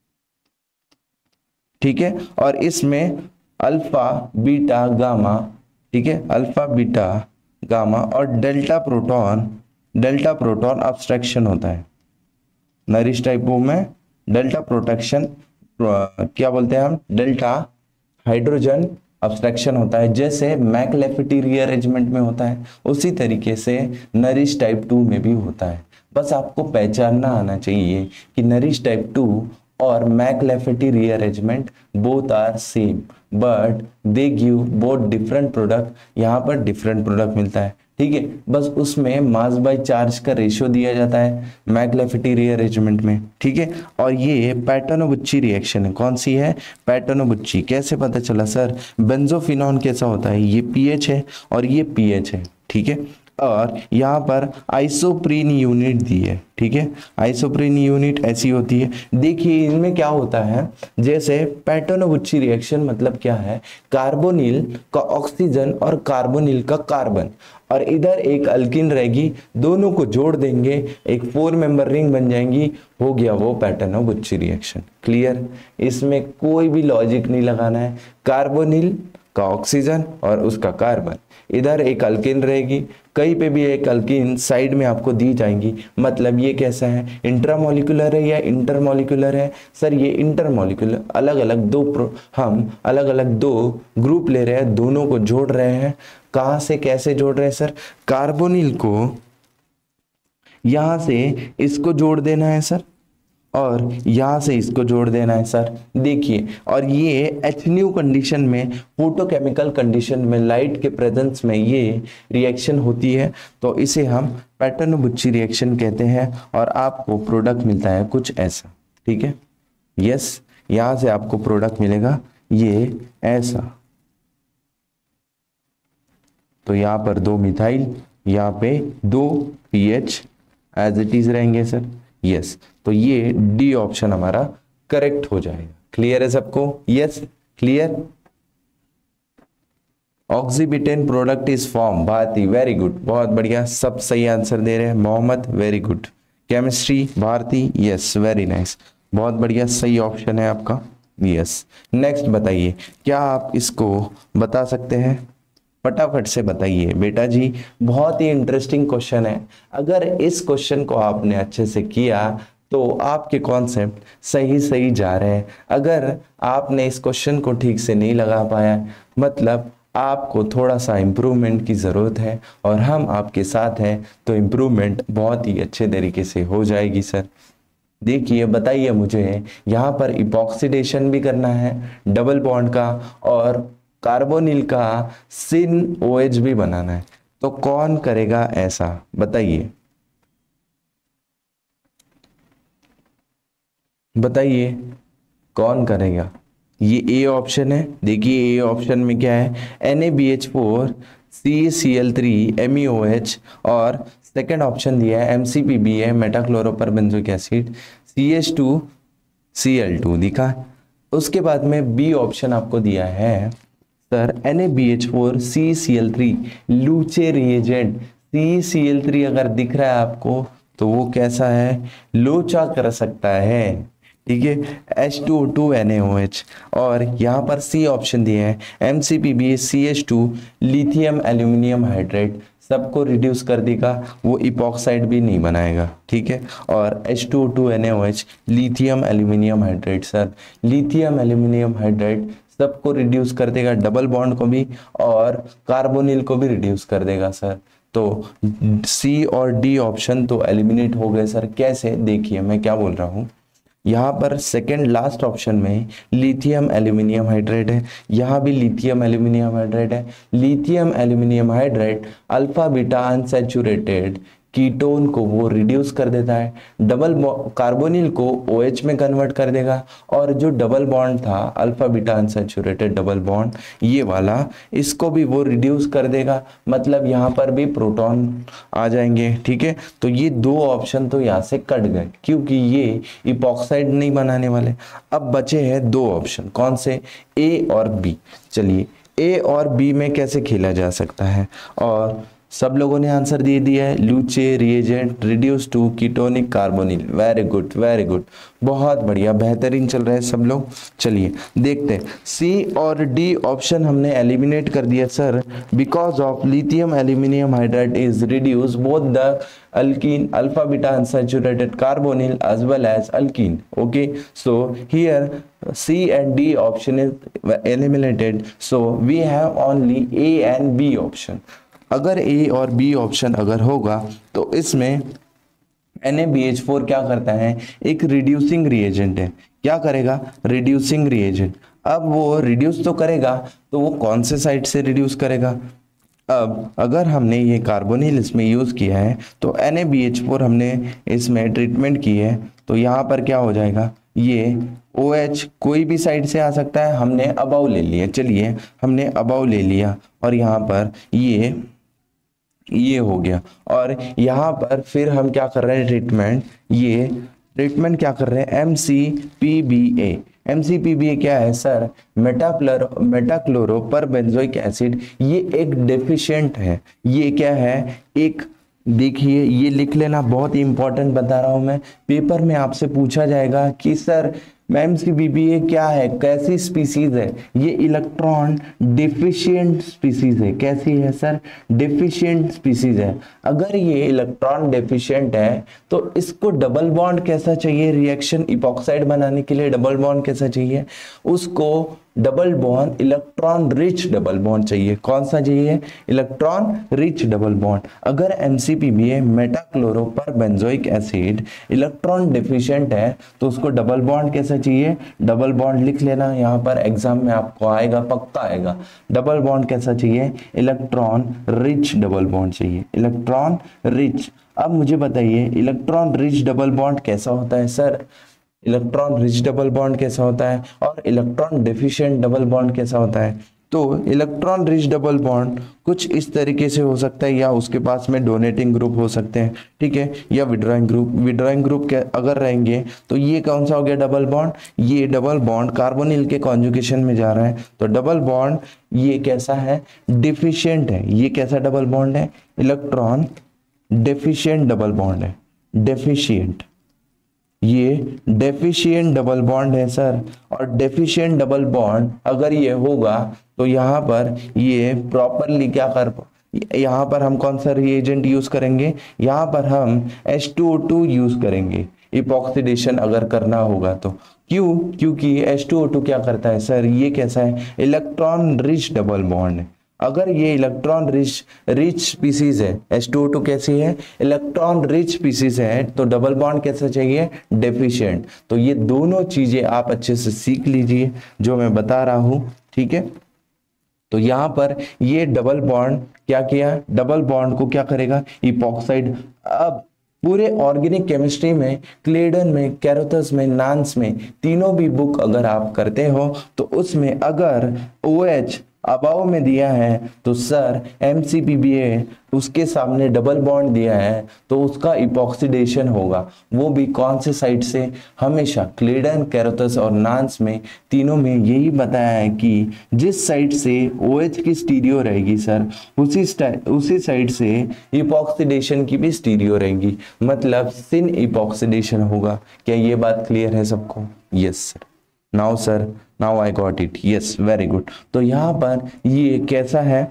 C: ठीक है, और इसमें अल्फा बीटा गामा, ठीक है, अल्फा बीटा गामा और delta proton, delta proton obstruction होता है नरिश टाइप वो में। डेल्टा प्रोटेक्शन क्या बोलते हैं हम, डेल्टा हाइड्रोजन ऑब्स्ट्रक्शन होता है, जैसे मैकलेफिटी रीअरेंजमेंट में होता है उसी तरीके से नरिश टाइप टू में भी होता है। बस आपको पहचानना आना चाहिए कि नरिश टाइप टू और McLafferty rearrangement both are same but they give both different product. यहाँ पर डिफरेंट प्रोडक्ट मिलता है, ठीक है, बस उसमें मास बाय चार्ज का रेशियो दिया जाता है मैकलेफिटी रीअरेंजमेंट में, ठीक है। और ये पैटर्नो-बुच्ची रिएक्शन है, कौन सी है? पैटर्नो-बुच्ची। कैसे पता चला सर? बेंजोफिनॉन कैसा होता है, ये पीएच है और ये पीएच है, ठीक है, और यहाँ पर आइसोप्रीन यूनिट दी है, ठीक है, आइसोप्रीन यूनिट ऐसी होती है। देखिए इनमें क्या होता है, जैसे पैटर्नो-बुच्ची रिएक्शन मतलब क्या है, कार्बोनिल का ऑक्सीजन और कार्बोनिल का कार्बन, और इधर एक अल्किन रहेगी, दोनों को जोड़ देंगे, एक फोर मेंबर रिंग बन जाएंगी, हो गया वो पैटर्नो-बुच्ची रिएक्शन। क्लियर? इसमें कोई भी लॉजिक नहीं लगाना है, कार्बोनिल का ऑक्सीजन और उसका कार्बन, इधर एक अल्किन रहेगी, कहीं पे भी एक अल्किन साइड में आपको दी जाएंगी, मतलब ये कैसा है, इंट्रामोलिकुलर है या इंटरमोलिकुलर है? सर ये इंटरमोलिकुलर, अलग अलग दो प्रो हम अलग अलग दो ग्रुप ले रहे हैं, दोनों को जोड़ रहे हैं। कहाँ से कैसे जोड़ रहे हैं सर? कार्बोनिल को यहां से इसको जोड़ देना है सर, और यहां से इसको जोड़ देना है सर। देखिए, और ये एच न्यू कंडीशन में, फोटोकेमिकल कंडीशन में, लाइट के प्रेजेंस में ये रिएक्शन होती है, तो इसे हम पैटर्नो-बुच्ची रिएक्शन कहते हैं, और आपको प्रोडक्ट मिलता है कुछ ऐसा, ठीक है। यस, यहां से आपको प्रोडक्ट मिलेगा ये ऐसा, तो यहां पर दो मिथाइल, यहाँ पे दो पीएच एज इट इज रहेंगे सर। यस, तो ये डी ऑप्शन हमारा करेक्ट हो जाएगा। क्लियर है सबको? Yes, clear. Oxybutane product is form, Bharti, very good, बहुत बढ़िया, सब सही आंसर दे रहे हैं। Mohammed, very good. Chemistry, Bharti, yes, very nice, बहुत बढ़िया, सही ऑप्शन है आपका। यस, नेक्स्ट बताइए, क्या आप इसको बता सकते हैं? फटाफट से बताइए बेटा जी, बहुत ही इंटरेस्टिंग क्वेश्चन है। अगर इस क्वेश्चन को आपने अच्छे से किया तो आपके कॉन्सेप्ट सही सही जा रहे हैं। अगर आपने इस क्वेश्चन को ठीक से नहीं लगा पाया, मतलब आपको थोड़ा सा इम्प्रूवमेंट की ज़रूरत है, और हम आपके साथ हैं, तो इम्प्रूवमेंट बहुत ही अच्छे तरीके से हो जाएगी सर। देखिए बताइए मुझे, यहाँ पर इपॉक्सीडेशन भी करना है डबल बॉन्ड का, और कार्बोनिल का सिन ओएच भी बनाना है, तो कौन करेगा ऐसा बताइए, बताइए कौन करेगा। ये ए ऑप्शन है, देखिए ए ऑप्शन में क्या है, N A B H four C C L three M E O H, और सेकेंड ऑप्शन दिया है एम सी पी बी है meta chloroperbenzoic acid C H two C L two दिखा। उसके बाद में बी ऑप्शन आपको दिया है sir N A B H four C C L three Luche reagent, C C L three अगर दिख रहा है आपको तो वो कैसा है, लोचा कर सकता है, ठीक है, H two O two N A O H. और यहाँ पर सी ऑप्शन दिए हैं M C P B C H two lithium aluminium hydrate, सबको रिड्यूस कर देगा, वो इपॉक्साइड भी नहीं बनाएगा, ठीक है। और H two O two N A O H lithium aluminium hydrate, sir lithium aluminium hydrate सबको रिड्यूस कर देगा, डबल बॉन्ड को भी और कार्बोनिल को भी रिड्यूस कर देगा सर। तो सी और डी ऑप्शन तो एलिमिनेट हो गए सर। कैसे, देखिए मैं क्या बोल रहा हूँ, यहाँ पर सेकेंड लास्ट ऑप्शन में लिथियम एल्यूमिनियम हाइड्रेट है, यहाँ भी लिथियम एल्यूमिनियम हाइड्रेट है। Lithium aluminium hydrate alpha beta unsaturated ketone को वो रिड्यूस कर देता है, डबल कार्बोनिल को OH में कन्वर्ट कर देगा, और जो डबल बॉन्ड था alpha beta unsaturated double bond ये वाला, इसको भी वो रिड्यूस कर देगा, मतलब यहाँ पर भी प्रोटॉन आ जाएंगे, ठीक है। तो ये दो ऑप्शन तो यहाँ से कट गए क्योंकि ये इपॉक्साइड नहीं बनाने वाले। अब बचे हैं दो ऑप्शन, कौन से, ए और बी। चलिए ए और बी में कैसे खेला जा सकता है, और सब लोगों ने आंसर दे दिया है, Luche reagent reduce to ketonic carbonyl. Very good very good, बहुत बढ़िया, बेहतरीन चल रहे हैं सब लोग। चलिए देखते हैं, सी और डी ऑप्शन हमने एलिमिनेट कर दिया sir, because of lithium aluminium hydrate is reduce both the alkene alpha beta unsaturated carbonyl as well as alkene. Okay, so here C and D option is eliminated, so we have only A and B option. अगर A और B option अगर होगा तो इसमें N A B H four क्या करता है, एक रिड्यूसिंग रिएजेंट है, क्या करेगा, रिड्यूसिंग रिएजेंट। अब वो रिड्यूस तो करेगा, तो वो कौन से साइड से रिड्यूस करेगा। अब अगर हमने ये कार्बोनिल इसमें यूज़ किया है तो N A B H four हमने इसमें ट्रीटमेंट की है, तो यहाँ पर क्या हो जाएगा, ये OH कोई भी साइड से आ सकता है, हमने अबाव ले लिया। चलिए हमने अबाव ले लिया और यहाँ पर ये ये हो गया, और यहाँ पर फिर हम क्या कर रहे हैं, ट्रीटमेंट, ये ट्रीटमेंट क्या कर रहे हैं, M C P B A. M C P B A क्या है सर, मेटाक्लोरो मेटाक्लोरोपरबेंजोइक एसिड, ये एक डेफिशिएंट है, ये क्या है, एक, देखिए ये लिख लेना, बहुत ही इंपॉर्टेंट बता रहा हूं मैं, पेपर में आपसे पूछा जाएगा कि sir M C P B A क्या है, कैसी स्पीसीज है, ये इलेक्ट्रॉन डेफिशिएंट स्पीसीज है। कैसी है सर, डेफिशिएंट स्पीसीज है। अगर ये इलेक्ट्रॉन डेफिशिएंट है तो इसको डबल बॉन्ड कैसा चाहिए, रिएक्शन इपॉक्साइड बनाने के लिए डबल बॉन्ड कैसा चाहिए, उसको double bond electron rich double bond चाहिए। कौन सा चाहिए, इलेक्ट्रॉन रिच डबल बॉन्ड। अगर M C P B A meta chloroperbenzoic acid electron deficient है तो उसको डबल बॉन्ड कैसा चाहिए, डबल बॉन्ड लिख लेना, यहाँ पर एग्जाम में आपको आएगा, पक्का आएगा। डबल बॉन्ड कैसा चाहिए, इलेक्ट्रॉन रिच डबल बॉन्ड चाहिए, इलेक्ट्रॉन रिच। अब मुझे बताइए इलेक्ट्रॉन रिच डबल बॉन्ड कैसा होता है sir, electron rich double bond कैसा होता है, और इलेक्ट्रॉन डेफिशिएंट डबल बॉन्ड कैसा होता है। तो इलेक्ट्रॉन रिच डबल बॉन्ड कुछ इस तरीके से हो सकता है, या उसके पास में डोनेटिंग ग्रुप हो सकते हैं, ठीक है, या विड्रॉइंग ग्रुप। विड्रॉइंग ग्रुप के अगर रहेंगे तो ये कौन सा हो गया, डबल बॉन्ड, ये डबल बॉन्ड कार्बोनिल के कॉन्जुगेशन में जा रहा है, तो डबल बॉन्ड ये कैसा है, डेफिशिएंट है। ये कैसा डबल बॉन्ड है, इलेक्ट्रॉन डेफिशिएंट डबल बॉन्ड है, डेफिशिएंट, ये डेफिशिएंट डबल बॉन्ड है सर। और डेफिशिएंट डबल बॉन्ड अगर ये होगा तो यहाँ पर ये प्रॉपरली क्या कर, यहाँ पर हम कौन सा रिएजेंट यूज करेंगे, यहाँ पर हम H two O two use करेंगे इपॉक्सीडेशन अगर करना होगा तो। क्यों, क्योंकि एच टू ओ टू क्या करता है सर, ये कैसा है, इलेक्ट्रॉन रिच डबल बॉन्ड है। अगर ये इलेक्ट्रॉन रिच रिच स्पीसीज है, एच टू ओ टू कैसी है, इलेक्ट्रॉन रिच स्पीसीज है, तो डबल बॉन्ड कैसा चाहिए, डेफिशिएंट। तो ये दोनों चीजें आप अच्छे से सीख लीजिए जो मैं बता रहा हूं, ठीक है। तो यहाँ पर ये डबल बॉन्ड क्या किया, डबल बॉन्ड को क्या करेगा, इपॉक्साइड। अब पूरे ऑर्गेनिक केमिस्ट्री में, क्लेडन में, कैरोथस में, नान्स में, तीनों भी बुक अगर आप करते हो तो उसमें अगर OH अबाव में दिया है तो सर एमसीपीबीए उसके सामने डबल बॉन्ड दिया है तो उसका इपॉक्सीडेशन होगा, वो भी कौन से साइड से, हमेशा क्लेडन, कैरोथस और नान्स में तीनों में यही बताया है कि जिस साइड से OH की स्टीरियो रहेगी सर उसी उसी साइड से इपॉक्सीडेशन की भी स्टीरियो रहेगी, मतलब सिन इपॉक्सीडेशन होगा। क्या ये बात क्लियर है सबको? Yes sir, now sir, now I got it, yes very good. तो यहाँ पर ये कैसा है,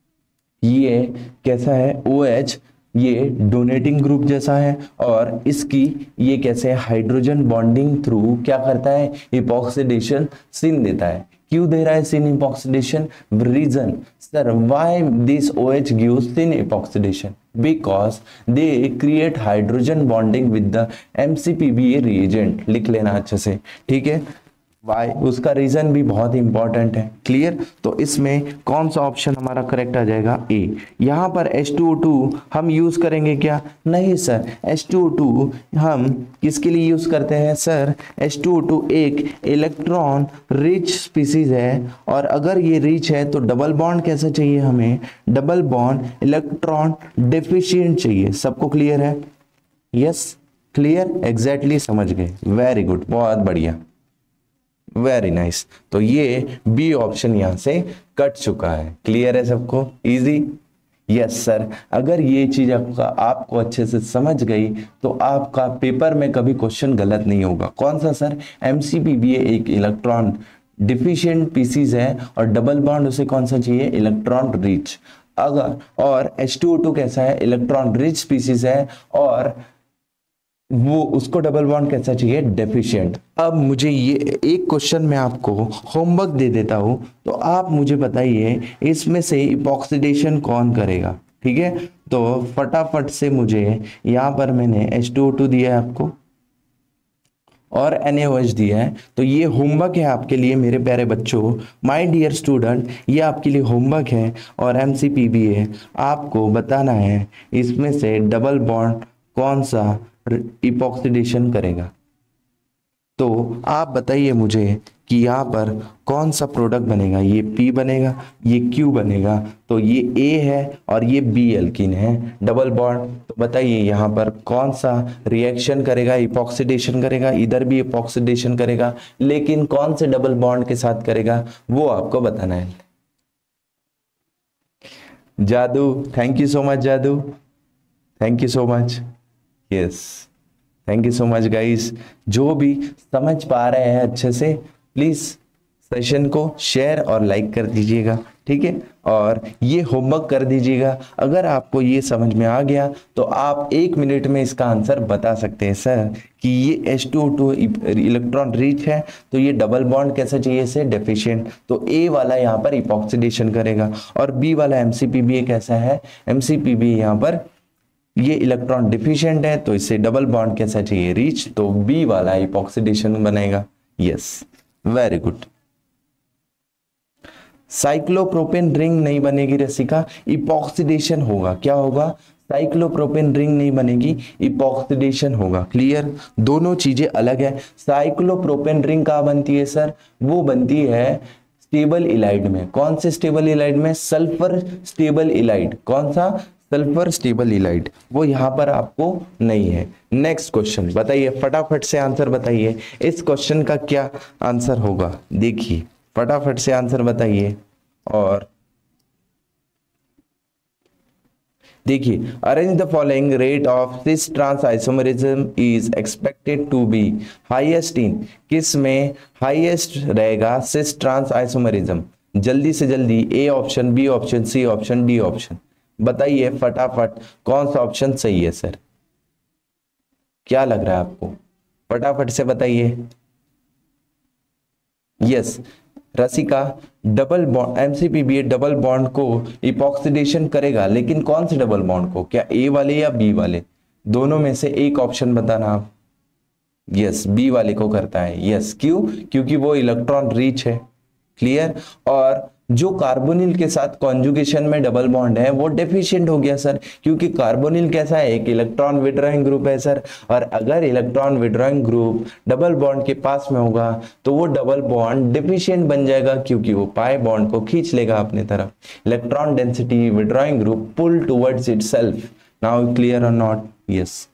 C: ये कैसा है, OH ये डोनेटिंग ग्रुप जैसा है और इसकी ये कैसे हाइड्रोजन बॉन्डिंग थ्रू क्या करता है, इपॉक्सीडेशन सिन देता है। क्यों दे रहा है syn epoxidation? Reason sir why this OH gives sin epoxidation? Because they create hydrogen bonding with the M C P B A reagent। लिख लेना अच्छे से, ठीक है। वाई, उसका रीजन भी बहुत इंपॉर्टेंट है। क्लियर? तो इसमें कौन सा ऑप्शन हमारा करेक्ट आ जाएगा? ए। यहाँ पर एच टू ओ टू हम यूज करेंगे क्या? नहीं sir, H two O two हम किसके लिए यूज करते हैं sir? H two O two एक इलेक्ट्रॉन रिच स्पीसीज है और अगर ये रिच है तो डबल बॉन्ड कैसा चाहिए हमें? डबल बॉन्ड इलेक्ट्रॉन डेफिशिएंट चाहिए। सबको क्लियर है? यस क्लियर, एग्जैक्टली समझ गए, वेरी गुड, बहुत बढ़िया, वेरी नाइस nice. तो ये बी ऑप्शन यहां से कट चुका है। क्लियर है सबको? इजी? Yes sir. अगर ये चीज आपका आपको अच्छे से समझ गई तो आपका पेपर में कभी क्वेश्चन गलत नहीं होगा। कौन सा सर? एमसीपीबीए एक इलेक्ट्रॉन डिफिशिएंट पीसीज है और डबल बॉन्ड उसे कौन सा चाहिए? Electron rich. अगर और एच टू ओ टू कैसा है? इलेक्ट्रॉन रिच स्पीसीज है और वो उसको डबल बॉन्ड कैसा चाहिए? डेफिशिएंट। अब मुझे ये एक क्वेश्चन मैं आपको होमवर्क दे देता हूं तो आप मुझे बताइए इसमें से इपॉक्सीडेशन कौन करेगा? ठीक है, तो फटाफट से मुझे यहाँ पर मैंने एच टू ओ टू दिया है आपको और एन ए ओ एच दिया है, तो ये होमवर्क है आपके लिए मेरे प्यारे बच्चों, माय डियर स्टूडेंट, ये आपके लिए होमवर्क है और M C P B A आपको बताना है इसमें से डबल बॉन्ड कौन सा इपॉक्सीडेशन करेगा। तो आप बताइए मुझे कि यहाँ पर कौन सा प्रोडक्ट बनेगा? ये P बनेगा, ये Q बनेगा, तो ये A है और ये B एल्कीन है, डबल बॉन्ड। तो बताइए यहाँ पर कौन सा रिएक्शन करेगा, इपॉक्सीडेशन करेगा? इधर भी इपॉक्सीडेशन करेगा, लेकिन कौन से डबल बॉन्ड के साथ करेगा वो आपको बताना है। Jadu, thank you so much Jadu, thank you so much, yes thank you so much guys. जो भी समझ पा रहे हैं अच्छे से प्लीज सेशन को शेयर और लाइक कर दीजिएगा, ठीक है, और ये होमवर्क कर दीजिएगा। अगर आपको ये समझ में आ गया तो आप एक मिनट में इसका आंसर बता सकते हैं सर कि ये H two O two electron rich है तो ये डबल बॉन्ड कैसा चाहिए इसे? डेफिशिएंट। तो ए वाला यहाँ पर इपॉक्सीडेशन करेगा और बी वाला एमसीपीबी कैसा है? एमसीपीबी यहाँ पर ये इलेक्ट्रॉन डिफिशिएंट है तो इससे डबल बॉन्ड कैसा चाहिए? रिच, तो बी वाला इपॉक्सीडेशन बनेगा। Yes very good. Cyclopropane ring नहीं बनेगी रसिका, इपॉक्सीडेशन होगा। क्या होगा? साइक्लोप्रोपेन रिंग नहीं बनेगी, इपॉक्सीडेशन होगा। क्लियर? दोनों चीजें अलग है। साइक्लोप्रोपेन रिंग कहाँ बनती है सर? वो बनती है स्टेबल इलाइड में। कौन से स्टेबल इलाइड में? Sulphur stable ylide. कौन सा? Sulphur stable ylide. वो यहां पर आपको नहीं है। नेक्स्ट क्वेश्चन बताइए, फटाफट से आंसर बताइए। इस क्वेश्चन का क्या आंसर होगा? देखिए फटाफट से आंसर बताइए। और देखिए, arrange the following, rate of cis trans isomerism is expected to be highest in, किस में हाईएस्ट रहेगा सिस ट्रांस आइसोमरिज्म? जल्दी से जल्दी, A option, B option, C option, D option, बताइए फटाफट कौन सा ऑप्शन सही है सर? क्या लग रहा है आपको? फटाफट से बताइए। Yes Rasika, double bond MCPB double bond को इपॉक्सीडेशन करेगा, लेकिन कौन से डबल बॉन्ड को? क्या ए वाले या बी वाले? दोनों में से एक ऑप्शन बताना आप। यस बी वाले को करता है। यस क्यों? क्योंकि वो इलेक्ट्रॉन रिच है। क्लियर? और जो कार्बोनिल के साथ कॉन्जुगेशन में डबल बॉन्ड है वो डेफिशिएंट हो गया सर, क्योंकि कार्बोनिल कैसा है, एक इलेक्ट्रॉन विड्रॉइंग ग्रुप है सर, और अगर electron withdrawing group double bond के पास में होगा तो वो डबल बॉन्ड डेफिशिएंट बन जाएगा, क्योंकि वो पाई बॉन्ड को खींच लेगा अपने तरफ। Electron density withdrawing group pull towards itself. Now clear और नॉट? यस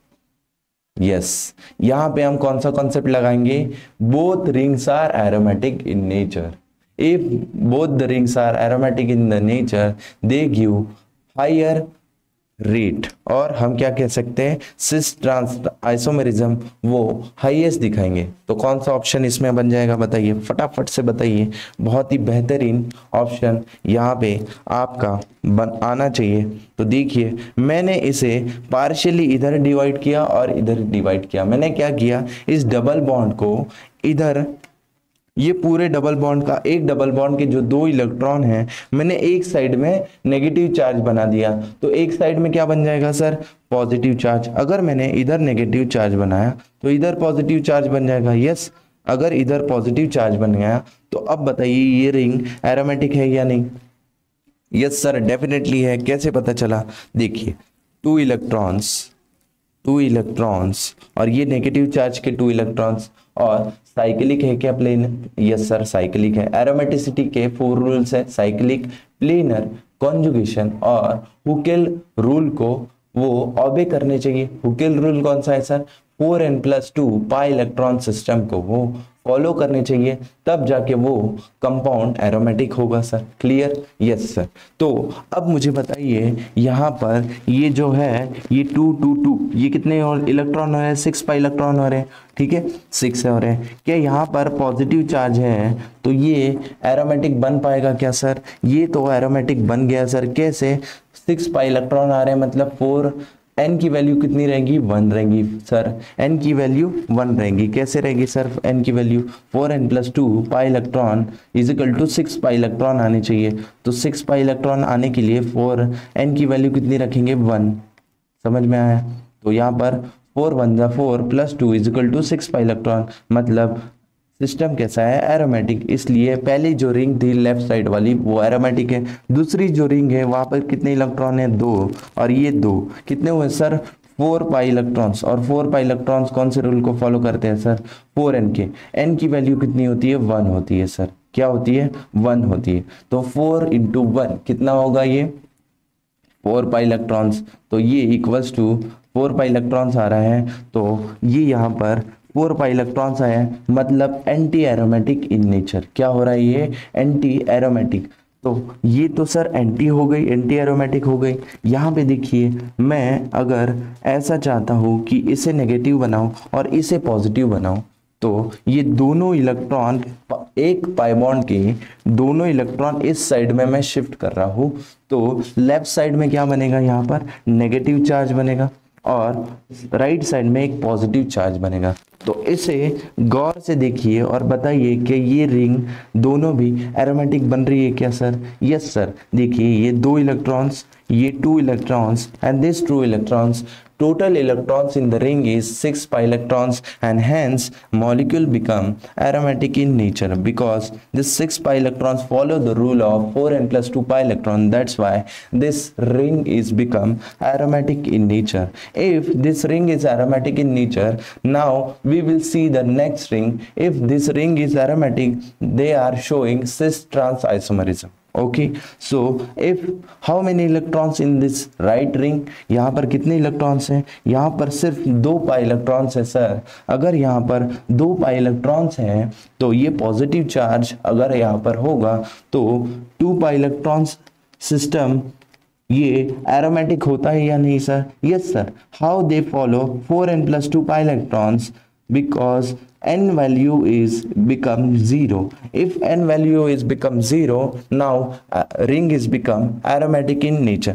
C: यस यहां पे हम कौन सा कॉन्सेप्ट लगाएंगे, both rings are aromatic in nature. If both the rings are aromatic in the nature, they give higher rate, और हम क्या कह सकते हैं, सिस ट्रांस आइसोमेरिज्म वो हाईएस्ट दिखाएंगे। तो कौन सा ऑप्शन इसमें बन जाएगा बताइए, फटाफट से बताइए। बहुत ही बेहतरीन ऑप्शन यहाँ पे आपका बन आना चाहिए। तो देखिए मैंने इसे पार्शियली इधर डिवाइड किया और इधर डिवाइड किया। मैंने क्या किया, इस डबल बॉन्ड को इधर, ये पूरे डबल बॉन्ड का, एक डबल बॉन्ड के जो दो इलेक्ट्रॉन हैं मैंने एक साइड में नेगेटिव चार्ज बना दिया, तो एक साइड में क्या बन जाएगा सर, पॉजिटिव चार्ज। अगर मैंने इधर नेगेटिव चार्ज बनाया तो इधर पॉजिटिव चार्ज बन जाएगा। यस, अगर इधर पॉजिटिव चार्ज बन गया तो अब बताइए ये रिंग एरोमेटिक है या नहीं? यस सर डेफिनेटली है। कैसे पता चला, देखिए टू इलेक्ट्रॉन्स टू इलेक्ट्रॉन्स और ये नेगेटिव चार्ज के टू इलेक्ट्रॉन्स, और साइक्लिक है क्या प्लेन? यस सर साइक्लिक है। एरोमेटिसिटी के फोर रूल्स है, साइक्लिक, प्लेनर, कॉन्जुगेशन और हुकेल रूल को वो ऑबे करने चाहिए। हुकेल रूल कौन सा है sir, four n plus two pi electron system को वो फॉलो करने चाहिए, तब जाके वो कंपाउंड एरोमेटिक होगा सर। क्लियर? Yes sir. तो अब मुझे बताइए यहाँ पर ये जो है ये टू टू टू ये कितने और इलेक्ट्रॉन हो रहे हैं, सिक्स पाई इलेक्ट्रॉन हो रहे हैं, ठीक है, सिक्स हो रहे हैं। क्या यहाँ पर पॉजिटिव चार्ज है तो ये एरोमेटिक बन पाएगा क्या सर? ये तो एरोमेटिक बन गया सर। कैसे? सिक्स पाई इलेक्ट्रॉन आ रहे हैं मतलब फोर, n की वैल्यू कितनी रहेगी, वन रहेगी सर। n की वैल्यू वन रहेगी। कैसे रहेगी सर n की value, four n plus two pi electron is equal to six pi electron आने चाहिए। तो सिक्स पाई इलेक्ट्रॉन आने के लिए फोर n की वैल्यू कितनी रखेंगे, वन। समझ में आया? तो यहाँ पर फोर वन जा four plus two is equal to six pi electron, मतलब सिस्टम कैसा है, एरोमेटिक। इसलिए पहली जो रिंग थी लेफ्ट साइड वाली वो एरोमेटिक है। दूसरी जो रिंग है वहां पर कितने इलेक्ट्रॉन है, दो, और ये दो कितने हुए सर, फोर पाई इलेक्ट्रॉन्स। और फोर पाई इलेक्ट्रॉन्स कौन से रूल को फॉलो करते हैं सर, फोर एन के। एन की वैल्यू कितनी होती है, वन होती है सर। क्या होती है, वन होती है। तो फोर इंटू वन कितना होगा, ये फोर पाई इलेक्ट्रॉन्स। तो ये equals to four pi electrons आ रहा है, तो ये यहाँ पर फोर पाई इलेक्ट्रॉन्स आए हैं, मतलब एंटी एरोमेटिक इन नेचर। क्या हो रहा है, ये एंटी एरोमेटिक। तो ये तो सर एंटी हो गई, एंटी एरोमेटिक हो गई। यहाँ पे देखिए मैं अगर ऐसा चाहता हूँ कि इसे नेगेटिव बनाऊं और इसे पॉजिटिव बनाऊं, तो ये दोनों इलेक्ट्रॉन, एक पाई बॉन्ड के दोनों इलेक्ट्रॉन इस साइड में मैं शिफ्ट कर रहा हूँ, तो लेफ्ट साइड में क्या बनेगा, यहाँ पर नेगेटिव चार्ज बनेगा और राइट साइड में एक पॉजिटिव चार्ज बनेगा। तो इसे गौर से देखिए और बताइए कि ये रिंग दोनों भी एरोमेटिक बन रही है क्या सर? Yes sir. देखिए ये दो इलेक्ट्रॉन्स, ये two electrons and this two electrons, total electrons in the ring is six pi electrons, and hence molecule become aromatic in nature because this six pi electrons follow the rule of four n plus two pi electron. That's why this ring is become aromatic in nature. If this ring is aromatic in nature, now we will see the next ring. If this ring is aromatic, they are showing cis trans isomerism. Okay, so if how many electrons in this right ring, यहाँ पर कितने electrons हैं, यहाँ पर सिर्फ दो pi electrons है sir. अगर यहाँ पर दो पाई इलेक्ट्रॉन्स हैं तो ये पॉजिटिव चार्ज अगर यहाँ पर होगा तो टू पाई इलेक्ट्रॉन्स सिस्टम ये एरोमेटिक होता है या नहीं sir? Yes sir. How they follow four n plus two pi electrons, because n value is become zero. If n value is become zero, now uh, ring is become aromatic in nature.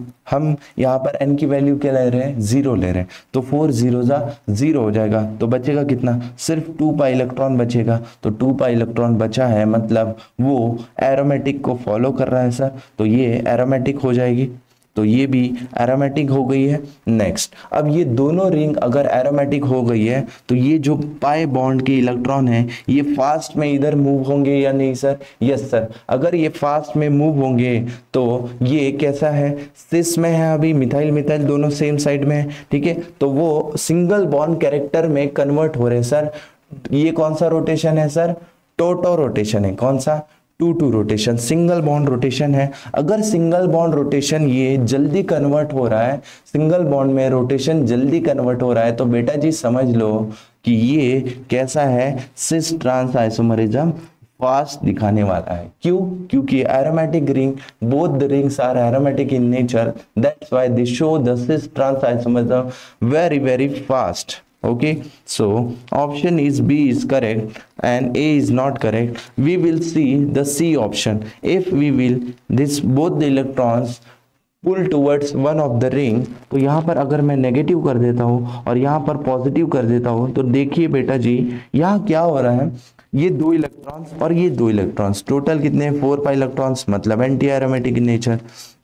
C: हम यहाँ पर n की value क्या ले रहे हैं, zero ले रहे हैं, तो फोर जीरो जा जीरो हो जाएगा, तो बचेगा कितना, सिर्फ टू पाई इलेक्ट्रॉन बचेगा। तो टू पाई इलेक्ट्रॉन बचा है मतलब वो एरोमेटिक को फॉलो कर रहा है सर, तो ये एरोमेटिक हो जाएगी। तो ये भी एरोमेटिक हो गई है। नेक्स्ट, अब ये दोनों रिंग अगर एरोमेटिक हो गई है तो ये जो पाई बॉन्ड के इलेक्ट्रॉन है ये फास्ट में इधर मूव होंगे या नहीं सर? Yes sir. अगर ये फास्ट में मूव होंगे तो ये कैसा है? सिस में है, अभी मिथाइल मिथाइल दोनों सेम साइड में है, ठीक है, तो वो सिंगल बॉन्ड कैरेक्टर में कन्वर्ट हो रहे हैं सर। ये कौन सा रोटेशन है सर? टोटो रोटेशन है। कौन सा? Two two rotation, single bond rotation है। अगर सिंगल बॉन्ड रोटेशन ये जल्दी कन्वर्ट हो रहा है, सिंगल बॉन्ड में रोटेशन जल्दी कन्वर्ट हो रहा है, तो बेटा जी समझ लो कि ये कैसा है? सिस ट्रांस आइसोमरिज्म फास्ट दिखाने वाला है। क्यों? क्योंकि aromatic ring, both the rings are aromatic in nature, that's why they show the cis trans isomerism very very fast. Okay, so option is B is correct and A is not correct. We will see the C option. If we will this both the electrons pull towards one of the ring, तो यहाँ पर अगर मैं negative कर देता हूँ और यहाँ पर पॉजिटिव कर देता हूँ तो देखिए बेटा जी यहाँ क्या हो रहा है? ये दो इलेक्ट्रॉन्स और ये दो इलेक्ट्रॉन्स, टोटल कितने? फोर पाई इलेक्ट्रॉन्स, मतलब एंटी एरोमेटिक इन नेचर।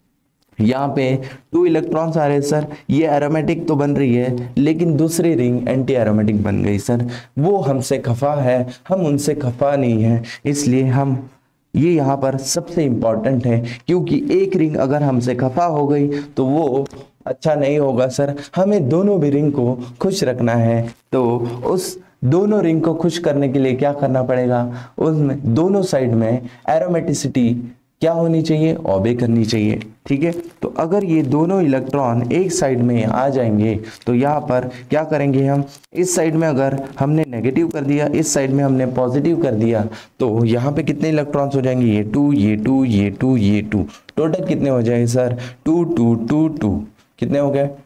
C: यहाँ पे टू इलेक्ट्रॉन्स आ रहे हैं सर, ये एरोमेटिक तो बन रही है लेकिन दूसरी रिंग एंटी एरोमेटिक बन गई सर। वो हमसे खफा है, हम उनसे खफा नहीं है, इसलिए हम ये यहाँ पर सबसे इंपॉर्टेंट है, क्योंकि एक रिंग अगर हमसे खफा हो गई तो वो अच्छा नहीं होगा सर। हमें दोनों भी रिंग को खुश रखना है, तो उस दोनों रिंग को खुश करने के लिए क्या करना पड़ेगा? उसमें दोनों साइड में एरोमेटिसिटी क्या होनी चाहिए? ओबे करनी चाहिए, ठीक है। तो अगर ये दोनों इलेक्ट्रॉन एक साइड में आ जाएंगे तो यहाँ पर क्या करेंगे हम? इस साइड में अगर हमने नेगेटिव कर दिया, इस साइड में हमने पॉजिटिव कर दिया, तो यहाँ पे कितने इलेक्ट्रॉन्स हो जाएंगे? ये टू, ये टू, ये टू, ये टू, टोटल कितने हो जाएंगे sir? Two two two two, कितने हो गए?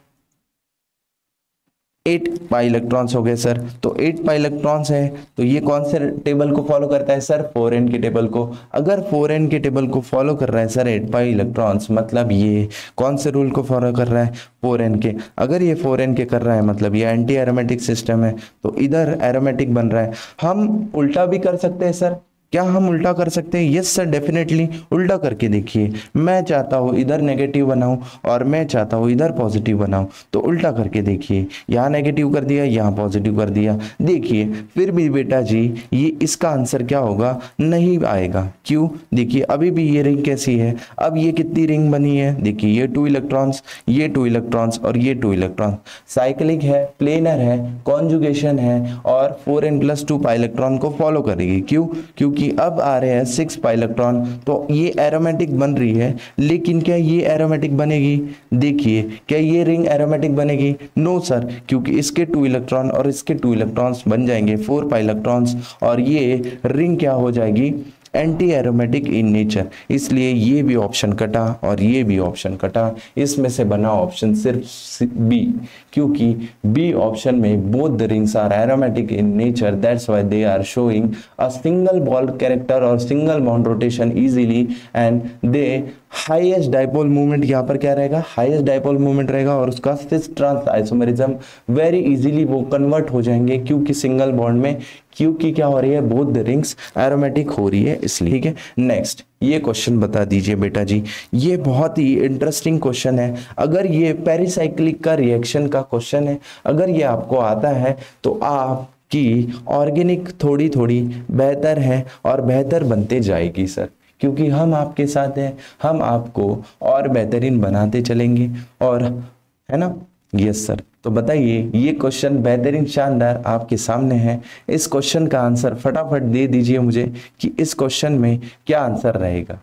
C: एट पाई इलेक्ट्रॉन्स हो गए सर। तो एट पाई इलेक्ट्रॉन्स है तो ये कौन से टेबल को फॉलो करता है सर? फोर एन के टेबल को। अगर फोर एन के टेबल को फॉलो कर रहा है सर एट पाई इलेक्ट्रॉन्स, मतलब ये कौन से रूल को फॉलो कर रहा है? फोर एन के। अगर ये फोर एन के कर रहा है मतलब ये एंटी एरोमेटिक सिस्टम है, तो इधर एरोमेटिक बन रहा है। हम उल्टा भी कर सकते हैं सर, क्या हम उल्टा कर सकते हैं? यस सर, डेफिनेटली उल्टा करके देखिए। मैं चाहता हूँ इधर नेगेटिव बनाऊं और मैं चाहता हूँ इधर पॉजिटिव बनाऊं, तो उल्टा करके देखिए। यहाँ नेगेटिव कर दिया, यहाँ पॉजिटिव कर दिया, देखिए फिर भी बेटा जी ये इसका आंसर क्या होगा? नहीं आएगा। क्यों? देखिए अभी भी ये रिंग कैसी है? अब ये कितनी रिंग बनी है? देखिए ये टू इलेक्ट्रॉन्स, ये टू इलेक्ट्रॉन्स और ये टू इलेक्ट्रॉन्स, साइक्लिक है, प्लेनर है, कॉन्जुगेशन है और four n plus two pi electron को फॉलो करेगी। क्यों? क्योंकि कि अब आ रहे हैं सिक्स पाई इलेक्ट्रॉन, तो ये एरोमेटिक बन रही है, लेकिन क्या ये एरोमेटिक बनेगी? देखिए क्या ये रिंग एरोमेटिक बनेगी? नो सर, क्योंकि इसके टू इलेक्ट्रॉन और इसके टू इलेक्ट्रॉन्स बन जाएंगे फोर पाई इलेक्ट्रॉन्स और ये रिंग क्या हो जाएगी? Anti aromatic in nature. इसलिए ये भी ऑप्शन कटा और ये भी ऑप्शन कटा, इसमें से बना ऑप्शन सिर्फ बी, क्योंकि बी ऑप्शन में both the rings are aromatic in nature, that's why they are showing a single bond character और single bond rotation easily and they highest dipole movement यहाँ पर क्या रहेगा? हाईएस्ट डाइपोल मूवमेंट रहेगा और उसका cis trans isomerism very easily वो convert हो जाएंगे, क्योंकि सिंगल बॉन्ड में, क्योंकि क्या हो रही है? बोथ द रिंग्स एरोमेटिक हो रही है इसलिए, ठीक है। नेक्स्ट ये क्वेश्चन बता दीजिए बेटा जी, ये बहुत ही इंटरेस्टिंग क्वेश्चन है। अगर ये पेरिसाइक्लिक का रिएक्शन का क्वेश्चन है, अगर ये आपको आता है तो आप कि ऑर्गेनिक थोड़ी थोड़ी बेहतर है और बेहतर बनते जाएगी सर, क्योंकि हम आपके साथ हैं, हम आपको और बेहतरीन बनाते चलेंगे, और है ना? Yes sir. तो बताइए ये क्वेश्चन बेहतरीन शानदार आपके सामने है, इस क्वेश्चन का आंसर फटाफट दे दीजिए मुझे कि इस क्वेश्चन में क्या आंसर रहेगा।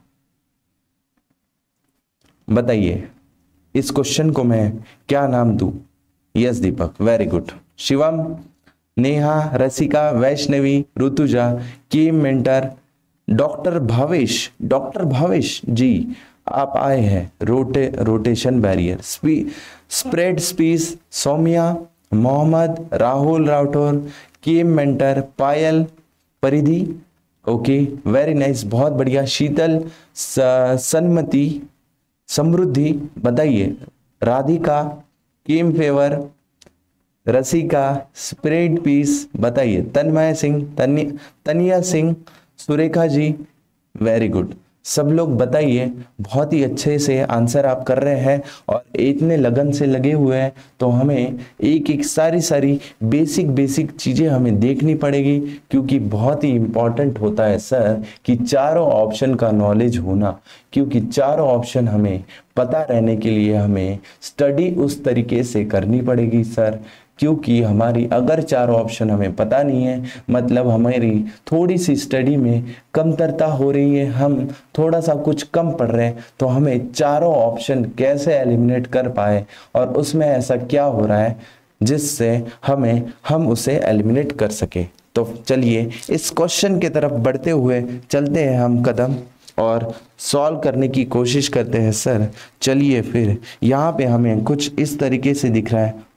C: बताइए इस क्वेश्चन को मैं क्या नाम दूं? Yes Deepak, very good. Shivam, Neha, Rasika, Vaishnavi, Rutuja, Kim mentor, doctor Bhavesh, doctor Bhavesh ji आप आए हैं। रोटे रोटेशन बैरियर, स्पी spread peace, Saumya, Mohammad, Rahul Rathore, Kim mentor, Payal, Paridhi, okay very nice, बहुत बढ़िया। शीतल, सन्मति, समृद्धि, बताइए। Radhika, Kim favour, Rasika, spread peace, बताइए। Tanmay Singh, Tanya Singh, Surekha ji, very good. सब लोग बताइए, बहुत ही अच्छे से आंसर आप कर रहे हैं और इतने लगन से लगे हुए हैं, तो हमें एक एक सारी सारी बेसिक बेसिक चीज़ें हमें देखनी पड़ेगी, क्योंकि बहुत ही इम्पॉर्टेंट होता है सर कि चारों ऑप्शन का नॉलेज होना, क्योंकि चारों ऑप्शन हमें पता रहने के लिए हमें स्टडी उस तरीके से करनी पड़ेगी सर, क्योंकि हमारी अगर चारों ऑप्शन हमें पता नहीं है, मतलब हमारी थोड़ी सी स्टडी में कमतरता हो रही है, हम थोड़ा सा कुछ कम पढ़ रहे हैं, तो हमें चारों ऑप्शन कैसे एलिमिनेट कर पाए और उसमें ऐसा क्या हो रहा है जिससे हमें हम उसे एलिमिनेट कर सके। तो चलिए इस क्वेश्चन की तरफ बढ़ते हुए चलते हैं हम कदम और सॉल्व करने की कोशिश करते हैं सर। चलिए फिर यहाँ पे हमें कुछ इस तरीके से दिख रहा है,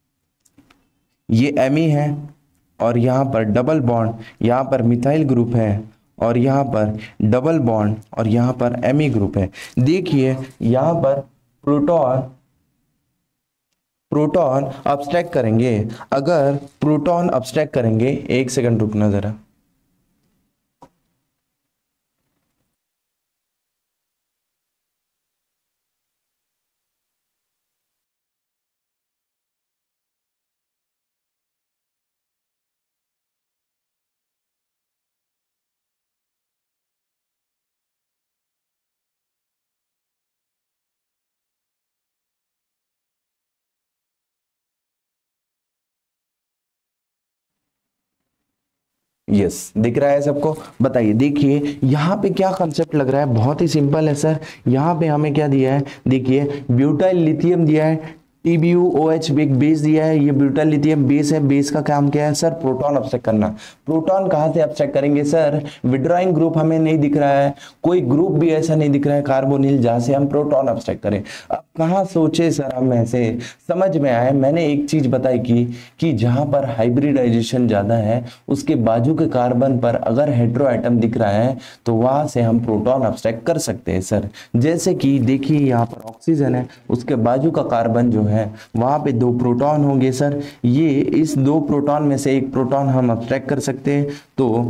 C: ये एमी है और यहाँ पर डबल बॉन्ड, यहाँ पर मिथाइल ग्रुप है और यहाँ पर डबल बॉन्ड और यहाँ पर एमी ग्रुप है। देखिए यहाँ पर प्रोटॉन प्रोटॉन अब्स्ट्रैक्ट करेंगे, अगर प्रोटॉन अब्स्ट्रैक्ट करेंगे, एक सेकंड रुकना जरा, यस yes, दिख रहा है सबको? बताइए, देखिए यहाँ पे क्या कंसेप्ट लग रहा है, बहुत ही सिंपल है सर। यहाँ पे हमें क्या दिया है, देखिए ब्यूटाइल लिथियम दिया है, T B U O H base दिया है, ये ब्यूटाइल लिथियम बेस है। बेस का काम क्या है सर? प्रोटॉन अब्स्ट्रैक्ट करना। प्रोटॉन कहाँ से अब्स्ट्रैक्ट करेंगे सर? विड्रॉइंग ग्रुप हमें नहीं दिख रहा है, कोई ग्रुप भी ऐसा नहीं दिख रहा है कार्बोनिल जहाँ से हम प्रोटॉन अब्स्ट्रैक्ट करें। अब कहाँ सोचे सर हम ऐसे, समझ में आए। मैंने एक चीज बताई कि कि जहाँ पर हाइब्रिडाइजेशन ज्यादा है उसके बाजू के कार्बन पर अगर हेटेरो एटम दिख रहा है तो वहां से हम प्रोटॉन अब्स्ट्रैक्ट कर सकते हैं सर। जैसे कि देखिए यहाँ पर ऑक्सीजन है, उसके बाजू का कार्बन जो है वहां पे दो प्रोटॉन होंगे सर, ये इस दो प्रोटॉन में से एक प्रोटॉन हम अब्स्ट्रैक्ट कर सकते हैं। तो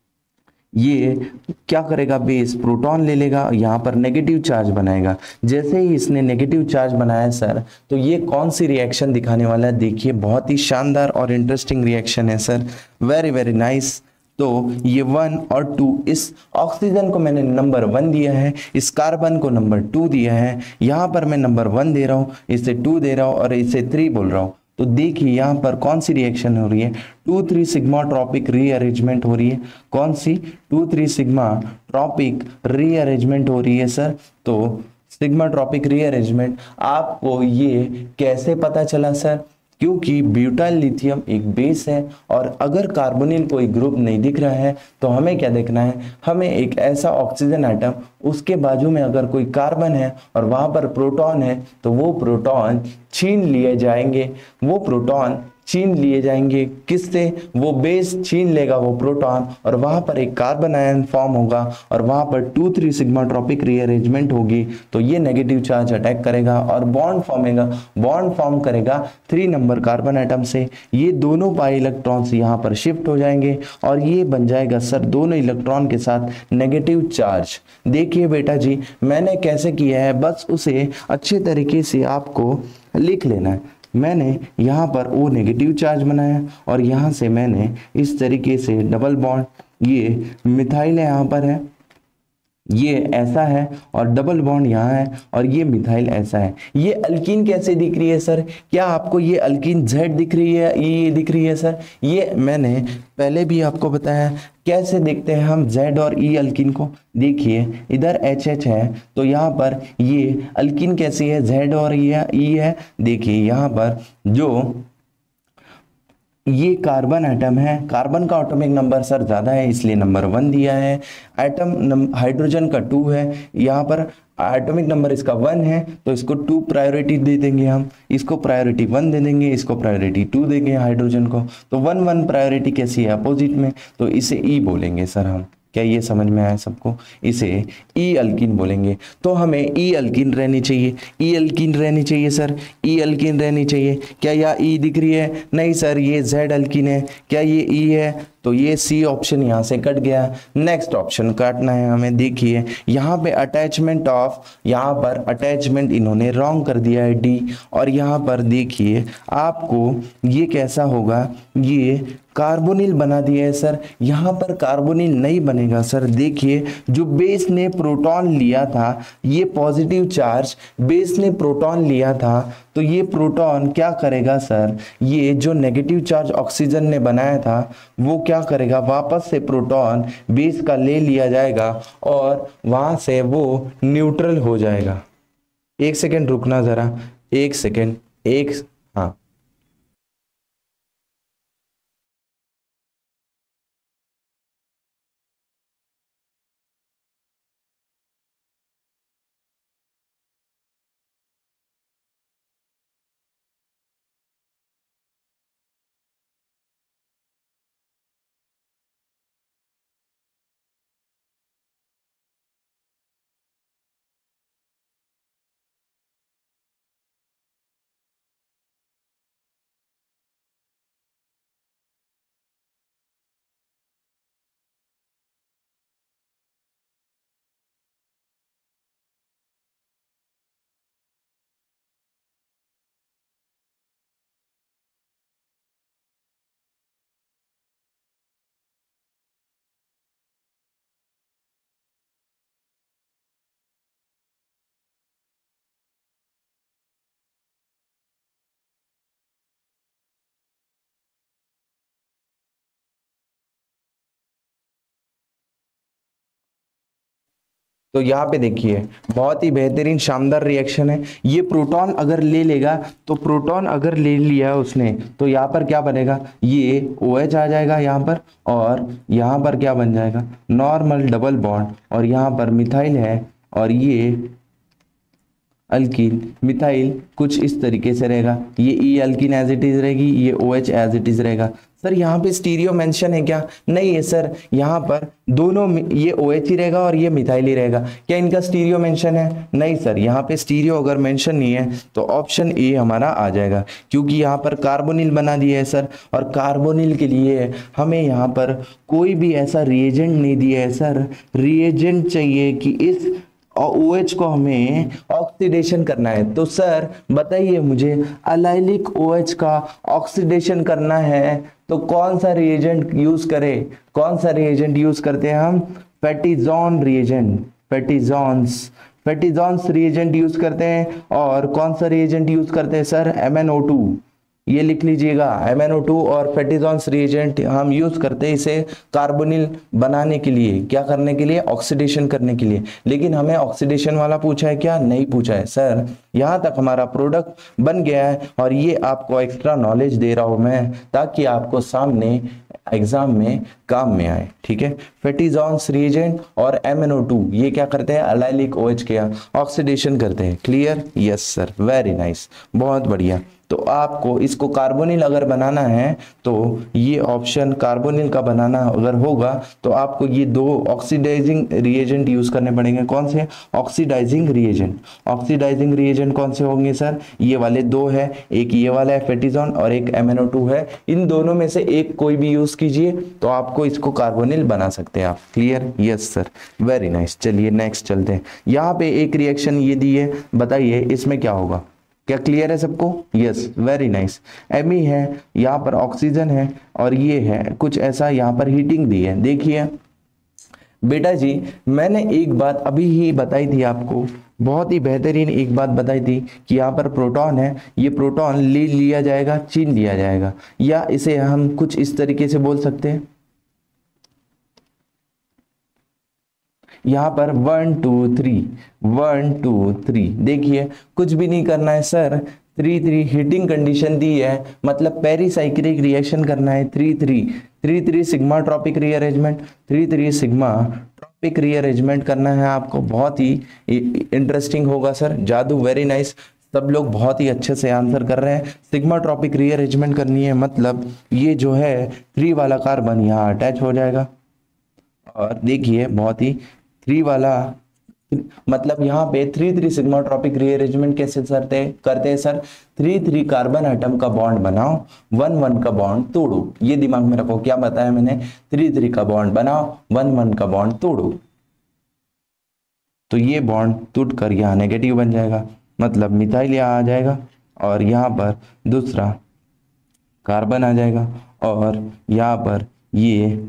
C: ये क्या करेगा, बेस प्रोटॉन ले लेगा, यहाँ पर नेगेटिव चार्ज बनाएगा। जैसे ही इसने नेगेटिव चार्ज बनाया सर, तो ये कौन सी रिएक्शन दिखाने वाला है? देखिए बहुत ही शानदार और इंटरेस्टिंग रिएक्शन है सर, वेरी वेरी नाइस। तो ये वन और टू, इस ऑक्सीजन को मैंने नंबर वन दिया है, इस कार्बन को नंबर टू दिया है। यहाँ पर मैं नंबर वन दे रहा हूँ, इसे टू दे रहा हूँ और इसे थ्री बोल रहा हूँ। तो देखिए यहाँ पर कौन सी रिएक्शन हो रही है, two three sigmatropic rearrangement हो रही है। कौन सी? Two three sigmatropic rearrangement हो रही है सर। तो सिग्मा ट्रॉपिक रीअरेंजमेंट आपको ये कैसे पता चला सर? क्योंकि ब्यूटाइल लिथियम एक बेस है और अगर कार्बोनिल कोई ग्रुप नहीं दिख रहा है तो हमें क्या देखना है, हमें एक ऐसा ऑक्सीजन एटम, उसके बाजू में अगर कोई कार्बन है और वहां पर प्रोटॉन है तो वो प्रोटॉन छीन लिए जाएंगे, वो प्रोटॉन छीन लिए जाएंगे किससे? वो बेस छीन लेगा वो प्रोटॉन और वहां पर एक कार्बन आयन फॉर्म होगा और वहां पर two three sigmatropic rearrangement होगी। तो ये नेगेटिव चार्ज अटैक करेगा और बॉन्ड फॉर्मेगा, बॉन्ड फॉर्म करेगा थ्री नंबर कार्बन एटम से। ये दोनों पाई इलेक्ट्रॉन्स यहाँ पर शिफ्ट हो जाएंगे और ये बन जाएगा सर दोनों इलेक्ट्रॉन के साथ नेगेटिव चार्ज। देखिए बेटा जी मैंने कैसे किया है, बस उसे अच्छे तरीके से आपको लिख लेना है। मैंने यहाँ पर ओ नेगेटिव चार्ज बनाया और यहाँ से मैंने इस तरीके से डबल बॉन्ड, ये मिथाइल यहाँ पर है, ये ऐसा है और डबल बॉन्ड यहाँ है और ये मिथाइल ऐसा है। ये अल्कीन कैसे दिख रही है सर? क्या आपको ये अल्कीन जेड दिख रही है, ये दिख रही है सर? ये मैंने पहले भी आपको बताया कैसे देखते हैं हम जेड और ई अल्कीन को। देखिए इधर एच एच है तो यहाँ पर ये अल्कीन कैसी है, जेड और ई है। देखिए यहाँ पर जो ये कार्बन एटम है, कार्बन का एटॉमिक नंबर सर ज़्यादा है इसलिए नंबर वन दिया है। एटम हाइड्रोजन का टू है, यहाँ पर एटॉमिक नंबर इसका वन है तो इसको टू प्रायोरिटी दे देंगे हम, इसको प्रायोरिटी वन दे देंगे, इसको प्रायोरिटी टू देंगे हाइड्रोजन को। तो वन वन प्रायोरिटी कैसी है? अपोजिट में, तो इसे ई बोलेंगे सर हम। क्या ये समझ में आया सबको? इसे ई अल्किन बोलेंगे। तो हमें ई अल्किन रहनी चाहिए, ई अल्किन रहनी चाहिए सर, ई अल्किन रहनी चाहिए। क्या यह ई दिख रही है? नहीं सर, ये जेड अल्किन है। क्या ये ई है? तो ये सी ऑप्शन यहाँ से कट गया। नेक्स्ट ऑप्शन काटना है हमें। देखिए यहाँ पे अटैचमेंट ऑफ, यहाँ पर अटैचमेंट इन्होंने रॉन्ग कर दिया है डी, और यहाँ पर देखिए आपको ये कैसा होगा, ये कार्बोनिल बना दिया है सर। यहाँ पर कार्बोनिल नहीं बनेगा सर। देखिए जो बेस ने प्रोटॉन लिया था, ये पॉजिटिव चार्ज बेस ने प्रोटॉन लिया था, तो ये प्रोटॉन क्या करेगा सर, ये जो नेगेटिव चार्ज ऑक्सीजन ने बनाया था वो क्या करेगा, वापस से प्रोटॉन बेस का ले लिया जाएगा और वहां से वो न्यूट्रल हो जाएगा। एक सेकेंड रुकना जरा, एक सेकेंड, एक हाँ तो यहाँ पे देखिए बहुत ही बेहतरीन शानदार रिएक्शन है। ये प्रोटॉन अगर ले लेगा, तो प्रोटॉन अगर ले लिया उसने, तो यहाँ पर क्या बनेगा, ये OH आ जाएगा यहाँ पर, और यहाँ पर क्या बन जाएगा, नॉर्मल डबल बॉन्ड, और यहाँ पर मिथाइल है, और ये अल्कीन मिथाइल कुछ इस तरीके से रहेगा। ये E alkene as it is रहेगी, ये OH एज इट इज रहेगा। सर यहाँ पे स्टीरियो मेंशन है क्या? नहीं है सर, यहाँ पर दोनों ये OH ही रहेगा और ये मिथाइल ही रहेगा। क्या इनका स्टीरियो मेंशन है? नहीं सर, यहाँ पे स्टीरियो अगर मेंशन नहीं है तो ऑप्शन ए हमारा आ जाएगा, क्योंकि यहाँ पर कार्बोनिल बना दिया है सर, और कार्बोनिल के लिए हमें यहाँ पर कोई भी ऐसा रिएजेंट नहीं दिया है सर। रिएजेंट चाहिए कि इस और OH को हमें ऑक्सीडेशन करना है। तो सर बताइए मुझे, अलाइलिक OH का ऑक्सीडेशन करना है तो कौन सा रिएजेंट यूज करें? कौन सा रिएजेंट यूज करते हैं हम? Fetizon reagent, Fetizons Fetizons reagent use करते हैं। और कौन सा रिएजेंट यूज करते हैं sir? M N O two, ये लिख लीजिएगा, एम एन ओ टू और फेटिजॉन्स रिएजेंट हम यूज करते हैं इसे कार्बोनिल बनाने के लिए। क्या करने के लिए? ऑक्सीडेशन करने के लिए। लेकिन हमें ऑक्सीडेशन वाला पूछा है क्या? नहीं पूछा है सर। यहाँ तक हमारा प्रोडक्ट बन गया है, और ये आपको एक्स्ट्रा नॉलेज दे रहा हूं मैं, ताकि आपको सामने एग्जाम में काम में आए। ठीक है, फेटिजॉन्स रिएजेंट और एम एन ओ टू ये क्या करते हैं? अलाइलिक OH के ऑक्सीडेशन करते हैं। Clear? Yes sir, very nice, बहुत बढ़िया। तो आपको इसको कार्बोनिल अगर बनाना है तो ये ऑप्शन कार्बोनिल का बनाना अगर होगा तो आपको ये दो ऑक्सीडाइजिंग रिएजेंट यूज करने पड़ेंगे। कौन से? Oxidising reagent. ऑक्सीडाइजिंग रिएजेंट कौन से होंगे सर? ये वाले दो है, एक ये वाला है फेटिजॉन और एक एम एन ओ टू है। इन दोनों में से एक कोई भी यूज कीजिए तो आपको इसको कार्बोनिल बना सकते हैं आप। Clear? Yes sir, very nice. चलिए नेक्स्ट चलते हैं। यहाँ पे एक रिएक्शन ये दी है, बताइए इसमें क्या होगा? क्या क्लियर है सबको? Yes, very nice. एमी है, यहाँ पर ऑक्सीजन है, और ये है कुछ ऐसा, यहाँ पर हीटिंग दी है। देखिए बेटा जी, मैंने एक बात अभी ही बताई थी आपको, बहुत ही बेहतरीन एक बात बताई थी कि यहाँ पर प्रोटॉन है, ये प्रोटॉन ले लिया जाएगा, छीन लिया जाएगा, या इसे हम कुछ इस तरीके से बोल सकते हैं, यहाँ पर one two three one two three. देखिए कुछ भी नहीं करना है sir, three three heating condition दी है, मतलब पेरिसाइक्लिक रिएक्शन करना है। Three three three three sigmatropic rearrangement, three three sigmatropic rearrangement करना है आपको। बहुत ही इंटरेस्टिंग होगा सर, जादू, वेरी नाइस। सब लोग बहुत ही अच्छे से आंसर कर रहे हैं। सिग्मा ट्रॉपिक रीअरेंजमेंट करनी है, मतलब ये जो है थ्री वाला कार्बन यहाँ अटैच हो जाएगा और देखिए बहुत ही थ्री वाला, मतलब यहाँ पे थ्री थ्री सिग्माट्रोपिक रीअरेंजमेंट कैसे करते करते हैं sir, three three carbon atom का बॉन्ड बनाओ, वन वन का बॉन्ड तोड़ो। ये दिमाग में रखो, क्या बताया मैंने, थ्री थ्री का बॉन्ड बनाओ, वन वन का बॉन्ड तोड़ो। तो ये बॉन्ड टूट कर यहाँ नेगेटिव बन जाएगा, मतलब मिथाइल यहाँ आ जाएगा और यहाँ पर दूसरा कार्बन आ जाएगा और यहाँ पर ये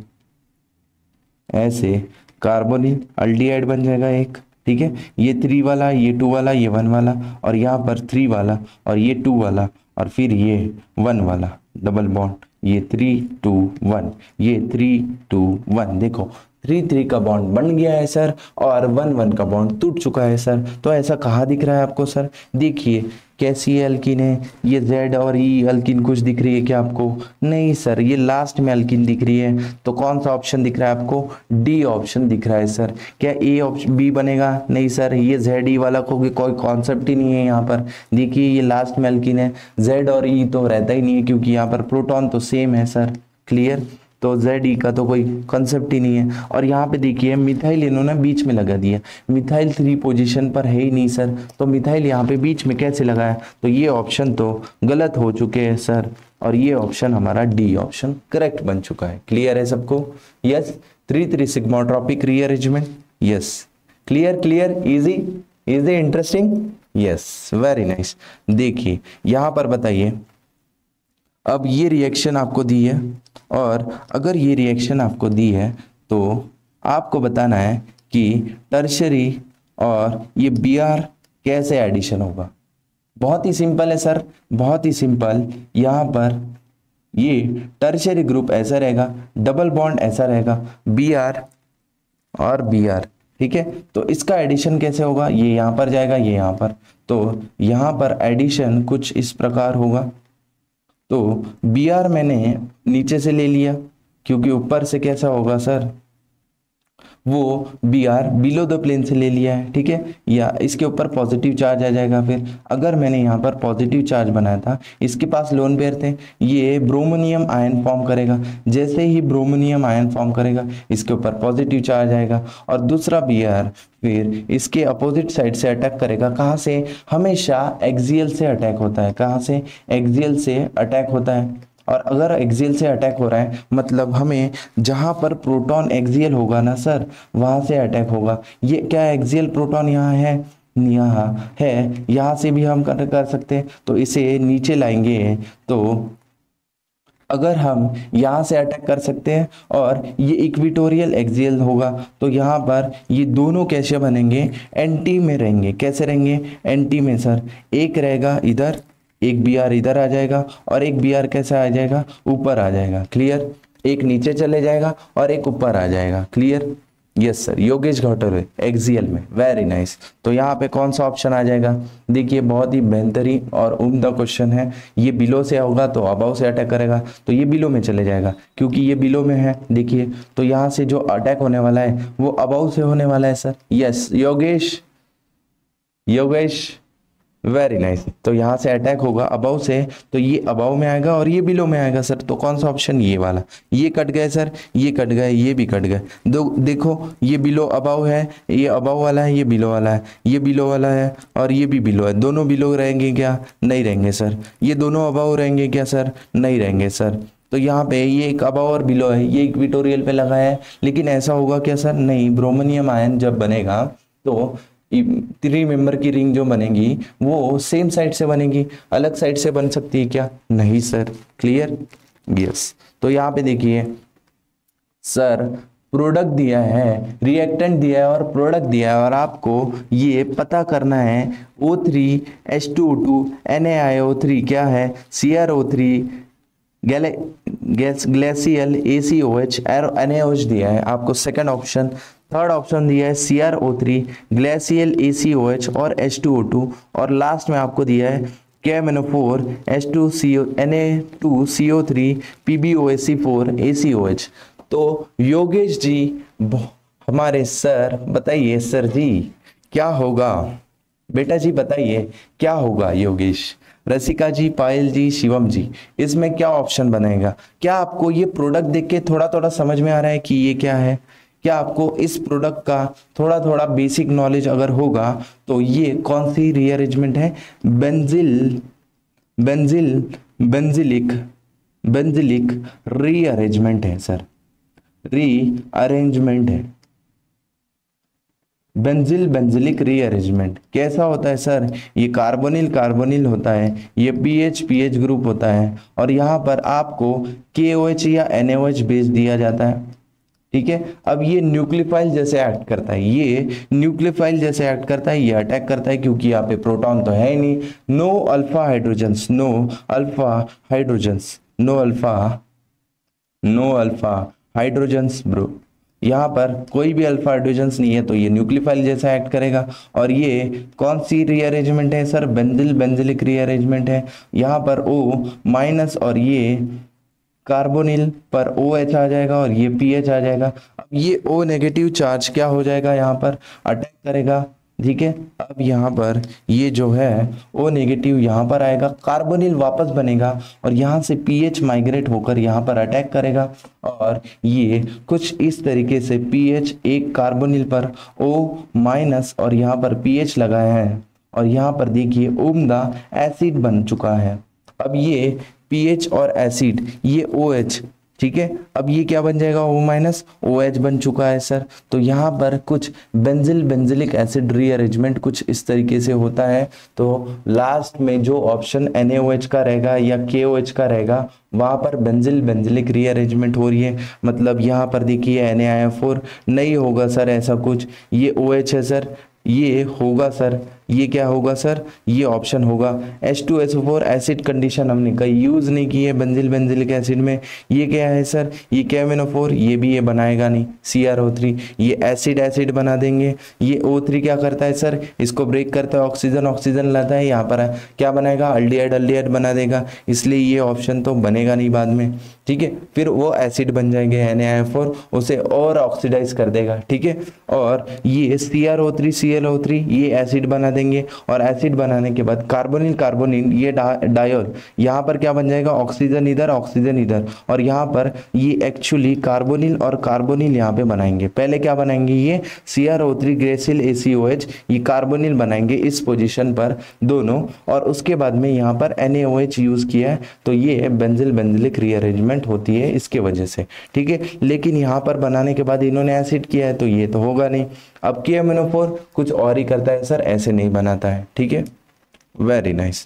C: ऐसे कार्बोनिल अल्डिहाइड बन जाएगा एक, ठीक है। ये थ्री वाला, ये टू वाला, ये वन वाला, और यहाँ पर थ्री वाला और ये टू वाला और फिर ये वन वाला डबल बॉन्ड, ये थ्री टू वन, ये थ्री टू वन। देखो थ्री थ्री का बॉन्ड बन गया है सर और वन वन का बॉन्ड टूट चुका है सर। तो ऐसा कहाँ दिख रहा है आपको सर, देखिए कैसी एल्किन है, ये जेड और ई एल्किन कुछ दिख रही है क्या आपको, नहीं सर, ये लास्ट में एल्किन दिख रही है। तो कौन सा ऑप्शन दिख रहा है आपको, डी ऑप्शन दिख रहा है सर। क्या ए ऑप्शन बी बनेगा, नहीं सर, ये जेड ई वाला को कोई कॉन्सेप्ट ही नहीं है यहाँ पर। देखिए ये लास्ट में एल्किन है, जेड और ई तो रहता ही नहीं है क्योंकि यहाँ पर प्रोटॉन तो सेम है सर, क्लियर। तो जेड ई का तो कोई कंसेप्ट ही नहीं है। और यहाँ पे देखिए मिथाइल इन्होंने बीच में लगा दिया, मिथाइल थ्री पोजीशन पर है ही नहीं सर, तो मिथाइल यहाँ पे बीच में कैसे लगाया, तो ये ऑप्शन तो गलत हो चुके हैं सर और ये ऑप्शन हमारा डी ऑप्शन करेक्ट बन चुका है। क्लियर है सबको, yes. Three three sigmatropic rearrangement, yes, clear clear, easy easy, interesting, yes, very nice. देखिए यहाँ पर बताइए, अब ये रिएक्शन आपको दी है और अगर ये रिएक्शन आपको दी है तो आपको बताना है कि टर्शरी और ये बी आर कैसे एडिशन होगा। बहुत ही सिंपल है सर, बहुत ही सिंपल। यहाँ पर ये टर्शरी ग्रुप ऐसा रहेगा, डबल बॉन्ड ऐसा रहेगा, बी आर और बी आर, ठीक है। तो इसका एडिशन कैसे होगा, ये यहाँ पर जाएगा, ये यहाँ पर, तो यहाँ पर एडिशन कुछ इस प्रकार होगा। तो बी आर मैंने नीचे से ले लिया क्योंकि ऊपर से कैसा होगा सर, वो B R below the plane से ले लिया है, ठीक है, या इसके ऊपर पॉजिटिव चार्ज आ जाएगा। फिर अगर मैंने यहाँ पर पॉजिटिव चार्ज बनाया था, इसके पास लोन पेयर थे, ये ब्रोमोनियम आयन फॉर्म करेगा। जैसे ही ब्रोमोनियम आयन फॉर्म करेगा इसके ऊपर पॉजिटिव चार्ज आएगा और दूसरा बी आर फिर इसके अपोजिट साइड से अटैक करेगा। कहाँ से, हमेशा एक्सियल से अटैक होता है, कहाँ से, एक्सियल से अटैक होता है। और अगर एक्सियल से अटैक हो रहा है मतलब हमें जहां पर प्रोटॉन एक्सियल होगा ना सर, वहां से अटैक होगा। ये क्या एक्सियल प्रोटॉन यहाँ है, यहाँ है, यहाँ से भी हम कर, कर सकते हैं। तो इसे नीचे लाएंगे तो अगर हम यहाँ से अटैक कर सकते हैं और ये इक्विटोरियल एक्सियल होगा तो यहाँ पर ये दोनों कैसे बनेंगे, एंटी में रहेंगे। कैसे रहेंगे, एंटी में सर। एक रहेगा इधर, एक बी आर इधर आ जाएगा और एक बी आर कैसा आ जाएगा, ऊपर आ जाएगा, क्लियर। एक नीचे चले जाएगा और एक ऊपर आ जाएगा, clear, yes sir. Yogesh Ghotre axial में, वेरी नाइस। तो यहाँ पे कौन सा ऑप्शन आ जाएगा, देखिए बहुत ही बेहतरीन और उम्दा क्वेश्चन है। ये बिलो से होगा तो अबाव से अटैक करेगा, तो ये बिलो में चले जाएगा क्योंकि ये बिलो में है। देखिए तो यहाँ से जो अटैक होने वाला है वो अबाव से होने वाला है sir, yes Yogesh, Yogesh very nice. तो यहाँ से अटैक होगा अबाव से, तो ये अबाव में आएगा और ये बिलो में आएगा सर। तो कौन सा ऑप्शन, ये वाला। ये कट गए सर, ये कट गए, ये भी कट गए। दो देखो, ये बिलो अबाव है, ये अबाव वाला है, ये बिलो वाला है, ये बिलो वाला है और ये भी बिलो है। दोनों बिलो रहेंगे क्या, नहीं रहेंगे सर। ये दोनों अबाव रहेंगे क्या सर, नहीं रहेंगे सर। तो यहाँ पे ये एक अबाव और बिलो है, ये इक्विटोरियल पे लगा है, लेकिन ऐसा होगा क्या सर, नहीं। ब्रोमोनियम आयन जब बनेगा तो थ्री मेंबर की रिंग जो बनेगी वो सेम साइड से बनेगी, अलग साइड से बन सकती है क्या, नहीं सर, क्लियर, यस। तो यहाँ पे देखिए सर, प्रोडक्ट दिया है, रिएक्टेंट दिया है और प्रोडक्ट दिया है और आपको ये पता करना है O three H two O two N A I O three क्या है, सी आर ओ थ्री गैले गैस glacial A C O H N A O H दिया है आपको सेकंड ऑप्शन। थर्ड ऑप्शन दिया है C R O three glacial A C O H और एच टू ओ टू और लास्ट में आपको दिया है K M N O four H two C O N A two C O three P B O S C four A C O H. तो योगेश जी हमारे sir, बताइए sir जी क्या होगा, बेटा जी बताइए क्या होगा योगेश, रसिका जी, पायल जी, शिवम जी, इसमें क्या ऑप्शन बनेगा। क्या आपको ये प्रोडक्ट देख के थोड़ा थोड़ा समझ में आ रहा है कि ये क्या है, क्या आपको इस प्रोडक्ट का थोड़ा थोड़ा बेसिक नॉलेज अगर होगा तो ये कौन सी रीअरेंजमेंट है, benzil benzil benzilic benzilic rearrangement है सर, रीअरेंजमेंट है, बेंजिल बेंजिलिक रीअरेंजमेंट। कैसा होता है सर, ये कार्बोनिल कार्बोनिल होता है, ये पीएच पीएच ग्रुप होता है, और यहाँ पर आपको केओएच या एनएओएच बेस दिया जाता है, ठीक है। अब ये न्यूक्लियोफाइल जैसे एक्ट करता है, ये न्यूक्लियोफाइल जैसे एक्ट करता है, ये अटैक करता है, क्योंकि यहाँ पे प्रोटॉन तो है ही नहीं, no alpha hydrogens, no alpha hydrogens, no alpha no alpha hydrogens bro, यहाँ पर कोई भी अल्फा हाइड्रोजन्स नहीं है, तो ये न्यूक्लियोफाइल जैसा एक्ट करेगा। और ये कौन सी रीअरेंजमेंट है सर, बेंजिल बेंजिलिक रीअरेंजमेंट है। यहाँ पर O माइनस और ये कार्बोनिल पर OH आ जाएगा और ये पीएच आ जाएगा। अब ये O नेगेटिव चार्ज क्या हो जाएगा, यहाँ पर अटैक करेगा, ठीक है। अब यहाँ पर ये जो है O नेगेटिव यहाँ पर आएगा, कार्बोनिल वापस बनेगा और यहाँ से पीएच माइग्रेट होकर यहाँ पर अटैक करेगा, और ये कुछ इस तरीके से पीएच एक कार्बोनिल पर O माइनस और यहाँ पर पीएच लगाया है, और यहाँ पर देखिए उम्दा एसिड बन चुका है। अब ये पीएच और एसिड, ये OH, ठीक है। अब ये क्या बन जाएगा, O माइनस OH बन चुका है सर। तो यहाँ पर कुछ बेंजिल बेंजिलिक एसिड रीअरेंजमेंट कुछ इस तरीके से होता है। तो लास्ट में जो ऑप्शन NaOH का रहेगा या KOH का रहेगा, वहां पर बेंजिल बेंजिलिक रीअरेंजमेंट हो रही है। मतलब यहाँ पर देखिए Na I F फोर नहीं होगा सर ऐसा कुछ, ये OH है सर, ये होगा सर, ये क्या होगा सर, ये ऑप्शन होगा H two S O four. Acid condition हमने कहीं यूज नहीं की है बेंजिल बेंजिलिक एसिड में। ये क्या है सर, ये के एम एन ओ फोर, ये भी ये बनाएगा नहीं, सी आर ओ थ्री, ये एसिड एसिड बना देंगे। ये O थ्री क्या करता है सर, इसको ब्रेक करता है, ऑक्सीजन ऑक्सीजन लाता है, यहाँ पर क्या बनाएगा, अल्डिहाइड अल्डिहाइड बना देगा, इसलिए ये ऑप्शन तो बनेगा नहीं बाद में, ठीक है। फिर वो एसिड बन जाएंगे एन ए आई फोर, उसे और ऑक्सीडाइज कर देगा, ठीक है। और ये C R O three C L O three ये एसिड बना देंगे, और एसिड बनाने के बाद कार्बोनिल कार्बोनिल ये डा, डायोल, यहाँ पर क्या बन जाएगा, ऑक्सीजन इधर ऑक्सीजन इधर, और यहाँ पर ये एक्चुअली कार्बोनिल और कार्बोनिल यहाँ पे बनाएंगे। पहले क्या बनाएंगे, ये सी आर ओ थ्री ग्रेसिल ए सी ओ एच, ये कार्बोनिल बनाएंगे इस पोजीशन पर दोनों, और उसके बाद में यहाँ पर N A O H use किया है, तो ये बेंजिल बेंजिलिक रीअरेंजमेंट होती है इसके वजह से, ठीक है। लेकिन यहाँ पर बनाने के बाद इन्होंने एसिड किया है, तो ये तो होगा नहीं। अब के एम एन ओ फोर कुछ और ही करता है सर, ऐसे नहीं बनाता है, ठीक है। Very nice.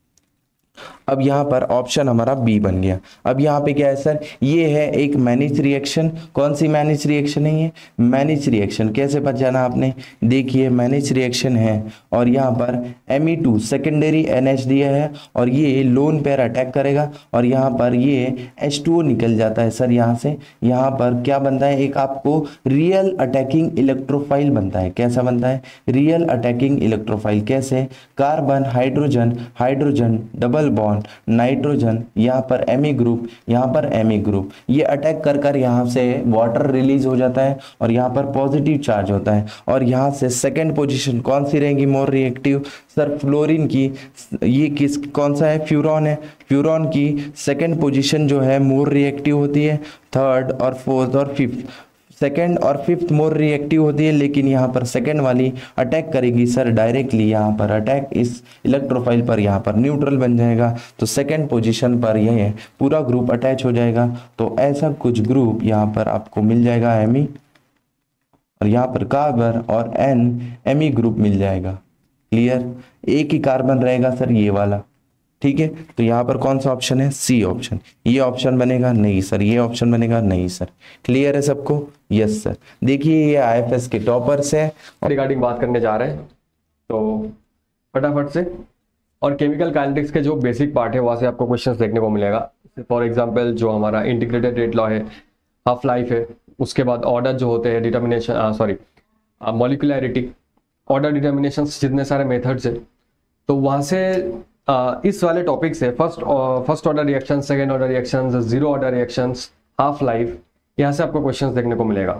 C: अब यहाँ पर ऑप्शन हमारा बी बन गया। अब यहाँ पे क्या है सर, ये है एक मैनिच रिएक्शन। कौन सी मैनिच रिएक्शन है ये, मैनिच रिएक्शन। कैसे पहचाना आपने, देखिए मैनिच रिएक्शन है, और यहाँ पर M E two secondary N H दिया है, और ये लोन पेयर अटैक करेगा, और यहाँ पर ये एच टू ओ निकल जाता है सर यहाँ से। यहाँ पर क्या बनता है, एक आपको रियल अटैकिंग इलेक्ट्रोफाइल बनता है। कैसा बनता है, रियल अटैकिंग इलेक्ट्रोफाइल। कैसे, carbon hydrogen hydrogen double bond nitrogen, यहाँ पर एमी ग्रुप, यहाँ पर एमी ग्रुप, ये अटैक कर कर यहाँ से वाटर रिलीज हो जाता है, और यहाँ पर पॉजिटिव चार्ज होता है, और यहाँ से सेकंड पोजीशन कौन सी रहेगी मोर रिएक्टिव, सर फ्लोरीन की। ये किस कौन सा है, फ्यूरॉन है। फ्यूरॉन की सेकंड पोजीशन जो है मोर रिएक्टिव होती है, थर्ड और फोर्थ और फिफ्थ, सेकेंड और फिफ्थ मोर रिएक्टिव होती है, लेकिन यहाँ पर सेकेंड वाली अटैक करेगी सर डायरेक्टली, यहाँ पर अटैक इस इलेक्ट्रोफाइल पर, यहाँ पर न्यूट्रल बन जाएगा, तो सेकेंड पोजीशन पर यह पूरा ग्रुप अटैच हो जाएगा। तो ऐसा कुछ ग्रुप यहाँ पर आपको मिल जाएगा एमी, और यहाँ पर कार्बन और एन एमी ग्रुप मिल जाएगा। क्लियर, एक ही कार्बन रहेगा सर ये वाला, ठीक है। तो यहाँ पर कौन सा ऑप्शन है, सी ऑप्शन। ये ऑप्शन बनेगा नहीं सर, ये ऑप्शन बनेगा नहीं सर। क्लियर है सबको, यस सर। देखिए ये आई एफ एस के टॉपर्स है,
D: रिगार्डिंग बात करने जा रहे हैं, तो फटाफट से। और केमिकल काइनेटिक्स के जो बेसिक पार्ट है वहाँ से आपको क्वेश्चंस देखने को मिलेगा। फॉर एग्जांपल जो हमारा इंटीग्रेटेड रेट लॉ है, हाफ लाइफ है, उसके बाद ऑर्डर जो होते हैं, determination sorry molecularity, order determination, जितने सारे मेथड्स है, तो वहाँ से Uh, इस वाले टॉपिक से first first order reaction, second order reaction, zero order reactions, half life, यहाँ से आपको क्वेश्चंस देखने को मिलेगा।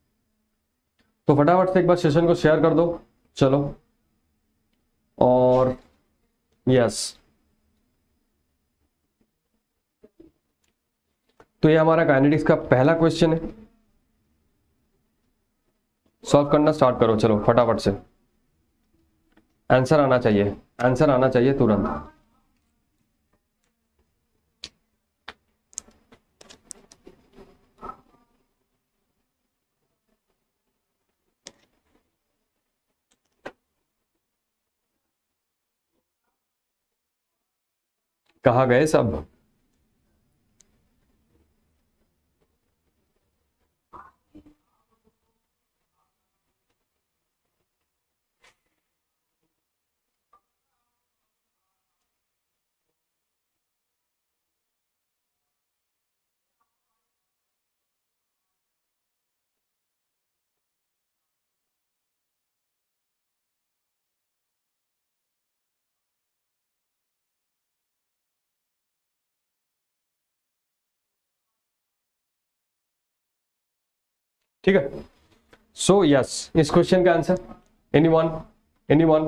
D: तो फटाफट से एक बार सेशन को शेयर कर दो, चलो। और यस, तो ये हमारा काइनेटिक्स का पहला क्वेश्चन है। सॉल्व करना स्टार्ट करो, चलो फटाफट से। आंसर आना चाहिए, आंसर आना चाहिए तुरंत। कहाँ गए सब? ठीक है, सो यस, इस क्वेश्चन का आंसर एनीवन, एनीवन?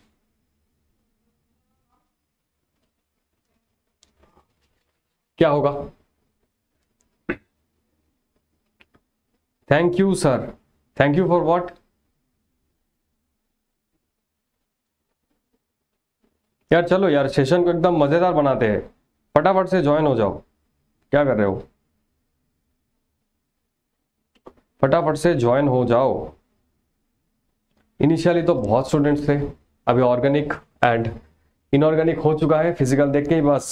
D: क्या होगा? Thank you sir, thank you for what? यार चलो यार, सेशन को एकदम मजेदार बनाते हैं, फटाफट से ज्वाइन हो जाओ। क्या कर रहे हो? फटाफट से ज्वाइन हो जाओ। इनिशियली तो बहुत स्टूडेंट्स थे, अभी ऑर्गेनिक एंड इनऑर्गेनिक हो चुका है, फिजिकल देख के ही बस।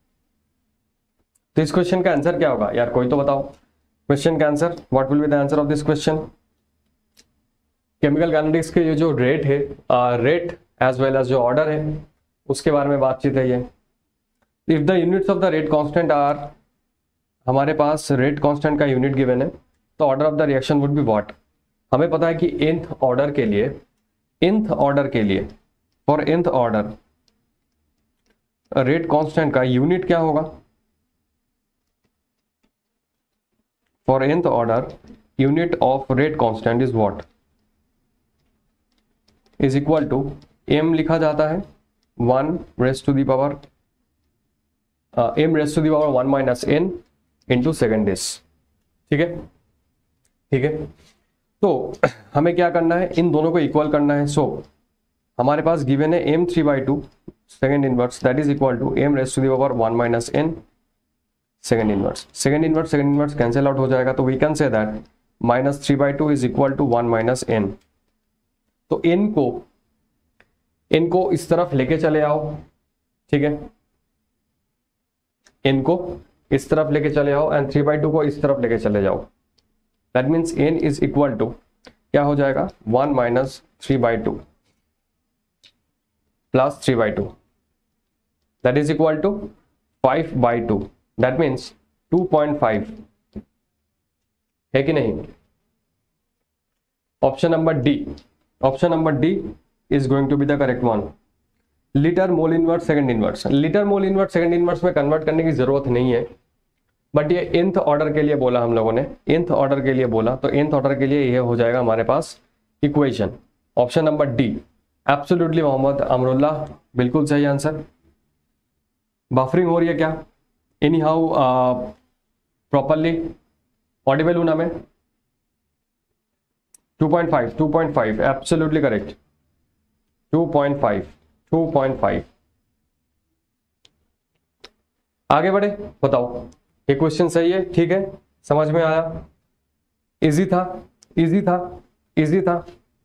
D: तो इस क्वेश्चन का आंसर क्या होगा यार, कोई तो बताओ क्वेश्चन का answer. What will be the answer of this question? Chemical kinetics के ये जो रेट है, रेट एज वेल एज जो ऑर्डर है, उसके बारे में बातचीत है ये। If the units of the rate constant are, हमारे पास रेट कांस्टेंट का यूनिट गिवन है, तो order of the reaction would be what? हमें पता है कि nth ऑर्डर के लिए, nth ऑर्डर के लिए for nth order rate constant का यूनिट क्या होगा? For nth order unit of rate constant is what? Is equal to m लिखा जाता है one raise to the power m raise to the power one minus n into second days. ठीक है, ठीक है। तो हमें क्या करना है, इन दोनों को इक्वल करना है। सो so, हमारे पास गिवन है M three by two second inverse, that is equal to M raise to the power one minus N second inverse. Second inverse second inverse cancel out हो जाएगा, तो we can say that minus three by two is equal to one minus N. तो N को इनको इस तरफ लेके चले आओ, ठीक है, इनको इस तरफ लेके चले आओ एंड थ्री बाई टू को इस तरफ लेके चले जाओ। That means n is equal to क्या हो जाएगा, one minus three by two plus three by two, that is equal to five by two, that means two point five, है कि नहीं? Option number D, option number D is going to be the correct one. Litre mole inverse second inverse, litre mole inverse second inverse में convert करने की जरूरत नहीं है, but ये nth ऑर्डर के लिए बोला हम लोगों ने, nth ऑर्डर के लिए बोला, तो nth ऑर्डर के लिए ये हो जाएगा हमारे पास equation. Option number D, absolutely Mohammad Amrullah, बिल्कुल सही आंसर। बफरिंग हो रही है क्या? एनी हाउ प्रॉपरली ऑडिबल हूं ना मैं? Two point five, two point five absolutely correct, two point five, two point five. आगे बढ़े, बताओ ये क्वेश्चन सही है? ठीक है, समझ में आया? इजी था, इजी था, इजी था,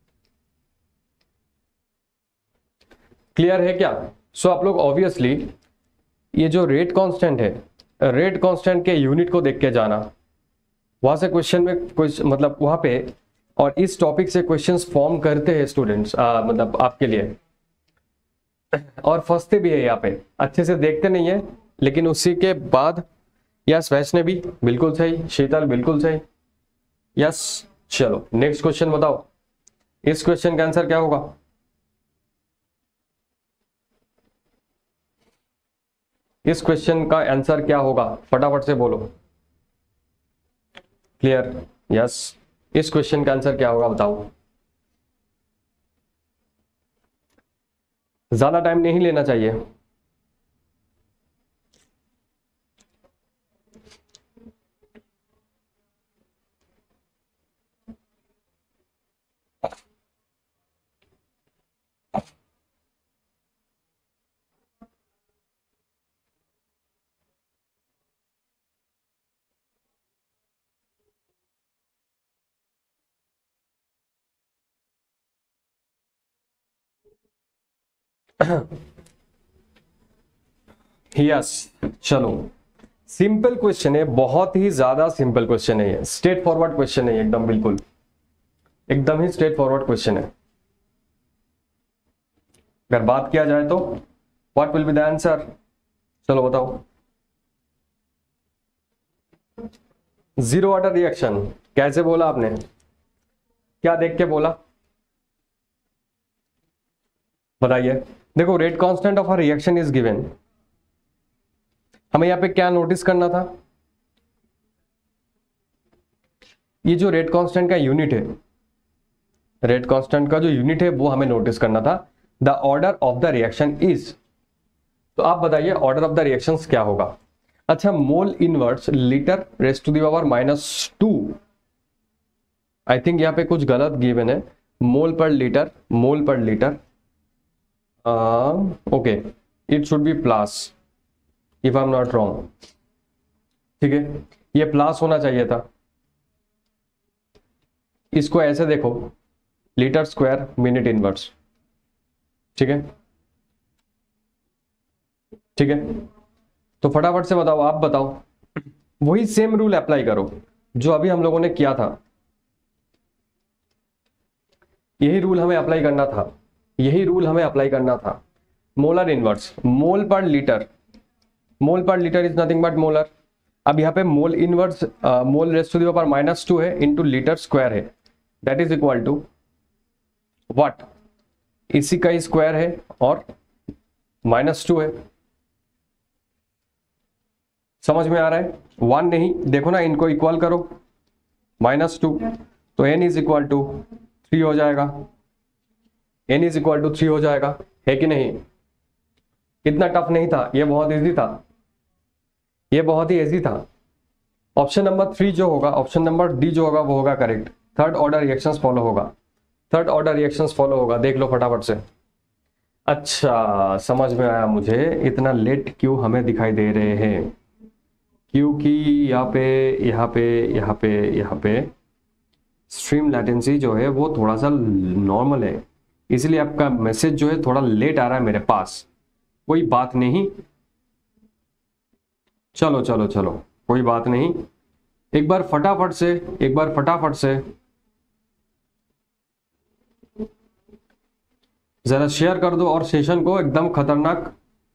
D: क्लियर है क्या? सो so, आप लोग ऑब्वियसली ये जो रेट कांस्टेंट है, रेट कांस्टेंट के यूनिट को देख के जाना, वहां से क्वेश्चन में कुछ मतलब वहां पे, और इस टॉपिक से क्वेश्चंस फॉर्म करते हैं स्टूडेंट्स, मतलब आपके लिए, और फंसते भी है यहाँ पे, अच्छे से देखते नहीं है, लेकिन उसी के बाद यस वैष्णवी बिल्कुल सही, शीतल बिल्कुल सही, यस। चलो नेक्स्ट क्वेश्चन बताओ, इस क्वेश्चन का आंसर क्या होगा? इस क्वेश्चन का आंसर क्या होगा, फटाफट से बोलो। क्लियर, यस, इस क्वेश्चन का आंसर क्या होगा बताओ। ज्यादा टाइम नहीं लेना चाहिए। यस, चलो सिंपल क्वेश्चन है, बहुत ही ज्यादा सिंपल क्वेश्चन है ये, स्ट्रेट फॉरवर्ड क्वेश्चन है एकदम, बिल्कुल एकदम ही स्ट्रेट फॉरवर्ड क्वेश्चन है। अगर बात किया जाए तो what will be the answer, चलो बताओ। जीरो ऑर्डर रिएक्शन कैसे बोला आपने, क्या देख के बोला बताइए। देखो rate constant of a reaction is given, हमें यहां पे क्या नोटिस करना था, ये जो रेट कांस्टेंट का यूनिट है, रेट कांस्टेंट का जो यूनिट है वो हमें नोटिस करना था। The order of the reaction is, तो आप बताइए ऑर्डर ऑफ द रिएक्शंस क्या होगा। अच्छा, mole inverse litre raise to the power minus two, I think यहां पे कुछ गलत गिवन है, मोल per litre, mole per litre, okay it should be plus if I am not wrong, ठीक है, ये प्लस होना चाहिए था। इसको ऐसे देखो, लीटर स्क्वायर मिनट इनवर्स, ठीक है ठीक है। तो फटाफट से बताओ, आप बताओ, वही सेम रूल अप्लाई करो जो अभी हम लोगों ने किया था, यही रूल हमें अप्लाई करना था, यही रूल हमें अप्लाई करना था। Molar inverse, mole per litre, mole per litre is nothing but molar. अब यहाँ पे mole inverse mole raise to the power minus two है इंटू लीटर स्क्वायर है, that is equal to what, इसी का स्क्वायर है और माइनस टू है। समझ में आ रहा है, वन नहीं, देखो ना इनको इक्वल करो, माइनस टू, तो N is equal to three हो जाएगा, N is equal to three हो जाएगा, है कि नहीं। इतना टफ नहीं था, ये बहुत इजी था, ये बहुत ही इजी था। ऑप्शन नंबर थ्री जो होगा, ऑप्शन नंबर डी जो होगा वो होगा correct. Third order reactions follow होगा, थर्ड ऑर्डर रिएक्शंस फॉलो होगा, देख लो फटाफट से। अच्छा समझ में आया मुझे, इतना लेट क्यों हमें दिखाई दे रहे हैं, क्योंकि यहाँ पे यहाँ पे यहाँ पे यहाँ पे स्ट्रीम लैटेंसी जो है वो थोड़ा सा नॉर्मल है, इसलिए आपका मैसेज जो है थोड़ा लेट आ रहा है मेरे पास। कोई बात नहीं, चलो चलो चलो कोई बात नहीं, एक बार फटाफट से एक बार फटाफट से जरा शेयर कर दो और सेशन को एकदम खतरनाक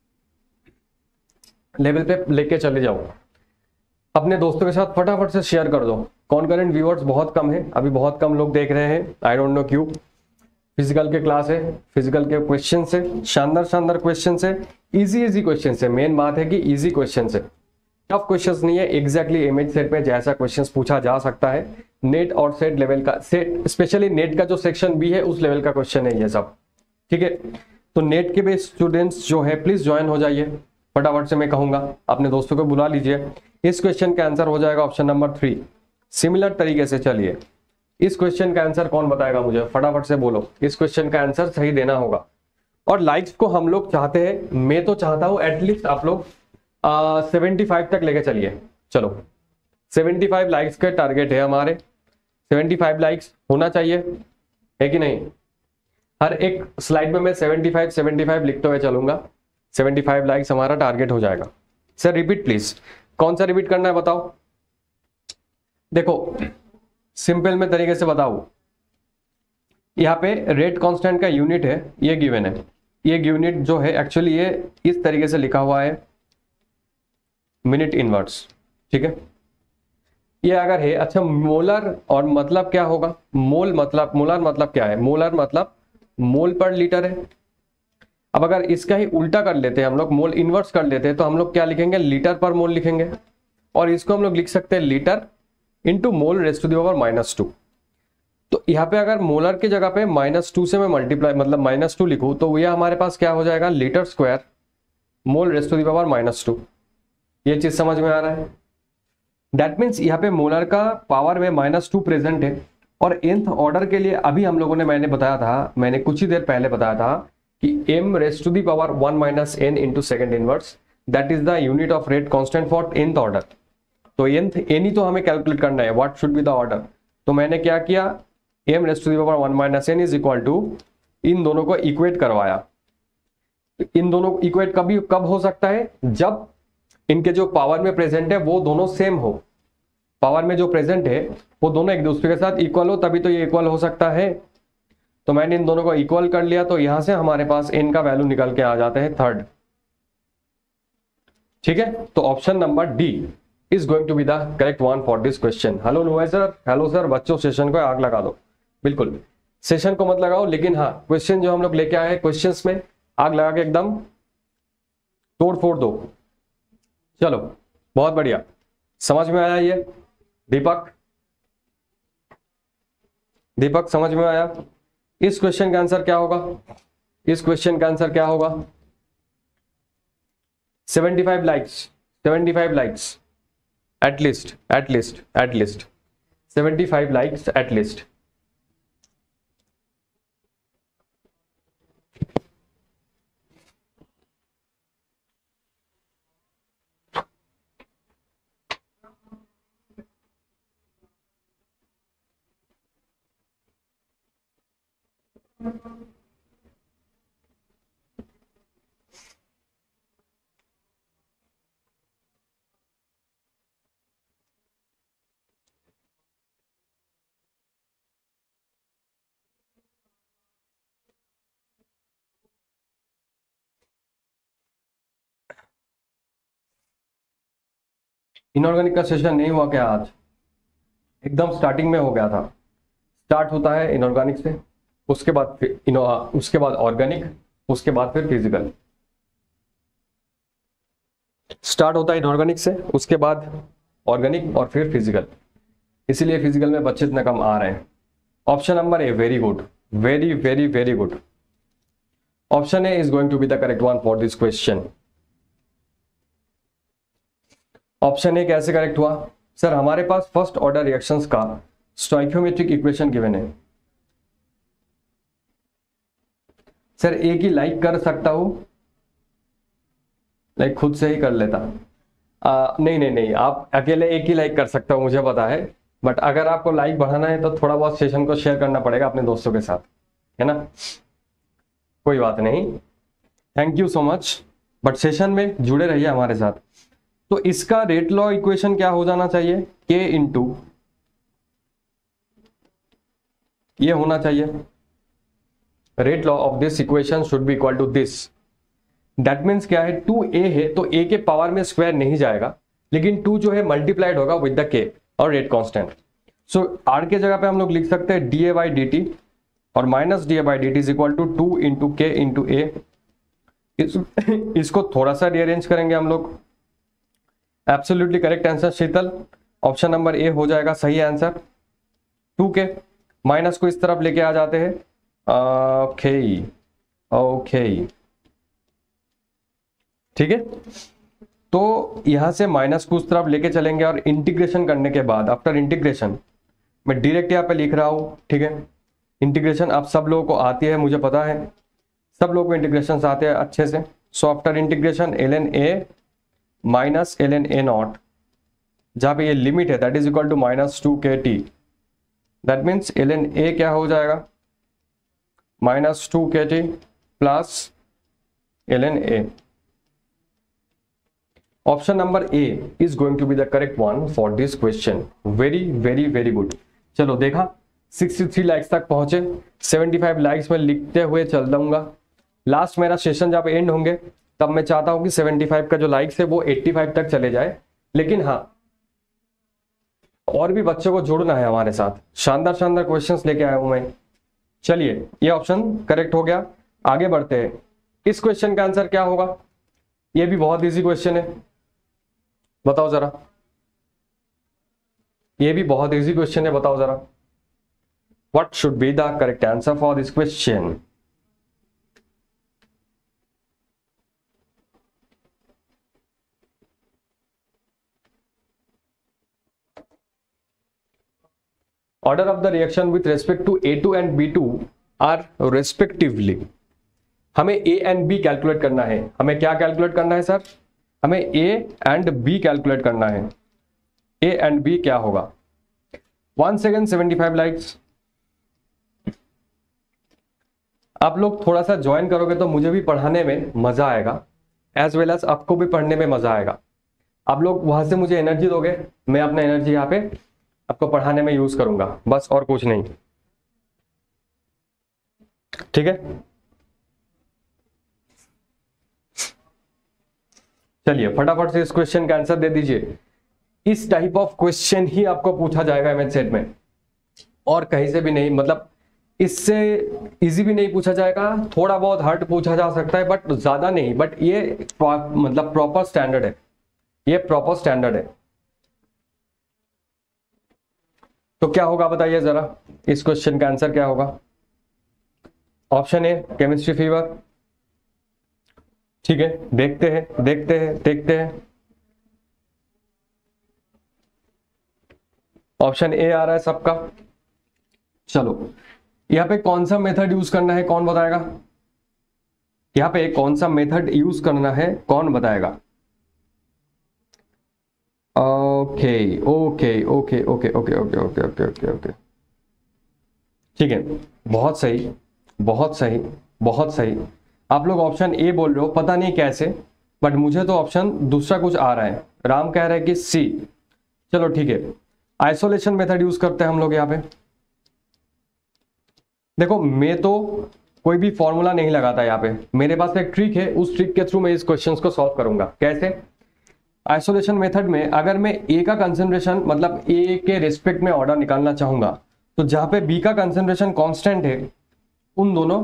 D: लेवल पे लेके चले जाओ। अपने दोस्तों के साथ फटाफट से शेयर कर दो। कॉन्करेंट व्यूअर्स बहुत कम है, अभी बहुत कम लोग देख रहे हैं, आई डोंट नो क्यों। फिजिकल के क्लास है, फिजिकल के क्वेश्चन है, शानदार शानदार क्वेश्चन है, इजी इजी क्वेश्चन है, मेन बात है कि इजी क्वेश्चन है, टफ क्वेश्चंस नहीं है। एग्जैक्टली इमेज सेट पे जैसा क्वेश्चंस पूछा जा सकता है, नेट और सेट लेवल का, सेट स्पेशली नेट का जो सेक्शन बी है उस लेवल का क्वेश्चन है ये सब, ठीक है। तो नेट के बेस स्टूडेंट्स जो है प्लीज ज्वाइन हो जाइए, फटाफट से मैं कहूंगा अपने दोस्तों को बुला लीजिए। इस क्वेश्चन का आंसर हो जाएगा ऑप्शन नंबर थ्री। सिमिलर तरीके से चलिए, इस क्वेश्चन का आंसर कौन बताएगा मुझे, फटाफट से बोलो। इस क्वेश्चन का आंसर सही देना होगा और लाइक्स को हम लोग चाहते हैं, मैं तो चाहता हूं एटलीस्ट आप लोग सेवेंटी फाइव तक लेके चलिए। चलो सेवेंटी फाइव लाइक्स का टारगेट है हमारे, सेवेंटी फाइव लाइक्स होना चाहिए, है कि नहीं। हर एक स्लाइड में मैं सेवेंटी फाइव सेवेंटी फाइव लिखते हुए चलूंगा, सेवेंटी फाइव लाइक्स हमारा टारगेट हो जाएगा। सर रिपीट प्लीज, कौन सा रिपीट करना है बताओ। देखो सिंपल में तरीके से बताओ, यहाँ पे रेट कांस्टेंट का यूनिट है, ये गिवन है, ये यूनिट जो है एक्चुअली ये इस तरीके से लिखा हुआ है मिनट इनवर्स, ठीक है। ये अगर है, अच्छा मोलर और मतलब क्या होगा, मोल मतलब, मोलर मतलब क्या है, मोलर मतलब मोल पर लीटर है। अब अगर इसका ही उल्टा कर लेते हैं हम लोग, मोल इनवर्स कर लेते हैं, तो हम लोग क्या लिखेंगे, लीटर पर मोल लिखेंगे, और इसको हम लोग लिख सकते हैं litre into mole raise to the power minus two. तो यहाँ पे अगर मोलर की जगह पे माइनस टू से मैं मल्टीप्लाई मतलब माइनस टू लिखूं, तो यह हमारे पास क्या हो जाएगा, litre square mole raise to the power minus two. ये चीज समझ में आ रहा है। दैट मीन्स यहाँ पे मोलर का पावर में माइनस टू प्रेजेंट है, और nth ऑर्डर के लिए अभी हम लोगों ने, मैंने बताया था, मैंने कुछ ही देर पहले बताया था कि m raise to the power one minus n into second inverse, that is the unit of rate constant for nth order. तो nth n ही तो हमें कैलकुलेट करना है, what should be the order. तो मैंने क्या किया, m raise to the power one minus n is equal to इन दोनों को इक्वेट करवाया। इन दोनों को इक्वेट कभी कब हो सकता है, जब इनके जो पावर में प्रेजेंट है वो दोनों सेम हो, पावर में जो प्रेजेंट है वो दोनों एक दूसरे के साथ इक्वल हो, तभी तो ये इक्वल हो सकता है। तो मैंने इन दोनों को इक्वल कर लिया, तो यहां से हमारे पास n का वैल्यू निकल के आ जाता है थर्ड। ठीक है, तो option number D is going to be the correct one for this question. Hello नुआ सर, हेलो सर, बच्चों सेशन को आग लगा दो। बिल्कुल सेशन को मत लगाओ, लेकिन हाँ क्वेश्चन जो हम लोग लेके आए हैं क्वेश्चंस में आग लगा के एकदम तोड़ फोड़ दो। चलो बहुत बढ़िया, समझ में आया ये? दीपक, दीपक समझ में आया? इस क्वेश्चन का आंसर क्या होगा? इस क्वेश्चन का आंसर क्या होगा? पचहत्तर लाइक्स, पचहत्तर likes at least, at least, at least पचहत्तर लाइक्स एट लीस्ट। इनऑर्गेनिक का सेशन नहीं हुआ क्या आज? एकदम स्टार्टिंग में हो गया था। स्टार्ट होता है इनऑर्गेनिक से, उसके बाद फिर इनो उसके बाद ऑर्गेनिक, उसके बाद फिर फिजिकल। स्टार्ट होता है इनऑर्गेनिक से, उसके बाद ऑर्गेनिक और फिर फिजिकल। इसीलिए फिजिकल में बच्चे इतने कम आ रहे हैं। Option number A, very good, very very very good. Option A is going to be the correct one for this question. Option A कैसे करेक्ट हुआ? सर हमारे पास फर्स्ट ऑर्डर रिएक्शंस का स्टोइकियोमेट्रिक इक्वेशन गिवन है। Sir A की like कर सकता हूं, लाइक खुद से ही कर लेता। आ, नहीं नहीं नहीं, आप अकेले एक ही लाइक कर सकता हो, मुझे पता है, बट अगर आपको लाइक बढ़ाना है तो थोड़ा बहुत सेशन को शेयर करना पड़ेगा अपने दोस्तों के साथ, है ना? कोई बात नहीं, thank you so much, but session में जुड़े रहिए हमारे साथ। तो इसका रेट लॉ इक्वेशन क्या हो जाना चाहिए? के इंटू ये होना चाहिए। Rate law of this equation should be equal to this. That means क्या है, टू ए है तो ए के पावर में स्क्वायर नहीं जाएगा, लेकिन टू जो है मल्टीप्लाइड होगा विद द के और रेट कांस्टेंट। सो आर के जगह पे हम लोग लिख सकते हैं D A by D T, और minus D A by D T is equal to two into K into A. इसको थोड़ा सा रीअरेंज करेंगे हम लोग। Absolutely correct answer Sheetal, option number A हो जाएगा सही आंसर। टू के माइनस को इस तरफ लेके आ जाते हैं, ओके ओके ठीक है। तो यहां से माइनस को उस तरफ लेके चलेंगे और इंटीग्रेशन करने के बाद आफ्टर इंटीग्रेशन, मैं डायरेक्ट यहाँ पे लिख रहा हूं, ठीक है। इंटीग्रेशन आप सब लोगों को आती है, मुझे पता है, सब लोगों को इंटीग्रेशन आते हैं अच्छे से। So after integration L N A minus L N A not, जहां पे ये लिमिट है that is equal to minus two K T. That means L N A क्या हो जाएगा, minus two K T plus L N A. Option number A is going to be the correct one for this question. Very very very good. चलो देखा, sixty three likes तक पहुंचे, seventy five likes में लिखते हुए चल दूंगा। Last मेरा सेशन जब एंड होंगे तब मैं चाहता हूं कि सेवेंटी फाइव का जो लाइक्स है वो एट्टी फाइव तक चले जाए। लेकिन हाँ, और भी बच्चों को जोड़ना है हमारे साथ। शानदार शानदार क्वेश्चंस लेके आया हूं मैं। चलिए, ये ऑप्शन करेक्ट हो गया, आगे बढ़ते हैं। इस क्वेश्चन का आंसर क्या होगा? ये भी बहुत इजी क्वेश्चन है, बताओ जरा। ये भी बहुत इजी क्वेश्चन है, बताओ जरा। What should be the correct answer for this question? Order of the reaction with respect to A two and B two are respectively। हमें A and B कैलकुलेट करना है। हमें क्या कैलकुलेट करना है सर? हमें A and B कैलकुलेट करना है। A and B क्या होगा? One second, seventy five likes. आप लोग थोड़ा सा ज्वाइन करोगे तो मुझे भी पढ़ाने में मजा आएगा, एज वेल एज आपको भी पढ़ने में मजा आएगा। आप लोग वहां से मुझे एनर्जी दोगे, मैं अपना एनर्जी यहाँ पे आपको पढ़ाने में यूज करूंगा, बस और कुछ नहीं। ठीक है, चलिए फटाफट से इस क्वेश्चन का आंसर दे दीजिए। इस टाइप ऑफ क्वेश्चन ही आपको पूछा जाएगा एमएच सेट में, और कहीं से भी नहीं। मतलब इससे इजी भी नहीं पूछा जाएगा, थोड़ा बहुत हार्ड पूछा जा सकता है बट ज्यादा नहीं। बट ये मतलब प्रॉपर स्टैंडर्ड है, ये प्रॉपर स्टैंडर्ड है। तो क्या होगा बताइए जरा, इस क्वेश्चन का आंसर क्या होगा? Option A chemistry fever. ठीक है, देखते हैं देखते हैं देखते हैं। ऑप्शन ए आ रहा है सबका। चलो, यहां पे कौन सा मेथड यूज करना है कौन बताएगा? यहां पे कौन सा मेथड यूज करना है कौन बताएगा? Okay okay okay okay okay okay okay okay okay okay ठीक है, बहुत सही बहुत सही बहुत सही। आप लोग ऑप्शन ए बोल रहे हो, पता नहीं कैसे, बट मुझे तो ऑप्शन दूसरा कुछ आ रहा है। राम कह रहा है कि सी। चलो ठीक है, आइसोलेशन मेथड यूज करते हैं हम लोग यहाँ पे। देखो, मैं तो कोई भी फॉर्मूला नहीं लगाता यहाँ पे, मेरे पास एक ट्रिक है, उस ट्रिक के थ्रू मैं इस क्वेश्चंस को सॉल्व करूंगा। कैसे? आइसोलेशन मेथड में अगर मैं ए का कंसेंट्रेशन मतलब ए के रिस्पेक्ट में ऑर्डर निकालना चाहूंगा, तो जहां पे बी का कंसेंट्रेशन कांस्टेंट है, उन दोनों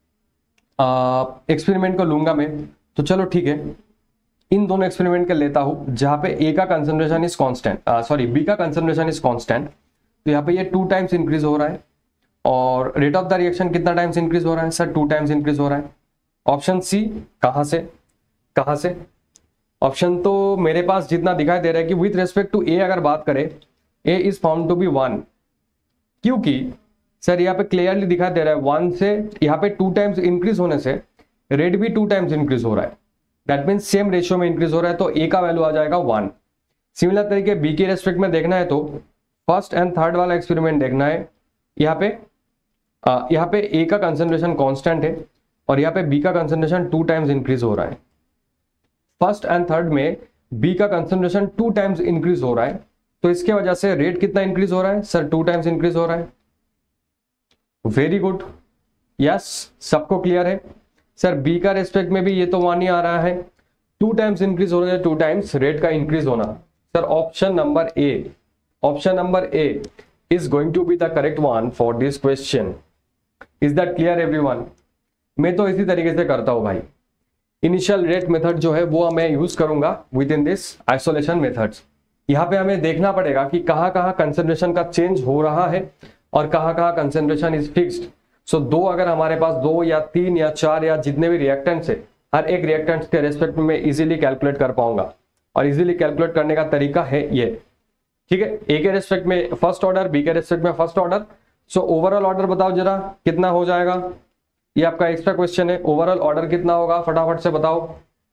D: एक्सपेरिमेंट को लूंगा मैं। तो चलो ठीक है, इन दोनों एक्सपेरिमेंट के लेता हूं जहां पे ए का concentration is constant, sorry B का कंसेंट्रेशन इज कांस्टेंट। तो यहाँ पे ये टू टाइम्स इंक्रीज हो रहा है, और रेट ऑफ द रिएक्शन कितना टाइम्स इंक्रीज हो रहा है? सर टू टाइम्स इंक्रीज हो रहा है। Option C. कहां से कहां से? ऑप्शन तो मेरे पास जितना दिखाई दे रहा है कि विथ रेस्पेक्ट टू ए अगर बात करें, A is found to be one, क्योंकि सर यहाँ पे क्लियरली दिखाई दे रहा है वन से यहाँ पे टू टाइम्स इंक्रीज होने से रेट भी टू टाइम्स इंक्रीज हो रहा है। दैट मीन सेम रेशियो में इंक्रीज हो रहा है, तो ए का वैल्यू आ जाएगा वन। सिमिलर तरीके बी के रेस्पेक्ट में देखना है तो फर्स्ट एंड थर्ड वाला एक्सपेरिमेंट देखना है। यहाँ पे यहाँ पे ए का कंसेंट्रेशन कांस्टेंट है और यहाँ पे बी का कंसेंट्रेशन टू टाइम्स इंक्रीज हो रहा है। फर्स्ट एंड थर्ड में बी का कंसेंट्रेशन टू टाइम्स इंक्रीज हो रहा है, तो इसके वजह से रेट कितना इंक्रीज हो रहा है? सर टू टाइम्स इंक्रीज हो रहा है। वेरी गुड, यस, सबको क्लियर है। सर बी का रेस्पेक्ट में भी ये तो वन ही आ रहा है, टू टाइम्स इंक्रीज हो रहा है, टू टाइम्स रेट का इंक्रीज होना। Sir option number A, option number A is going to be the correct one for this question. Is that clear everyone? मैं तो इसी तरीके से करता हूं भाई। इनिशियल रेट मेथड जो है वो मैं यूज करूंगा with in this isolation methods. यहाँ पे हमें देखना पड़ेगा कि कहाँ कहाँ कंसेंट्रेशन का चेंज हो रहा है और कहाँ कहाँ कंसेंट्रेशन इज फिक्स्ड। सो दो अगर हमारे पास दो या तीन या चार या जितने भी रिएक्टेंट्स है, हर एक रिएक्टेंट्स के रेस्पेक्ट में मैं इजीली कैलकुलेट कर पाऊंगा, और इजीली कैलकुलेट करने का तरीका है ये। ठीक है, ए के रेस्पेक्ट में फर्स्ट ऑर्डर, बी के रेस्पेक्ट में first order. So overall order बताओ जरा कितना हो जाएगा? ये आपका एक्स्ट्रा क्वेश्चन है, ओवरऑल ऑर्डर कितना होगा फटाफट से बताओ।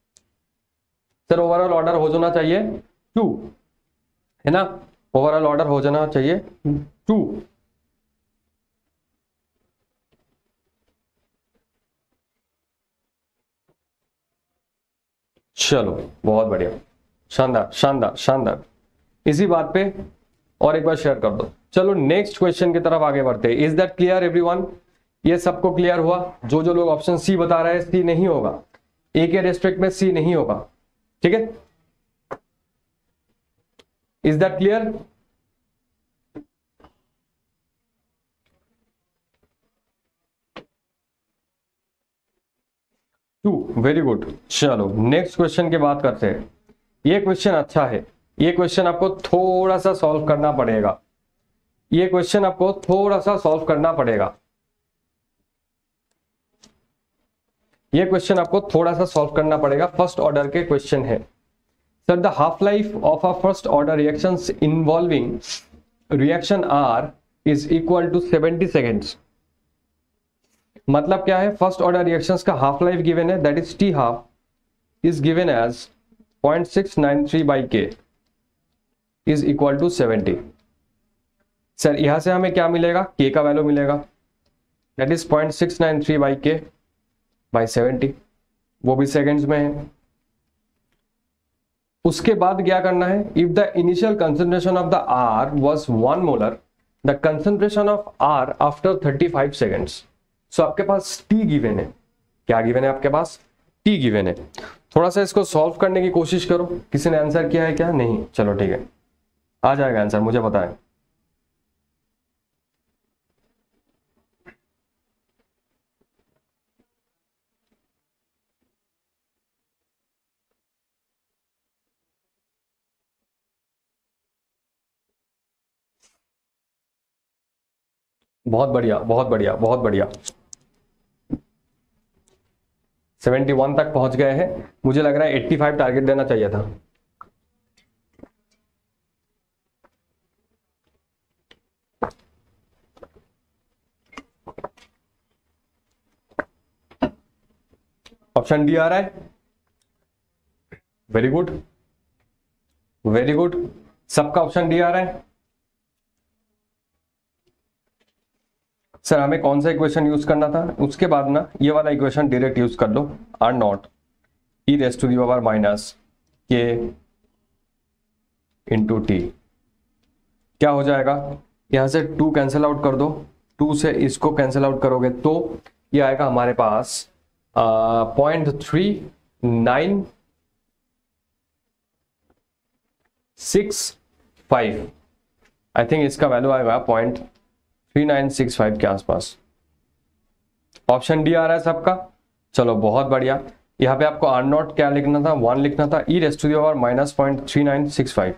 D: सर ओवरऑल ऑर्डर हो जाना चाहिए टू, है ना? ओवरऑल ऑर्डर हो जाना चाहिए टू। चलो बहुत बढ़िया, शानदार शानदार शानदार। इसी बात पे और एक बार शेयर कर दो। चलो नेक्स्ट क्वेश्चन की तरफ आगे बढ़ते हैं। Is that clear everyone? ये सबको क्लियर हुआ? जो जो लोग ऑप्शन सी बता रहे हैं, सी नहीं होगा, ए के रेस्पेक्ट में सी नहीं होगा। ठीक है, is that clear? Two, very good. चलो नेक्स्ट क्वेश्चन की बात करते हैं। ये क्वेश्चन अच्छा है, ये क्वेश्चन आपको थोड़ा सा सॉल्व करना पड़ेगा, ये क्वेश्चन आपको थोड़ा सा सॉल्व करना पड़ेगा, ये क्वेश्चन आपको थोड़ा सा सॉल्व करना पड़ेगा। फर्स्ट ऑर्डर के क्वेश्चन है। Sir the half life of a first order reactions involving reaction R is equal to seventy seconds. मतलब क्या है? फर्स्ट ऑर्डर रिएक्शंस का हाफ लाइफ गिवन है, that is T half is given as zero point six nine three by k is equal to seventy. Sir यहां से हमें क्या मिलेगा? k का वैल्यू मिलेगा, that is point six nine three by K by seventy, वो भी seconds में है। उसके बाद क्या करना है, if the initial concentration of the R was one molar, the concentration of R after thirty five seconds. So आपके पास टी गिवन है, क्या गिवन है आपके पास, टी गिवन है। थोड़ा सा इसको सॉल्व करने की कोशिश करो, किसी ने आंसर किया है क्या, नहीं, चलो ठीक है, आ जाएगा आंसर, मुझे पता है। बहुत बढ़िया, बहुत बढ़िया, बहुत बढ़िया, सेवेंटी वन तक पहुंच गए हैं। मुझे लग रहा है एट्टी फाइव टारगेट देना चाहिए था। ऑप्शन डी आ रहा है, वेरी गुड, वेरी गुड, सबका ऑप्शन डी आ रहा है। सर हमें कौन सा इक्वेशन यूज करना था, उसके बाद ना ये वाला इक्वेशन डायरेक्ट यूज कर लो, R naught e raise to the power minus K into T. क्या हो जाएगा, यहां से टू कैंसिल आउट कर दो, टू से इसको कैंसिल आउट करोगे तो ये आएगा हमारे पास point three nine six five, I think इसका वैल्यू आएगा point three nine six five के आसपास। ऑप्शन डी आ रहा है सबका, चलो बहुत बढ़िया। यहाँ पे आपको आर नॉट क्या लिखना था, वन लिखना था, e raise to the power minus point three nine six five,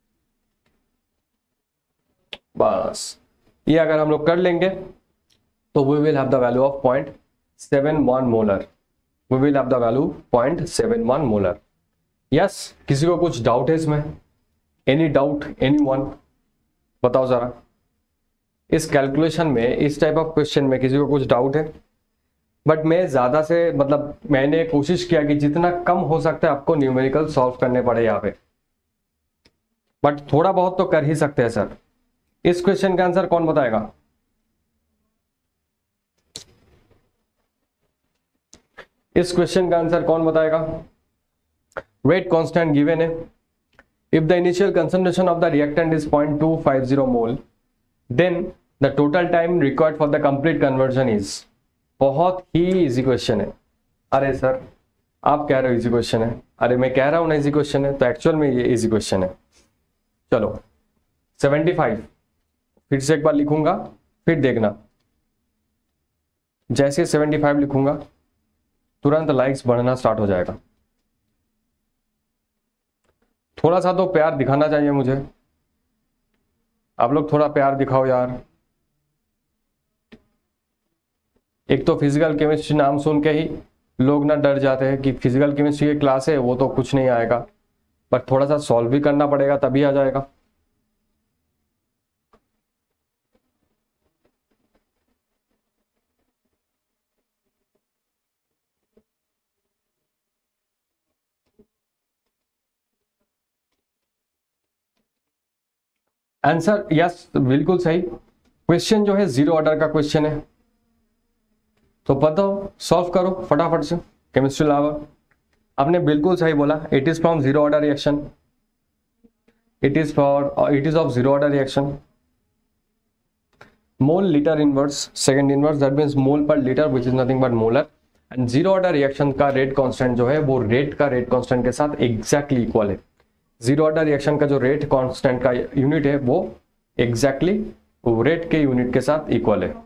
D: बस ये अगर हम लोग कर लेंगे तो we will have the value of point seven one molar, we will have the value point seven one molar. Yes, किसी को कुछ डाउट है इसमें, एनी डाउट, एनी वन, बताओ जरा। इस कैलकुलेशन में, इस टाइप ऑफ क्वेश्चन में किसी को कुछ डाउट है? बट मैं ज़्यादा से मतलब मैंने कोशिश किया कि जितना कम हो सकता है आपको न्यूमेरिकल सॉल्व करने पड़े यहाँ पे, बट थोड़ा बहुत तो कर ही सकते हैं सर। इस क्वेश्चन का आंसर कौन बताएगा? इस क्वेश्चन का आंसर कौन बताएगा? रेट कांस्टेंट गिवन है, if the initial concentration of the reactant is point two five zero mole, then the total time required for the complete conversion is. बहुत ही इजी क्वेश्चन है। अरे सर आप कह रहे हो इजी क्वेश्चन है, अरे मैं कह रहा हूं ना इजी क्वेश्चन है, तो एक्चुअल में ये इजी क्वेश्चन है। चलो सेवेंटी फाइव फिर से एक बार लिखूंगा, फिर देखना, जैसे सेवेंटी फाइव लिखूंगा तुरंत लाइक्स बढ़ना स्टार्ट हो जाएगा। थोड़ा सा तो प्यार दिखाना चाहिए मुझे, आप लोग थोड़ा प्यार दिखाओ यार। एक तो फिजिकल केमिस्ट्री नाम सुन के ही लोग ना डर जाते हैं कि फिजिकल केमिस्ट्री की क्लास है वो तो कुछ नहीं आएगा, पर थोड़ा सा सॉल्व भी करना पड़ेगा तभी आ जाएगा। आंसर यस बिल्कुल सही। क्वेश्चन जो है जीरो ऑर्डर का क्वेश्चन है, तो बताओ सॉल्व करो फटाफट से। केमिस्ट्री लवर आपने बिल्कुल सही बोला, it is from zero order reaction, it is for it is of zero order reaction. Mole litre inverse, second inverse, that means mole per litre which is nothing but molar. And zero order reaction का rate constant जो है वो rate का rate constant के साथ exactly equal है। Zero order reaction का जो रेट कांस्टेंट का यूनिट है वो एग्जैक्टली रेट के यूनिट के साथ इक्वल है।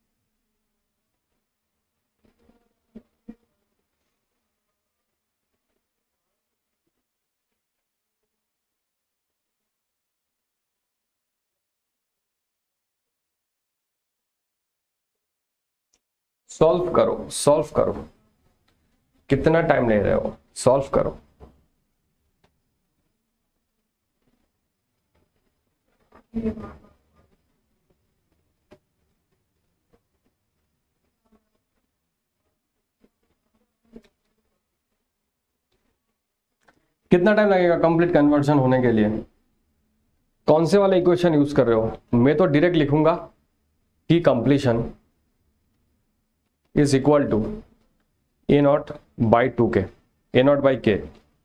D: सॉल्व करो, सॉल्व करो, कितना टाइम ले रहे हो, सॉल्व करो। कितना टाइम लगेगा कंप्लीट कन्वर्जन होने के लिए? कौन से वाला इक्वेशन यूज कर रहे हो? मैं तो डायरेक्ट लिखूंगा कि completion is equal to A naught by two K, A naught by के।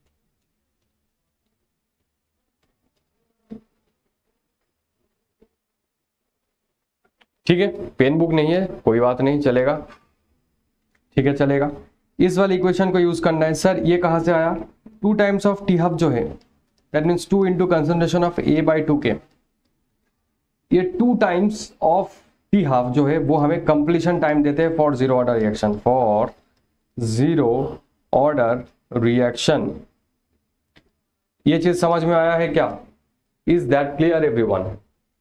D: ठीक है, पेन बुक नहीं है कोई बात नहीं, चलेगा, ठीक है चलेगा। इस वाली इक्वेशन को यूज करना है। सर ये कहां से आया, two times of T half जो है that means two into concentration of A by two K, ये two times of T half जो है वो हमें कंप्लीशन टाइम देते हैं for zero order reaction, for zero order reaction. ये चीज समझ में आया है क्या? Is that clear everyone?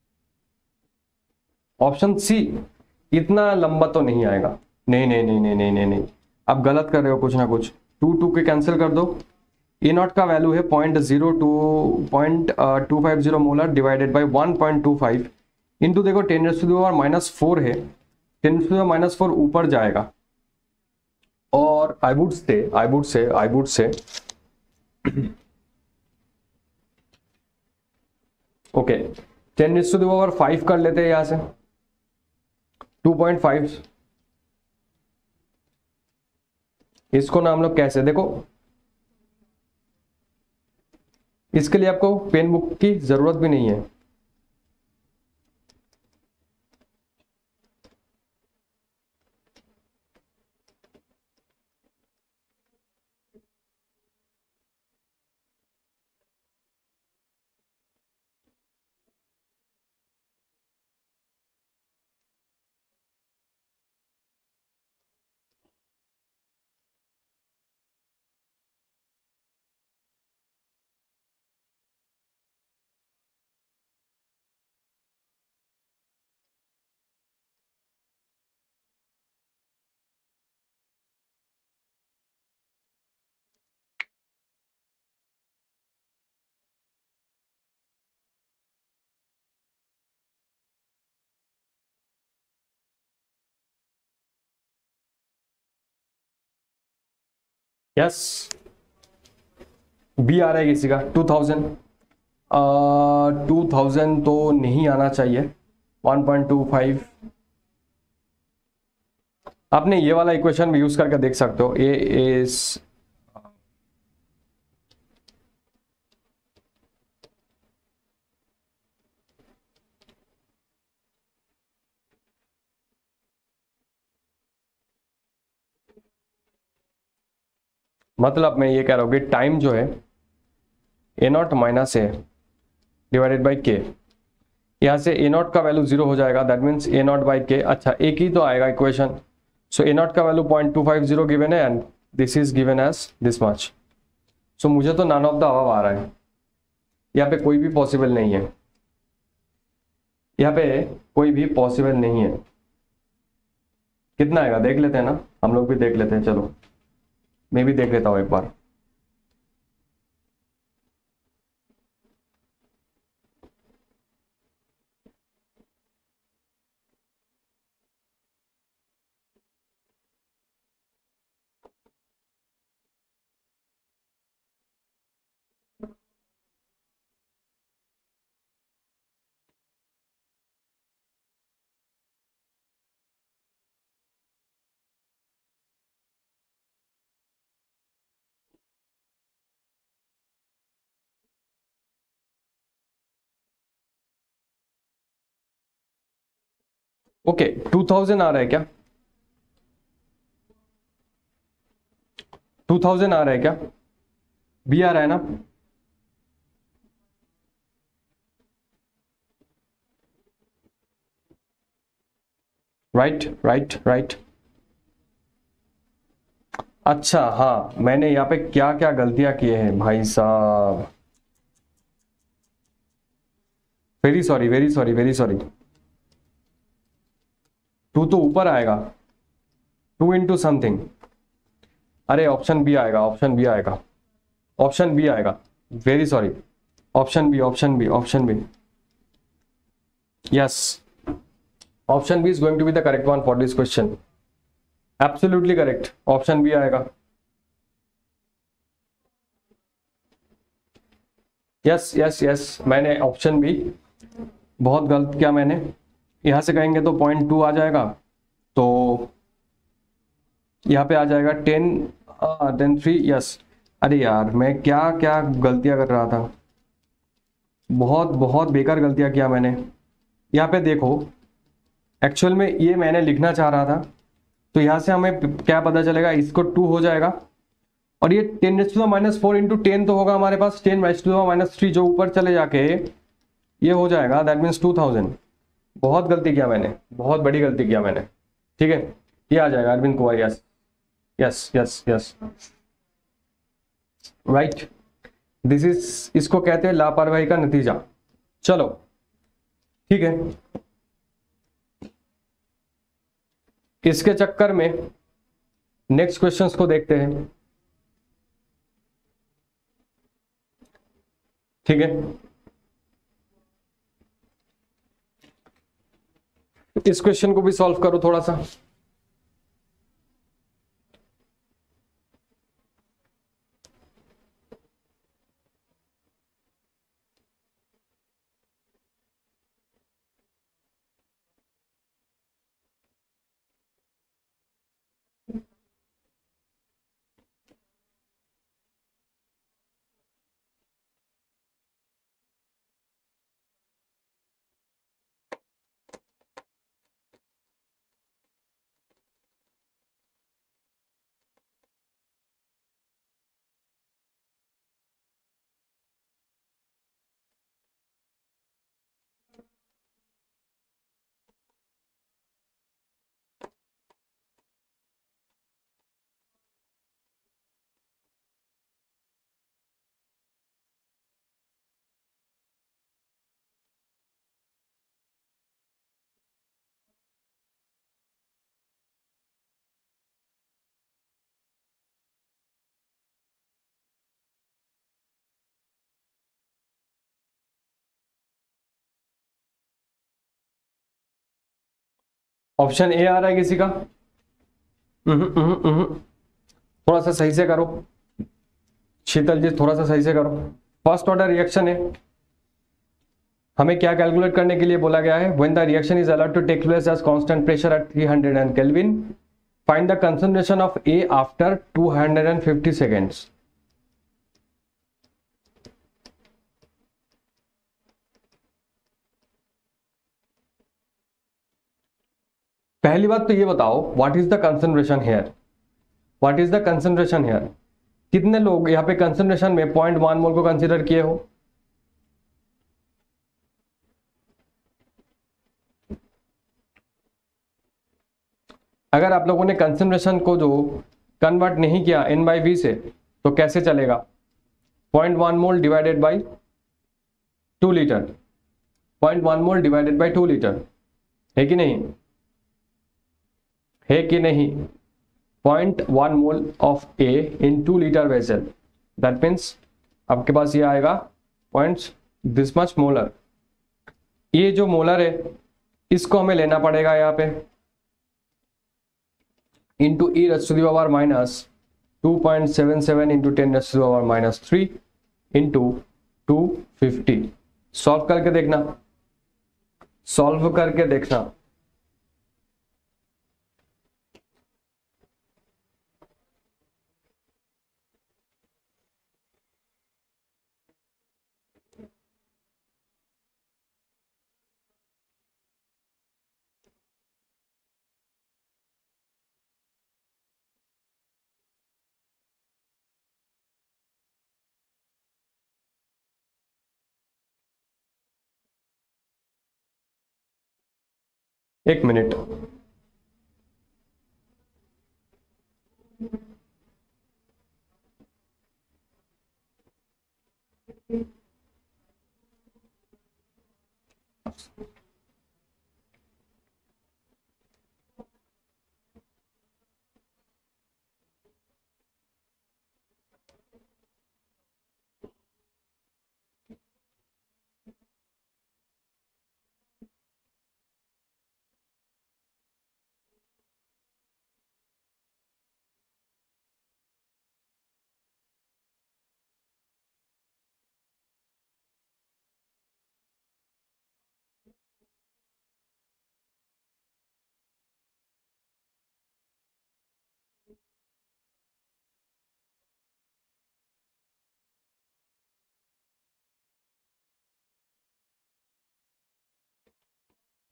D: Option C इतना लंबा तो नहीं आएगा, नहीं नहीं नहीं नहीं नहीं नहीं नहीं आप गलत कर रहे हो कुछ ना कुछ। टू टू के कैंसिल कर दो, ए नॉट का वैल्यू है point zero two point two five zero molar divided by one point two five into, देखो ten raise to the power minus four है, ten raise to the power minus four ऊपर जाएगा और I would say I would say I would say okay ten raise to the power five कर लेते हैं यहां से, टू पॉइंट फाइव। इसको ना हम लोग कैसे, देखो इसके लिए आपको पेन बुक की जरूरत भी नहीं है। यस बी आ रहा है किसी का टू थाउजेंड, टू थाउजेंड तो नहीं आना चाहिए, वन पॉइंट टू फाइव। आपने ये वाला इक्वेशन भी यूज करके देख सकते हो, ए इज मतलब मैं ये कह रहा हूं कि टाइम जो है A naught minus A divided by K, यहां से ए नॉट का वैल्यू जीरो हो जाएगा, that means A naught by K. अच्छा एक ही तो आएगा इक्वेशन, सो ए नॉट का value point two five zero given है and this is given as this much. So मुझे तो नन ऑफ द अबव आ रहा है, यहाँ पे कोई भी पॉसिबल नहीं है, यहाँ पे कोई भी पॉसिबल नहीं है। कितना आएगा देख लेते हैं ना, हम लोग भी देख लेते हैं, चलो मैं भी देख लेता हूं एक बार। ओके टू थाउजेंड आ रहा है क्या, टू थाउजेंड आ रहा है क्या, बी आ रहा है ना? Right right right. अच्छा हाँ, मैंने यहाँ पे क्या क्या गलतियां किए हैं भाई साहब, very sorry very sorry very sorry. Two तो ऊपर आएगा, टू इंटू समथिंग, अरे ऑप्शन बी आएगा, ऑप्शन बी आएगा, ऑप्शन बी आएगा, very sorry, option B option B option B, yes option B is going to be the correct one for this question, absolutely correct, option B आएगा। Yes yes yes मैंने option B बहुत गलत किया मैंने, यहां से कहेंगे तो पॉइंट टू आ जाएगा, तो यहाँ पे आ जाएगा टेन टेन थ्री यस। अरे यार मैं क्या क्या गलतियां कर रहा था, बहुत बहुत बेकार गलतियां किया मैंने। यहाँ पे देखो एक्चुअल में ये मैंने लिखना चाह रहा था, तो यहाँ से हमें क्या पता चलेगा, इसको टू हो जाएगा और ये ten raise to the minus four into ten तो होगा हमारे पास, ten raise to the minus three जो ऊपर चले जाके ये हो जाएगा, दैट मीन्स टू थाउजेंड। बहुत गलती किया मैंने, बहुत बड़ी गलती किया मैंने। ठीक है, ये आ जाएगा Arvind Kumar, yes yes yes yes right. This is, इसको कहते हैं लापरवाही का नतीजा। चलो ठीक है, इसके चक्कर में नेक्स्ट क्वेश्चंस को देखते हैं। ठीक है, इस क्वेश्चन को भी सॉल्व करो थोड़ा सा। ऑप्शन ए आ रहा है किसी का? हम्म हम्म हम्म थोड़ा सा सही से करो शीतल जी, थोड़ा सा सही से करो। फर्स्ट ऑर्डर रिएक्शन है, हमें क्या कैलकुलेट करने के लिए बोला गया है? When the reaction is allowed to take place at constant pressure at three hundred kelvin, find the concentration of A after two hundred fifty seconds. पहली बात तो ये बताओ, what is the concentration here? What is the concentration here? कितने लोग यहाँ पे concentration में पॉइंट वन मोल को कंसीडर किए हो? अगर आप लोगों ने कंसंट्रेशन को जो कन्वर्ट नहीं किया एन बाई वी से, तो कैसे चलेगा? Point one mole divided by two litre, point one mole divided by two litre, है कि नहीं? है कि नहीं? Point one mole of A in two litre vessel, that means आपके पास ये आएगा पॉइंट दिस मच मोलर। ये जो मोलर है इसको हमें लेना पड़ेगा यहाँ पे into e raise to the power minus two point seven seven into ten raise to the power minus three into two fifty. Solve करके देखना, सॉल्व करके देखना। एक मिनट,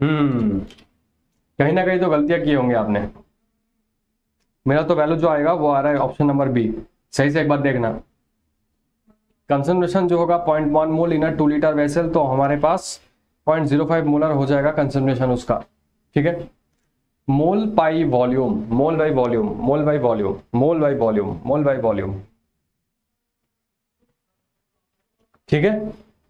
D: हम्म कहीं ना कहीं तो गलतियां की होंगी आपने। मेरा तो वैल्यू जो आएगा वो आ रहा है ऑप्शन नंबर बी। सही से एक बार देखना, कंसंट्रेशन जो होगा point one mole in a two litre vessel, तो हमारे पास पॉइंट जीरो फाइव मोलर हो जाएगा कंसंट्रेशन उसका। ठीक है, mole by volume, mole by volume, mole by volume, mole by volume, mole by volume. ठीक है,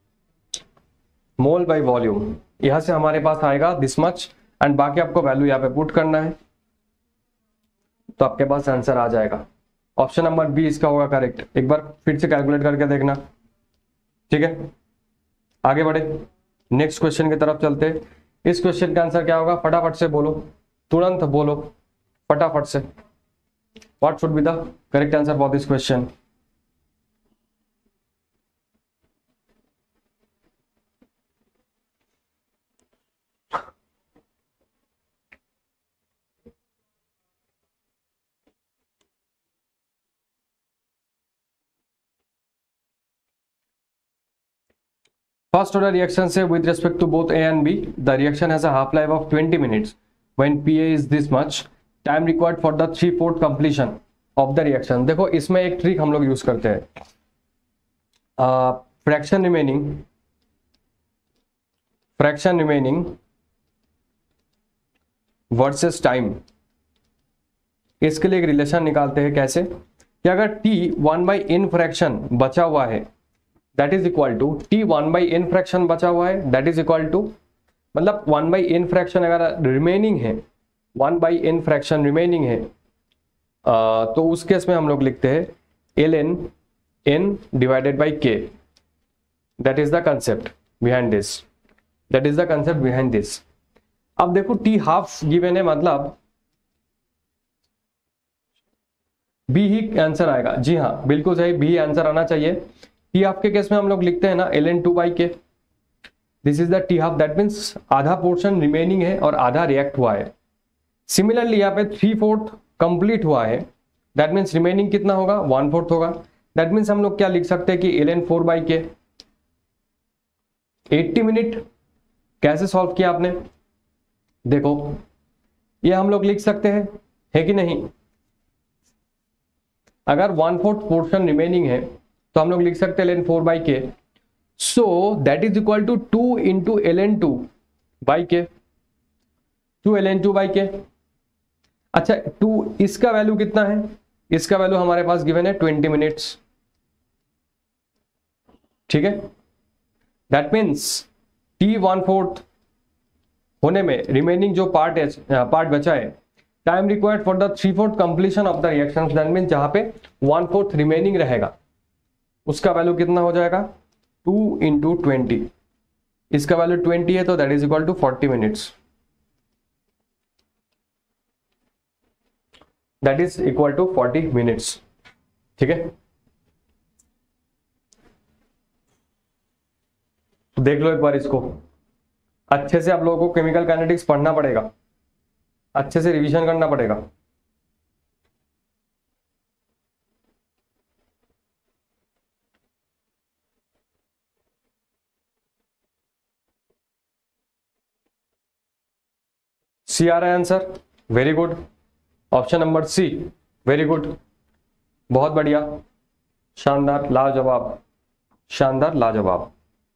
D: मोल बाई वॉल्यूम, यहां से हमारे पास आएगा दिस मच एंड बाकी आपको वैल्यू यहाँ पे पुट करना है, तो आपके पास आंसर आ जाएगा। ऑप्शन नंबर बी इसका होगा करेक्ट। एक बार फिर से कैलकुलेट करके देखना। ठीक है, आगे बढ़े, नेक्स्ट क्वेश्चन की तरफ चलते। इस क्वेश्चन का आंसर क्या होगा, फटाफट से बोलो, तुरंत बोलो फटाफट से। What should be the correct answer for this question? First order reaction say with respect to both A and B, the reaction has a half life of twenty minutes. When P A is this much, time required for the three fourth completion of the reaction. देखो इसमें एक trick हम लोग use करते हैं, fraction remaining, fraction remaining versus time. इसके लिए एक रिलेशन निकालते हैं। कैसे कि अगर T one by N fraction बचा हुआ है that is equal to T one by N fraction बचा हुआ है दैट इज इक्वल टू, मतलब वन बाई एन फ्रैक्शन अगर रिमेनिंग है, one by N fraction remaining है, आ, तो उस केस में हम लोग लिखते हैं L N N divided by K. That is the concept behind this, that is the concept behind this. अब देखो टी हाफ गिवन है, मतलब बी ही आंसर आएगा। जी हाँ, बिल्कुल सही, बी आंसर आना चाहिए। टी हाफ के केस में हम लोग लिखते हैं ना L N two by K, this is the T half, that means आधा पोर्शन रिमेनिंग है और आधा रिएक्ट हुआ है। सिमिलरली यहाँ पे थ्री फोर्थ कंप्लीट हुआ है, दैट मीन्स रिमेनिंग कितना होगा, वन फोर्थ होगा। दैट मीन्स हम लोग क्या लिख सकते हैं कि L N four by K. Eighty minute कैसे सॉल्व किया आपने, देखो ये हम लोग लिख सकते हैं, है कि नहीं? अगर वन फोर्थ पोर्शन रिमेनिंग है तो हम लोग लिख सकते हैं L N four by K, so that is equal to two into L N two by K, two L N two by K. अच्छा, टू इसका वैल्यू कितना है, इसका वैल्यू हमारे पास गिवन है ट्वेंटी मिनट्स। ठीक है, that means T one fourth होने में रिमेनिंग जो पार्ट है, पार्ट बचा है, time required for the three fourth completion of the reaction, that means जहां पे वन फोर्थ रिमेनिंग रहेगा उसका वैल्यू कितना हो जाएगा, टू इंटू ट्वेंटी। इसका वैल्यू ट्वेंटी है तो that is equal to forty minutes, that is equal to forty minutes. ठीक है, तो देख लो एक बार इसको अच्छे से। आप लोगों को केमिकल काइनेटिक्स पढ़ना पड़ेगा, अच्छे से रिवीजन करना पड़ेगा। सी आ रहा है answer, very good. Option number C, very good, बहुत बढ़िया, शानदार, लाजवाब, शानदार, लाजवाब।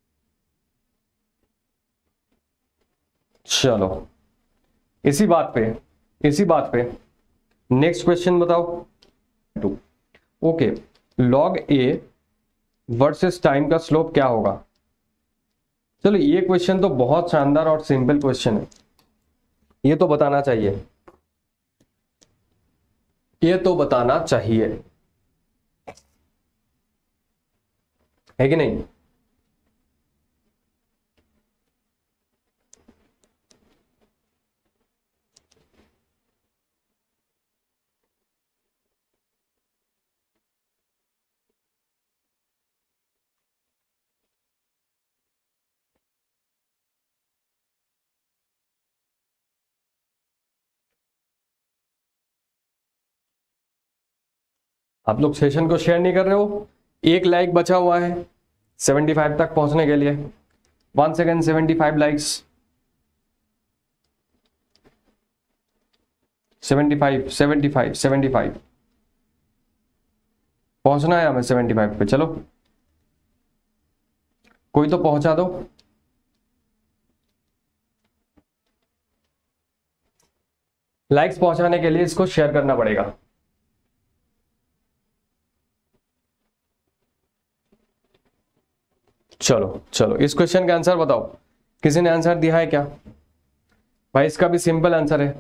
D: चलो इसी बात पे, इसी बात पे नेक्स्ट क्वेश्चन बताओ। Two, okay, log A versus time का स्लोप क्या होगा? चलो ये क्वेश्चन तो बहुत शानदार और सिंपल क्वेश्चन है, ये तो बताना चाहिए, ये तो बताना चाहिए, है कि नहीं? आप लोग सेशन को शेयर नहीं कर रहे हो। एक लाइक बचा हुआ है सेवेंटी फाइव तक पहुंचने के लिए। One second, seventy five likes. Seventy five seventy five seventy five पहुंचना है हमें सेवेंटी फाइव पे। चलो कोई तो पहुंचा दो। लाइक्स पहुंचाने के लिए इसको शेयर करना पड़ेगा। चलो चलो इस क्वेश्चन का आंसर बताओ, किसी ने आंसर दिया है क्या भाई? इसका भी सिंपल आंसर है।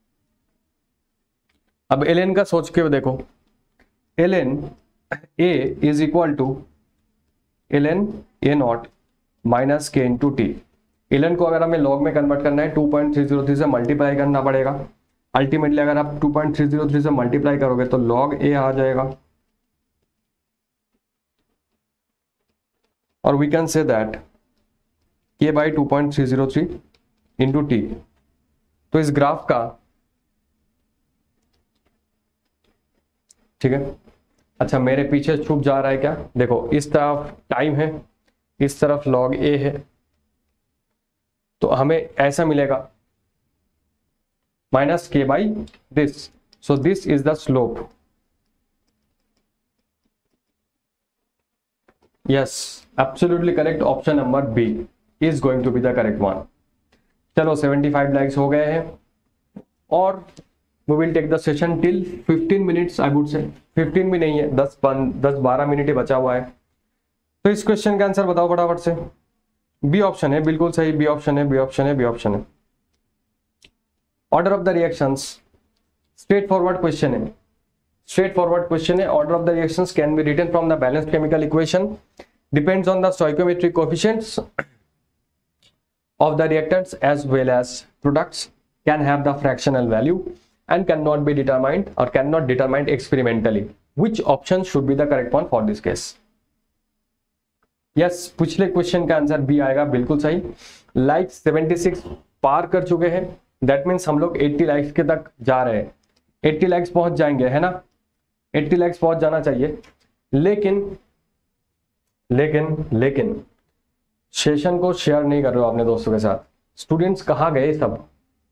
D: अब एल का सोच के देखो, L N A is equal to L N A naught minus K into T. L N को अगर हमें लॉग में कन्वर्ट करना है two point three zero three से मल्टीप्लाई करना पड़ेगा। अल्टीमेटली अगर आप two point three zero three से मल्टीप्लाई करोगे तो लॉग ए आ जाएगा, और we can say that K by two point three zero three into T. तो इस ग्राफ का, ठीक है, अच्छा मेरे पीछे छुप जा रहा है क्या? देखो इस तरफ टाइम है, इस तरफ लॉग ए है, तो हमें ऐसा मिलेगा minus K by this. So this is the slope. Yes absolutely correct, option number B is going to be the correct one. चलो सेवेंटी फाइव लाइक्स हो गए हैं, और we will take the session till fifteen minutes, I would say fifteen भी नहीं है, दस दस बारह मिनट ही बचा हुआ है। तो इस क्वेश्चन का आंसर बताओ फटाफट से। बी ऑप्शन है, बिल्कुल सही, बी ऑप्शन है, बी ऑप्शन है, बी ऑप्शन है। Order of the reactions, straightforward question है, स्ट्रेट फॉरवर्ड क्वेश्चन है। Order of the reactions can be written from the balanced chemical equation, depends on the stoichiometric coefficients of the reactants as well as products, can have the fractional value and cannot be determined or cannot determined experimentally. Which option should be the correct one for this case? Yes, पिछले question का answer B आएगा, बिल्कुल सही। Like seventy six पार कर चुके हैं, that means हम लोग एट्टी लाइक्स के तक जा रहे हैं। एट्टी लाइक्स पहुंच जाएंगे, है ना? एट्टी लाइक्स पहुंच जाना चाहिए। लेकिन लेकिन लेकिन सेशन को शेयर नहीं कर रहे हो अपने दोस्तों के साथ। स्टूडेंट्स कहाँ गए सब?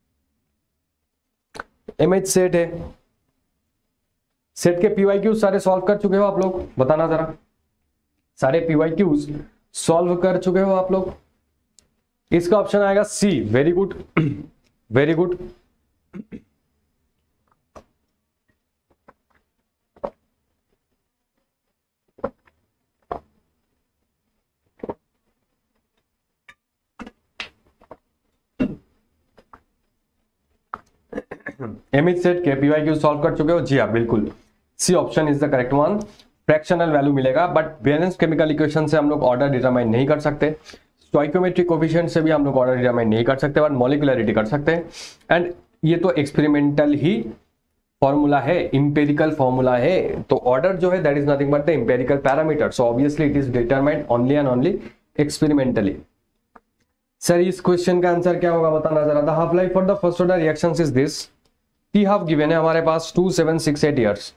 D: एमएच सेट है, सेट के पीवाईक्यूज सारे सॉल्व कर चुके हो आप लोग? बताना जरा, सारे पीवाईक्यूज सॉल्व कर चुके हो आप लोग? इसका ऑप्शन आएगा C. Very good, very good. MH CET के पीवाईक्यू सॉल्व कर चुके हो? जी हाँ, बिल्कुल, C option is the correct one. Fractional value मिलेगा, बट बैलेंस केमिकल इक्वेशन से हम लोग ऑर्डर डिटरमाइन नहीं कर सकते, स्टोइकियोमेट्रिक कोएफिशिएंट से भी हम लोग ऑर्डर डिटरमाइन नहीं कर सकते, बट मॉलिक्यूलरिटी कर सकते हैं। एंड ये तो एक्सपेरिमेंटल ही फॉर्मूला है, इंपेरिकल फॉर्मूला है, तो ऑर्डर जो है that is nothing but the empirical parameter, so obviously it is determined only and only experimentally. Sir इस क्वेश्चन का आंसर क्या होगा बताना जरा। The half life for the first order reactions is this. T half given है हमारे पास two seven six eight years,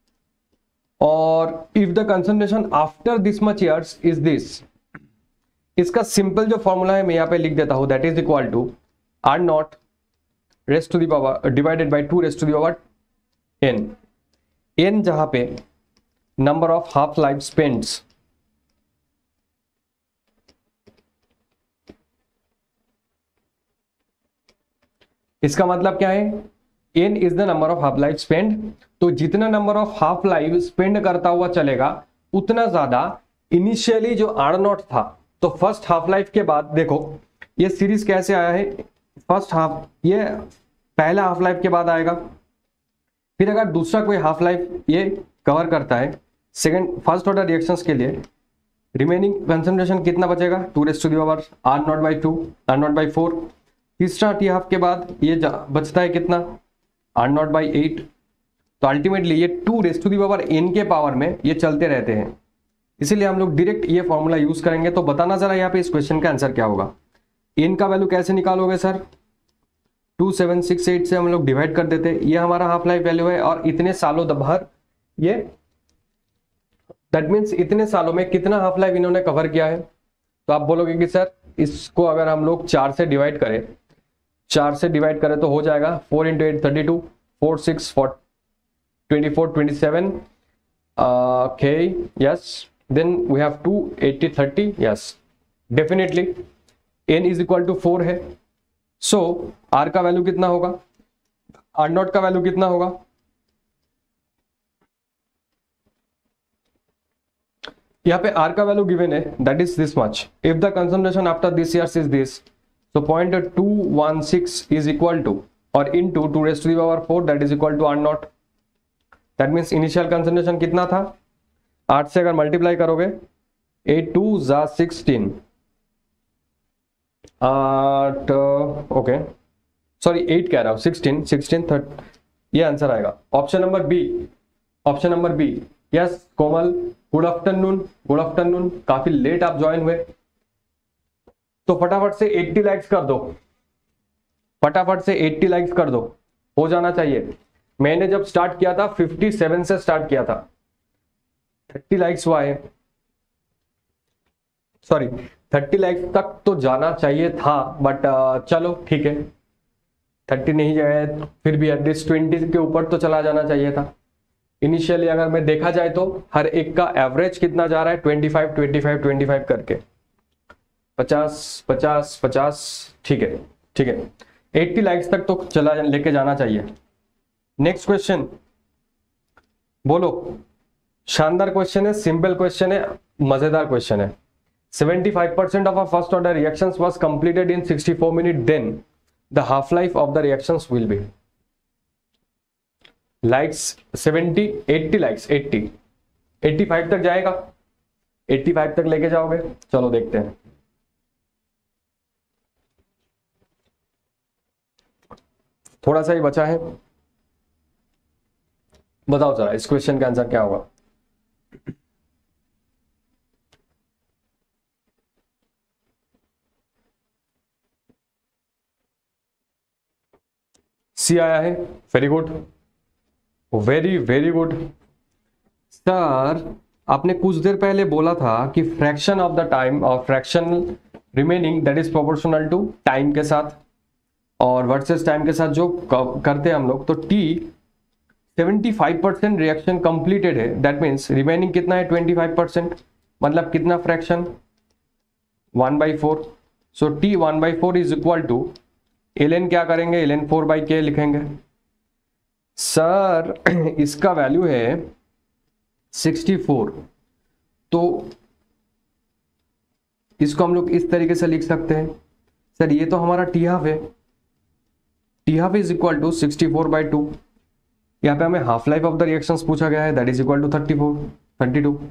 D: और if the concentration after this much years is this. इसका सिंपल जो फॉर्मूला है मैं यहाँ पे लिख देता हूं, that is equal to R naught raised to the power divided by two raised to the power N. N जहां पे number of half life spends, इसका मतलब क्या है? n is the number of half life spend. तो जितना number of half life spend करता हुआ चलेगा उतना ज्यादा इनिशियली जो आर नॉट था, तो फर्स्ट हाफ लाइफ के बाद देखो ये सीरीज कैसे आया है, फर्स्ट हाफ ये पहला हाफ लाइफ के बाद आएगा, फिर अगर दूसरा कोई हाफ लाइफ ये कवर करता है सेकंड फर्स्ट ऑर्डर रिएक्शंस के लिए, रिमेनिंग कंसंट्रेशन कितना बचेगा? Two raised to the power R naught by two, R naught by four. तीसरा टी हाफ के बाद ये बचता है कितना? R naught by eight. तो अल्टीमेटली ये two raised to the power N के पावर में ये चलते रहते हैं, इसीलिए हम लोग डायरेक्ट ये फॉर्मूला यूज करेंगे। तो बताना जरा यहाँ पे इस क्वेश्चन का आंसर क्या होगा। एन का वैल्यू कैसे निकालोगे sir? Two seven six eight से हम लोग डिवाइड कर देते, ये हमारा हाफ लाइफ वैल्यू है, और इतने सालों भर ये दैट मीन्स इतने सालों में कितना हाफ लाइफ इन्होंने कवर किया है। तो आप बोलोगे कि सर इसको अगर हम लोग चार से डिवाइड करें, चार से डिवाइड करें तो हो जाएगा four into eight thirty two, four six four twenty four twenty seven okay yes then we have two eighty thirty yes definitely n is equal to four है सो so, r का value कितना होगा r not का value कितना होगा यहाँ पे r का वैल्यू गिवन है that is this much if the concentration after this years is this so point two one six is equal to और into two raised to the power four that is equal to R naught that means initial concentration कितना था आठ से अगर multiply करोगे eight two जा sixteen आठ okay sorry eight कह रहा हूँ सिक्सटीन सिक्सटीन थर्ट ये आंसर आएगा option number B option number B yes Komal good afternoon good afternoon काफी लेट आप ज्वाइन हुए तो फटाफट से अस्सी लाइक्स कर दो फटाफट से अस्सी लाइक्स कर दो हो जाना चाहिए मैंने जब स्टार्ट किया था सत्तावन से स्टार्ट किया था तीस लाइक्स हुआ है सॉरी तीस लाइक्स तक तो जाना चाहिए था बट uh, चलो ठीक है तीस नहीं जाए फिर भी एटलीस्ट बीस के ऊपर तो चला जाना चाहिए था इनिशियली अगर मैं देखा जाए तो हर एक का एवरेज कितना जा रहा है पच्चीस पच्चीस पच्चीस करके पचास पचास पचास ठीक है ठीक है अस्सी लाइक्स तक तो चला लेके जाना चाहिए नेक्स्ट क्वेश्चन बोलो शानदार क्वेश्चन है सिंपल क्वेश्चन है मजेदार क्वेश्चन है seventy-five percent of our first order reactions was completed in sixty-four minutes then the half life of the reactions will be likes seventy eighty likes eighty eighty-five तक जाएगा eighty-five तक लेके जाओगे चलो देखते हैं थोड़ा सा ही बचा है बताओ जरा इस क्वेश्चन का आंसर क्या होगा सी आया है very good very very good sir आपने कुछ देर पहले बोला था कि फ्रैक्शन ऑफ द टाइम और fraction remaining that is proportional to time के साथ और वर्सेस टाइम के साथ जो करते हैं हम लोग तो टी पचहत्तर परसेंट रिएक्शन कंप्लीटेड है दैट मीन्स रिमेनिंग कितना है पच्चीस परसेंट मतलब कितना fraction one by four so T one by four is equal to L क्या करेंगे एल फोर बाई के लिखेंगे सर इसका वैल्यू है सिक्सटी फोर तो इसको हम लोग इस तरीके से लिख सकते हैं सर ये तो हमारा टी हाफ है T half is equal to sixty four by two यहाँ पे हमें half life of the reactions पूछा गया है that is equal to thirty four thirty two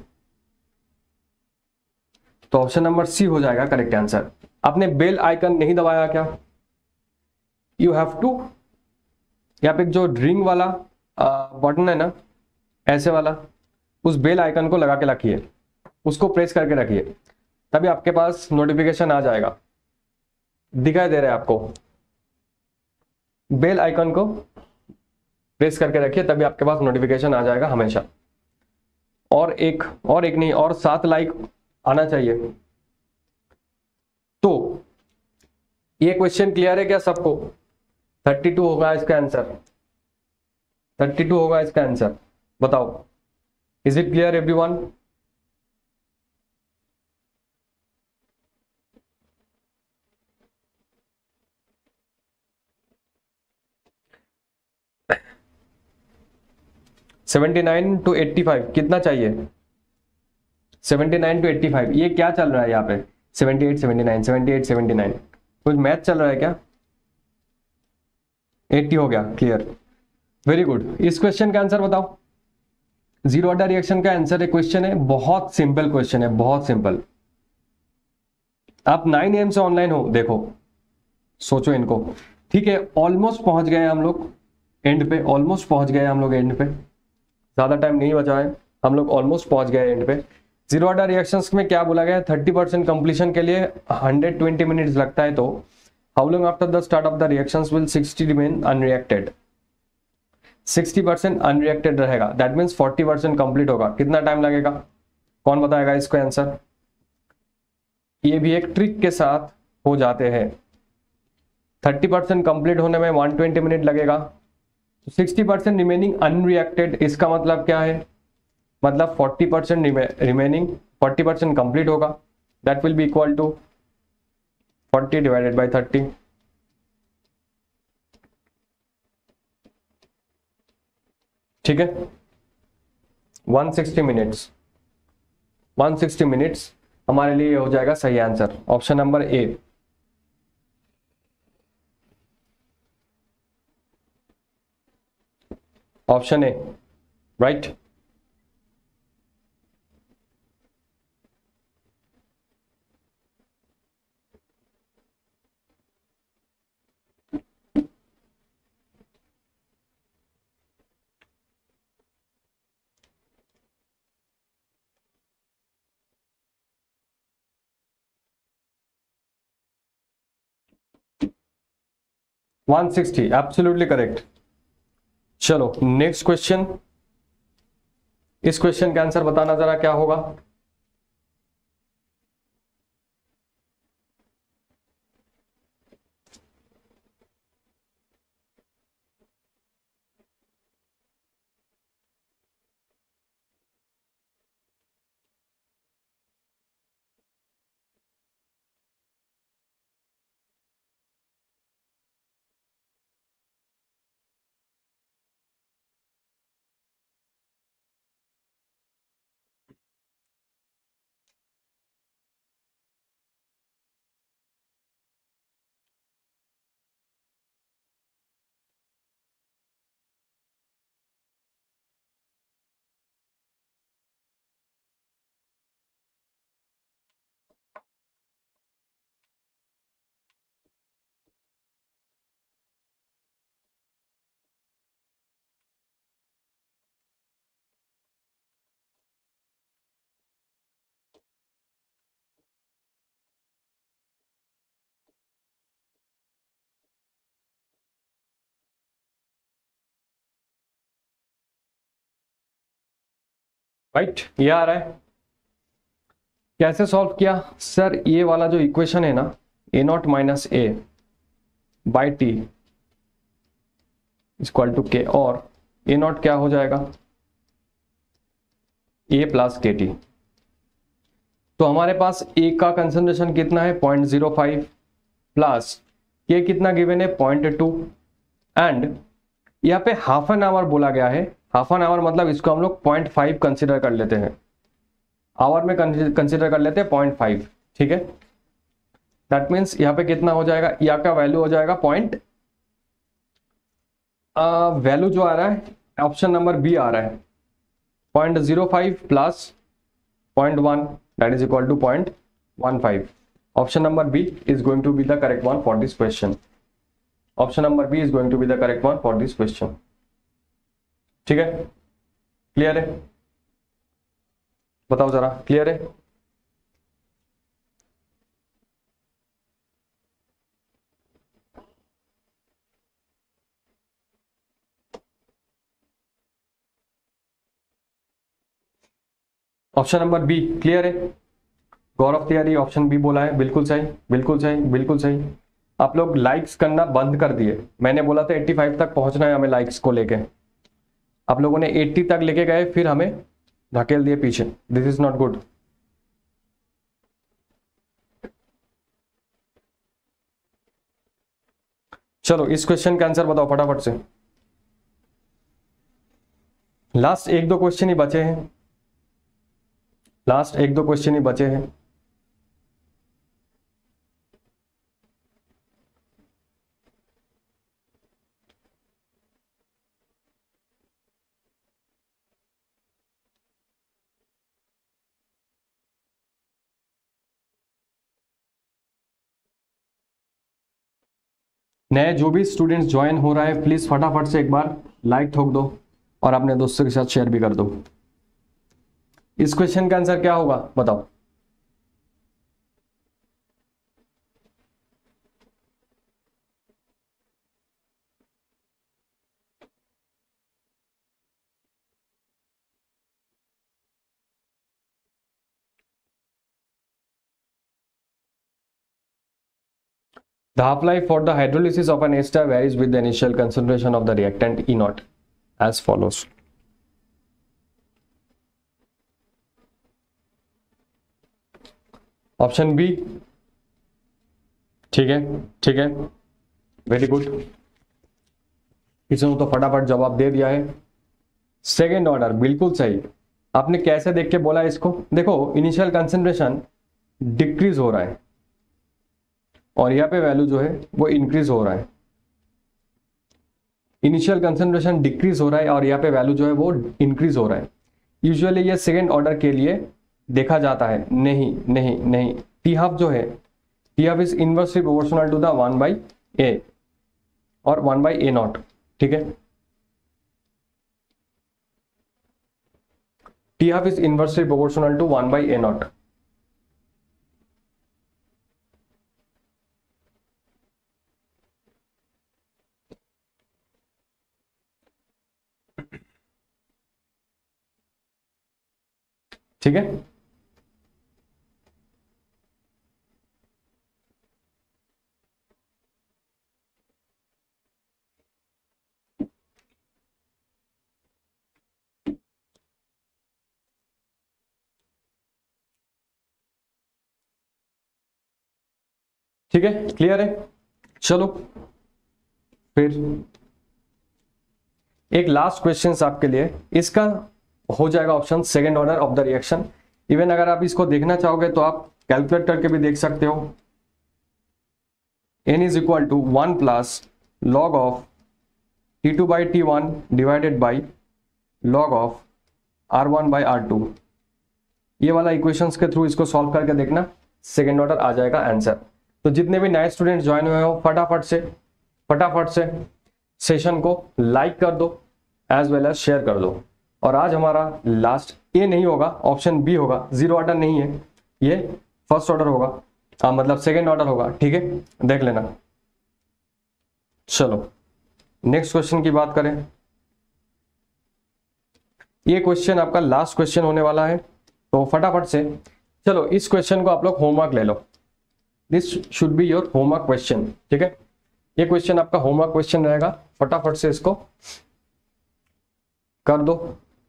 D: तो ऑप्शन नंबर सी हो जाएगा करेक्ट आंसर आपने बेल आइकन नहीं दबाया क्या यू हैव टू यहाँ पे जो रिंग वाला बटन है ना ऐसे वाला उस बेल आइकन को लगा के रखिए उसको प्रेस करके रखिए तभी आपके पास नोटिफिकेशन आ जाएगा दिखाई दे रहा है आपको बेल आइकन को प्रेस करके रखिए तभी आपके पास नोटिफिकेशन आ जाएगा हमेशा और एक और एक नहीं और सात लाइक आना चाहिए तो ये क्वेश्चन क्लियर है क्या सबको बत्तीस होगा इसका आंसर बत्तीस होगा इसका आंसर बताओ is it clear everyone seventy nine to eighty five कितना चाहिए seventy nine to eighty five ये क्या चल रहा है यहाँ पे seventy eight seventy nine seventy eight seventy nine कुछ मैथ चल रहा है क्या अस्सी हो गया क्लियर वेरी गुड इस क्वेश्चन का आंसर बताओ जीरो ऑर्डर रिएक्शन का आंसर है क्वेश्चन है बहुत सिंपल क्वेश्चन है बहुत सिंपल आप नाइन एम से ऑनलाइन हो देखो सोचो इनको ठीक है ऑलमोस्ट पहुंच गए हम लोग एंड पे ऑलमोस्ट पहुंच गए हम लोग एंड पे ज्यादा टाइम नहीं बचा है हम लोग ऑलमोस्ट पहुंच गए एंड पे जीरो ऑर्डर रिएक्शंस में क्या बोला गया है थर्टी परसेंट कंप्लीशन के लिए हंड्रेड ट्वेंटी मिनट्स लगता है तो how long after the start of the reactions will sixty remain unreacted sixty percent unreacted रहेगा that means forty percent complete होगा कितना टाइम लगेगा कौन बताएगा इसको आंसर ये भी एक ट्रिक के साथ हो जाते हैं थर्टी परसेंट कंप्लीट होने में वन ट्वेंटी मिनट लगेगा सिक्सटी परसेंट रिमेनिंग अनरिएक्टेड, इसका मतलब क्या है, मतलब forty percent remaining, forty percent complete होगा, that will be equal to forty divided by thirty. ठीक है, one sixty minutes, one sixty minutes हमारे लिए हो जाएगा सही answer, option number A. Option A, right. One sixty absolutely correct. चलो next question, इस क्वेश्चन का आंसर बताना जरा क्या होगा। राइट, ये आ रहा है। कैसे सॉल्व किया सर, ये वाला जो इक्वेशन है ना, A naught minus A by T equal to K, और ए नॉट क्या हो जाएगा, ए प्लस के टी। तो हमारे पास ए का कंसंट्रेशन कितना है, पॉइंट जीरो फाइव, प्लस के कितना गिवन है, पॉइंट टू, एंड यहाँ पे हाफ एन आवर बोला गया है। हाफ एन आवर मतलब इसको हम लोग पॉइंट फाइव कंसिडर कर लेते हैं, आवर में कंसिडर कर लेते हैं पॉइंट फाइव। ठीक है, दैट मीन्स यहाँ पे कितना हो जाएगा, यहाँ का वैल्यू हो जाएगा पॉइंट, वैल्यू जो आ रहा है ऑप्शन नंबर बी आ रहा है, point zero five plus point one, that is equal to point one five. Option number B is going to be the correct one for this question. Option number B is going to be the correct one for this question. ठीक है, clear है, बताओ जरा, clear है। Option number B clear है, गौरव Tiwari option B बोला है, बिल्कुल सही, बिल्कुल सही, बिल्कुल सही। आप लोग लाइक्स करना बंद कर दिए, मैंने बोला था पचासी तक पहुंचना है हमें लाइक्स को लेके, आप लोगों ने अस्सी तक लेके गए, फिर हमें धकेल दिए पीछे, दिस इज नॉट गुड। चलो इस क्वेश्चन का आंसर बताओ फटाफट से, लास्ट एक दो क्वेश्चन ही बचे हैं, लास्ट एक दो क्वेश्चन ही बचे हैं। नए जो भी स्टूडेंट्स ज्वाइन हो रहा है प्लीज फटाफट से एक बार लाइक ठोक दो और अपने दोस्तों के साथ शेयर भी कर दो। इस क्वेश्चन का आंसर क्या होगा बताओ। The half-life for the hydrolysis of an ester varies with the initial concentration of the reactant E naught as follows. Option B, ठीक है ठीक है, वेरी गुड, इसने तो फटाफट जवाब दे दिया है। सेकेंड ऑर्डर बिल्कुल सही। आपने कैसे देख के बोला इसको? देखो, इनिशियल कंसेंट्रेशन डिक्रीज हो रहा है और यहाँ पे वैल्यू जो है वो इंक्रीज हो रहा है। इनिशियल कंसेंट्रेशन डिक्रीज हो रहा है और यहाँ पे वैल्यू जो है वो इंक्रीज हो रहा है। यूजुअली ये सेकेंड ऑर्डर के लिए देखा जाता है। नहीं नहीं नहीं, टी हाफ जो है, T half is inversely proportional to the one by A और वन बाई ए नॉट, ठीक है। T half is inversely proportional to one by A naught. ठीक है, ठीक है, क्लियर है। चलो फिर एक लास्ट क्वेश्चन आपके लिए, इसका हो जाएगा option second order of the reaction. Even अगर आप इसको देखना चाहोगे तो आप कैलकुलेट करके भी देख सकते हो। n is equal to one plus log of T two by T one divided by log of R one by R two. ये वाला इक्वेशंस के थ्रू इसको सॉल्व करके देखना, सेकेंड ऑर्डर आ जाएगा आंसर। तो जितने भी नए स्टूडेंट ज्वाइन हुए हो, फटाफट से फटाफट से सेशन को लाइक कर दो एज वेल एज शेयर कर दो। और आज हमारा लास्ट ए नहीं होगा, ऑप्शन बी होगा। जीरो ऑर्डर नहीं है, ये फर्स्ट ऑर्डर होगा, हाँ मतलब सेकेंड ऑर्डर होगा, ठीक है, देख लेना। चलो नेक्स्ट क्वेश्चन की बात करें। ये क्वेश्चन आपका लास्ट क्वेश्चन होने वाला है, तो फटाफट से चलो इस क्वेश्चन को आप लोग होमवर्क ले लो। This should be your homework question, ठीक है। ये क्वेश्चन आपका होमवर्क क्वेश्चन रहेगा, फटाफट से इसको कर दो।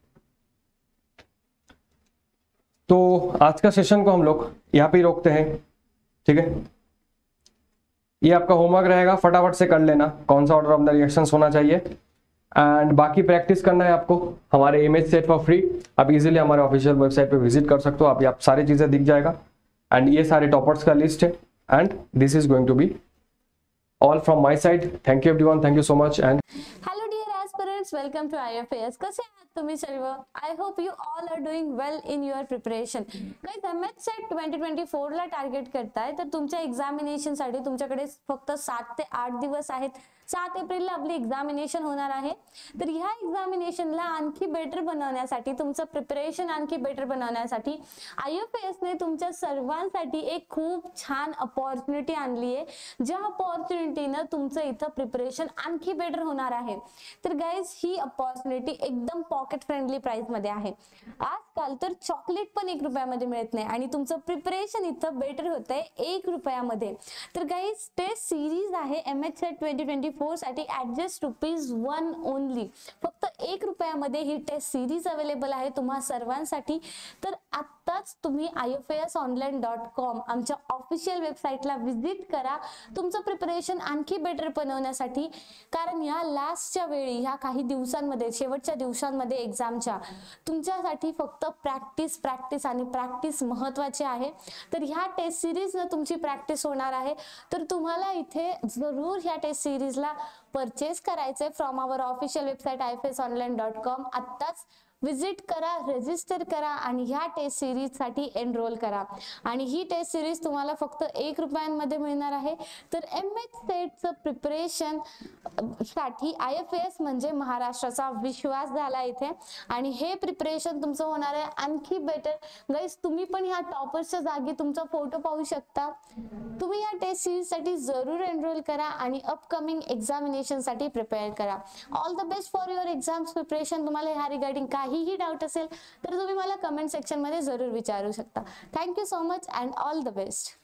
D: तो आज का सेशन को हम लोग यहाँ पे ही रोकते हैं, ठीक है। ये आपका होमवर्क रहेगा, फटाफट से कर लेना कौन सा ऑर्डर ऑफ द रिएक्शंस होना चाहिए। एंड बाकी प्रैक्टिस करना है आपको हमारे इमेज सेट फॉर फ्री। आप इजीली हमारे ऑफिशियल वेबसाइट पे विजिट कर सकते हो, आप आप सारी चीजें दिख जाएगा। एंड ये सारे टॉपर्स का लिस्ट है। And this is going to be all from my side. Thank you everyone, thank you so much. And
B: hello dear aspirants, welcome to I F S. कसे आहात तुम्ही सर्व? I hope you all are doing well in your preparation. Guys, M H set twenty twenty four ला target करताय, तर तुमच्या examination साठी तुमच्याकडे फक्त सात ते आठ दिवस आहेत. सात एप्रिलला आपली एक्झामिनेशन होणार आहे. तर ह्या एक्झामिनेशनला आणखी बेटर बनवण्यासाठी, तुमचं प्रिपरेशन आणखी बेटर बनवण्यासाठी आय एफ एस ने तुमच्या सर्वांसाठी एक खूप छान अपॉर्च्युनिटी आणली आहे, ज्या अपॉर्च्युनिटीनं तुमचं इथं प्रिपरेशन आणखी बेटर होणार आहे. तर गाईज, ही अपॉर्च्युनिटी एकदम पॉकेट फ्रेंडली प्राइस मध्ये आहे. आजकाल तर चॉकलेट पण एक रुपयामध्ये मिळत नाही आणि तुमचं प्रिपरेशन इथं बेटर होतंय एक रुपयामध्ये. तर गाईज, टेस्ट सिरीज आहे M H set twenty twenty four साठी at just rupees one only. फक्त एक रुपयामध्ये ही टेस्ट सिरीज अवेलेबल आहे तुम्हा सर्वांसाठी. तर आत्ताच तुम्ही I F S online dot com आमच्या ऑफिशियल वेबसाईटला व्हिजिट करा तुमचं प्रिपरेशन आणखी बेटर बनवण्यासाठी. कारण या लास्टच्या वेळी, ह्या काही दिवसांमध्ये, शेवटच्या दिवसांमध्ये एक्झामच्या, तुमच्यासाठी फक्त प्रॅक्टिस प्रॅक्टिस आणि प्रॅक्टिस महत्त्वाची आहे. तर ह्या टेस्ट सिरीजनं तुमची प्रॅक्टिस होणार आहे. तर तुम्हाला इथे जरूर ह्या टेस्ट सिरीजला परचेस करायचंय from our official website I F S online dot com. आत्ताच विजिट करा, रजिस्टर करा आणि ह्या टेस्ट सिरीज साठी एनरोल करा. आणि ही टेस्ट सिरीज तुम्हाला फक्त एक रुपयांमध्ये मिळणार आहे. तर एम एच सेटचं प्रिपरेशन साठी आय एफ एस म्हणजे महाराष्ट्राचा विश्वास झाला इथे. आणि हे प्रिपरेशन तुमचं होणार आहे आणखी बेटर. गाईज, तुम्ही पण ह्या टॉपर्सच्या जागी तुमचा फोटो पाहू शकता. तुम्ही या टेस्ट सिरीज साठी जरूर एनरोल करा आणि अपकमिंग एक्झामिनेशन साठी प्रिपेअर करा. All the best for your exams preparation. तुम्हाला ह्या रिगार्डिंग काहीही डाऊट असेल तर तुम्ही मला कमेंट सेक्शन मध्ये जरूर विचारू शकता. Thank you so much and all the best.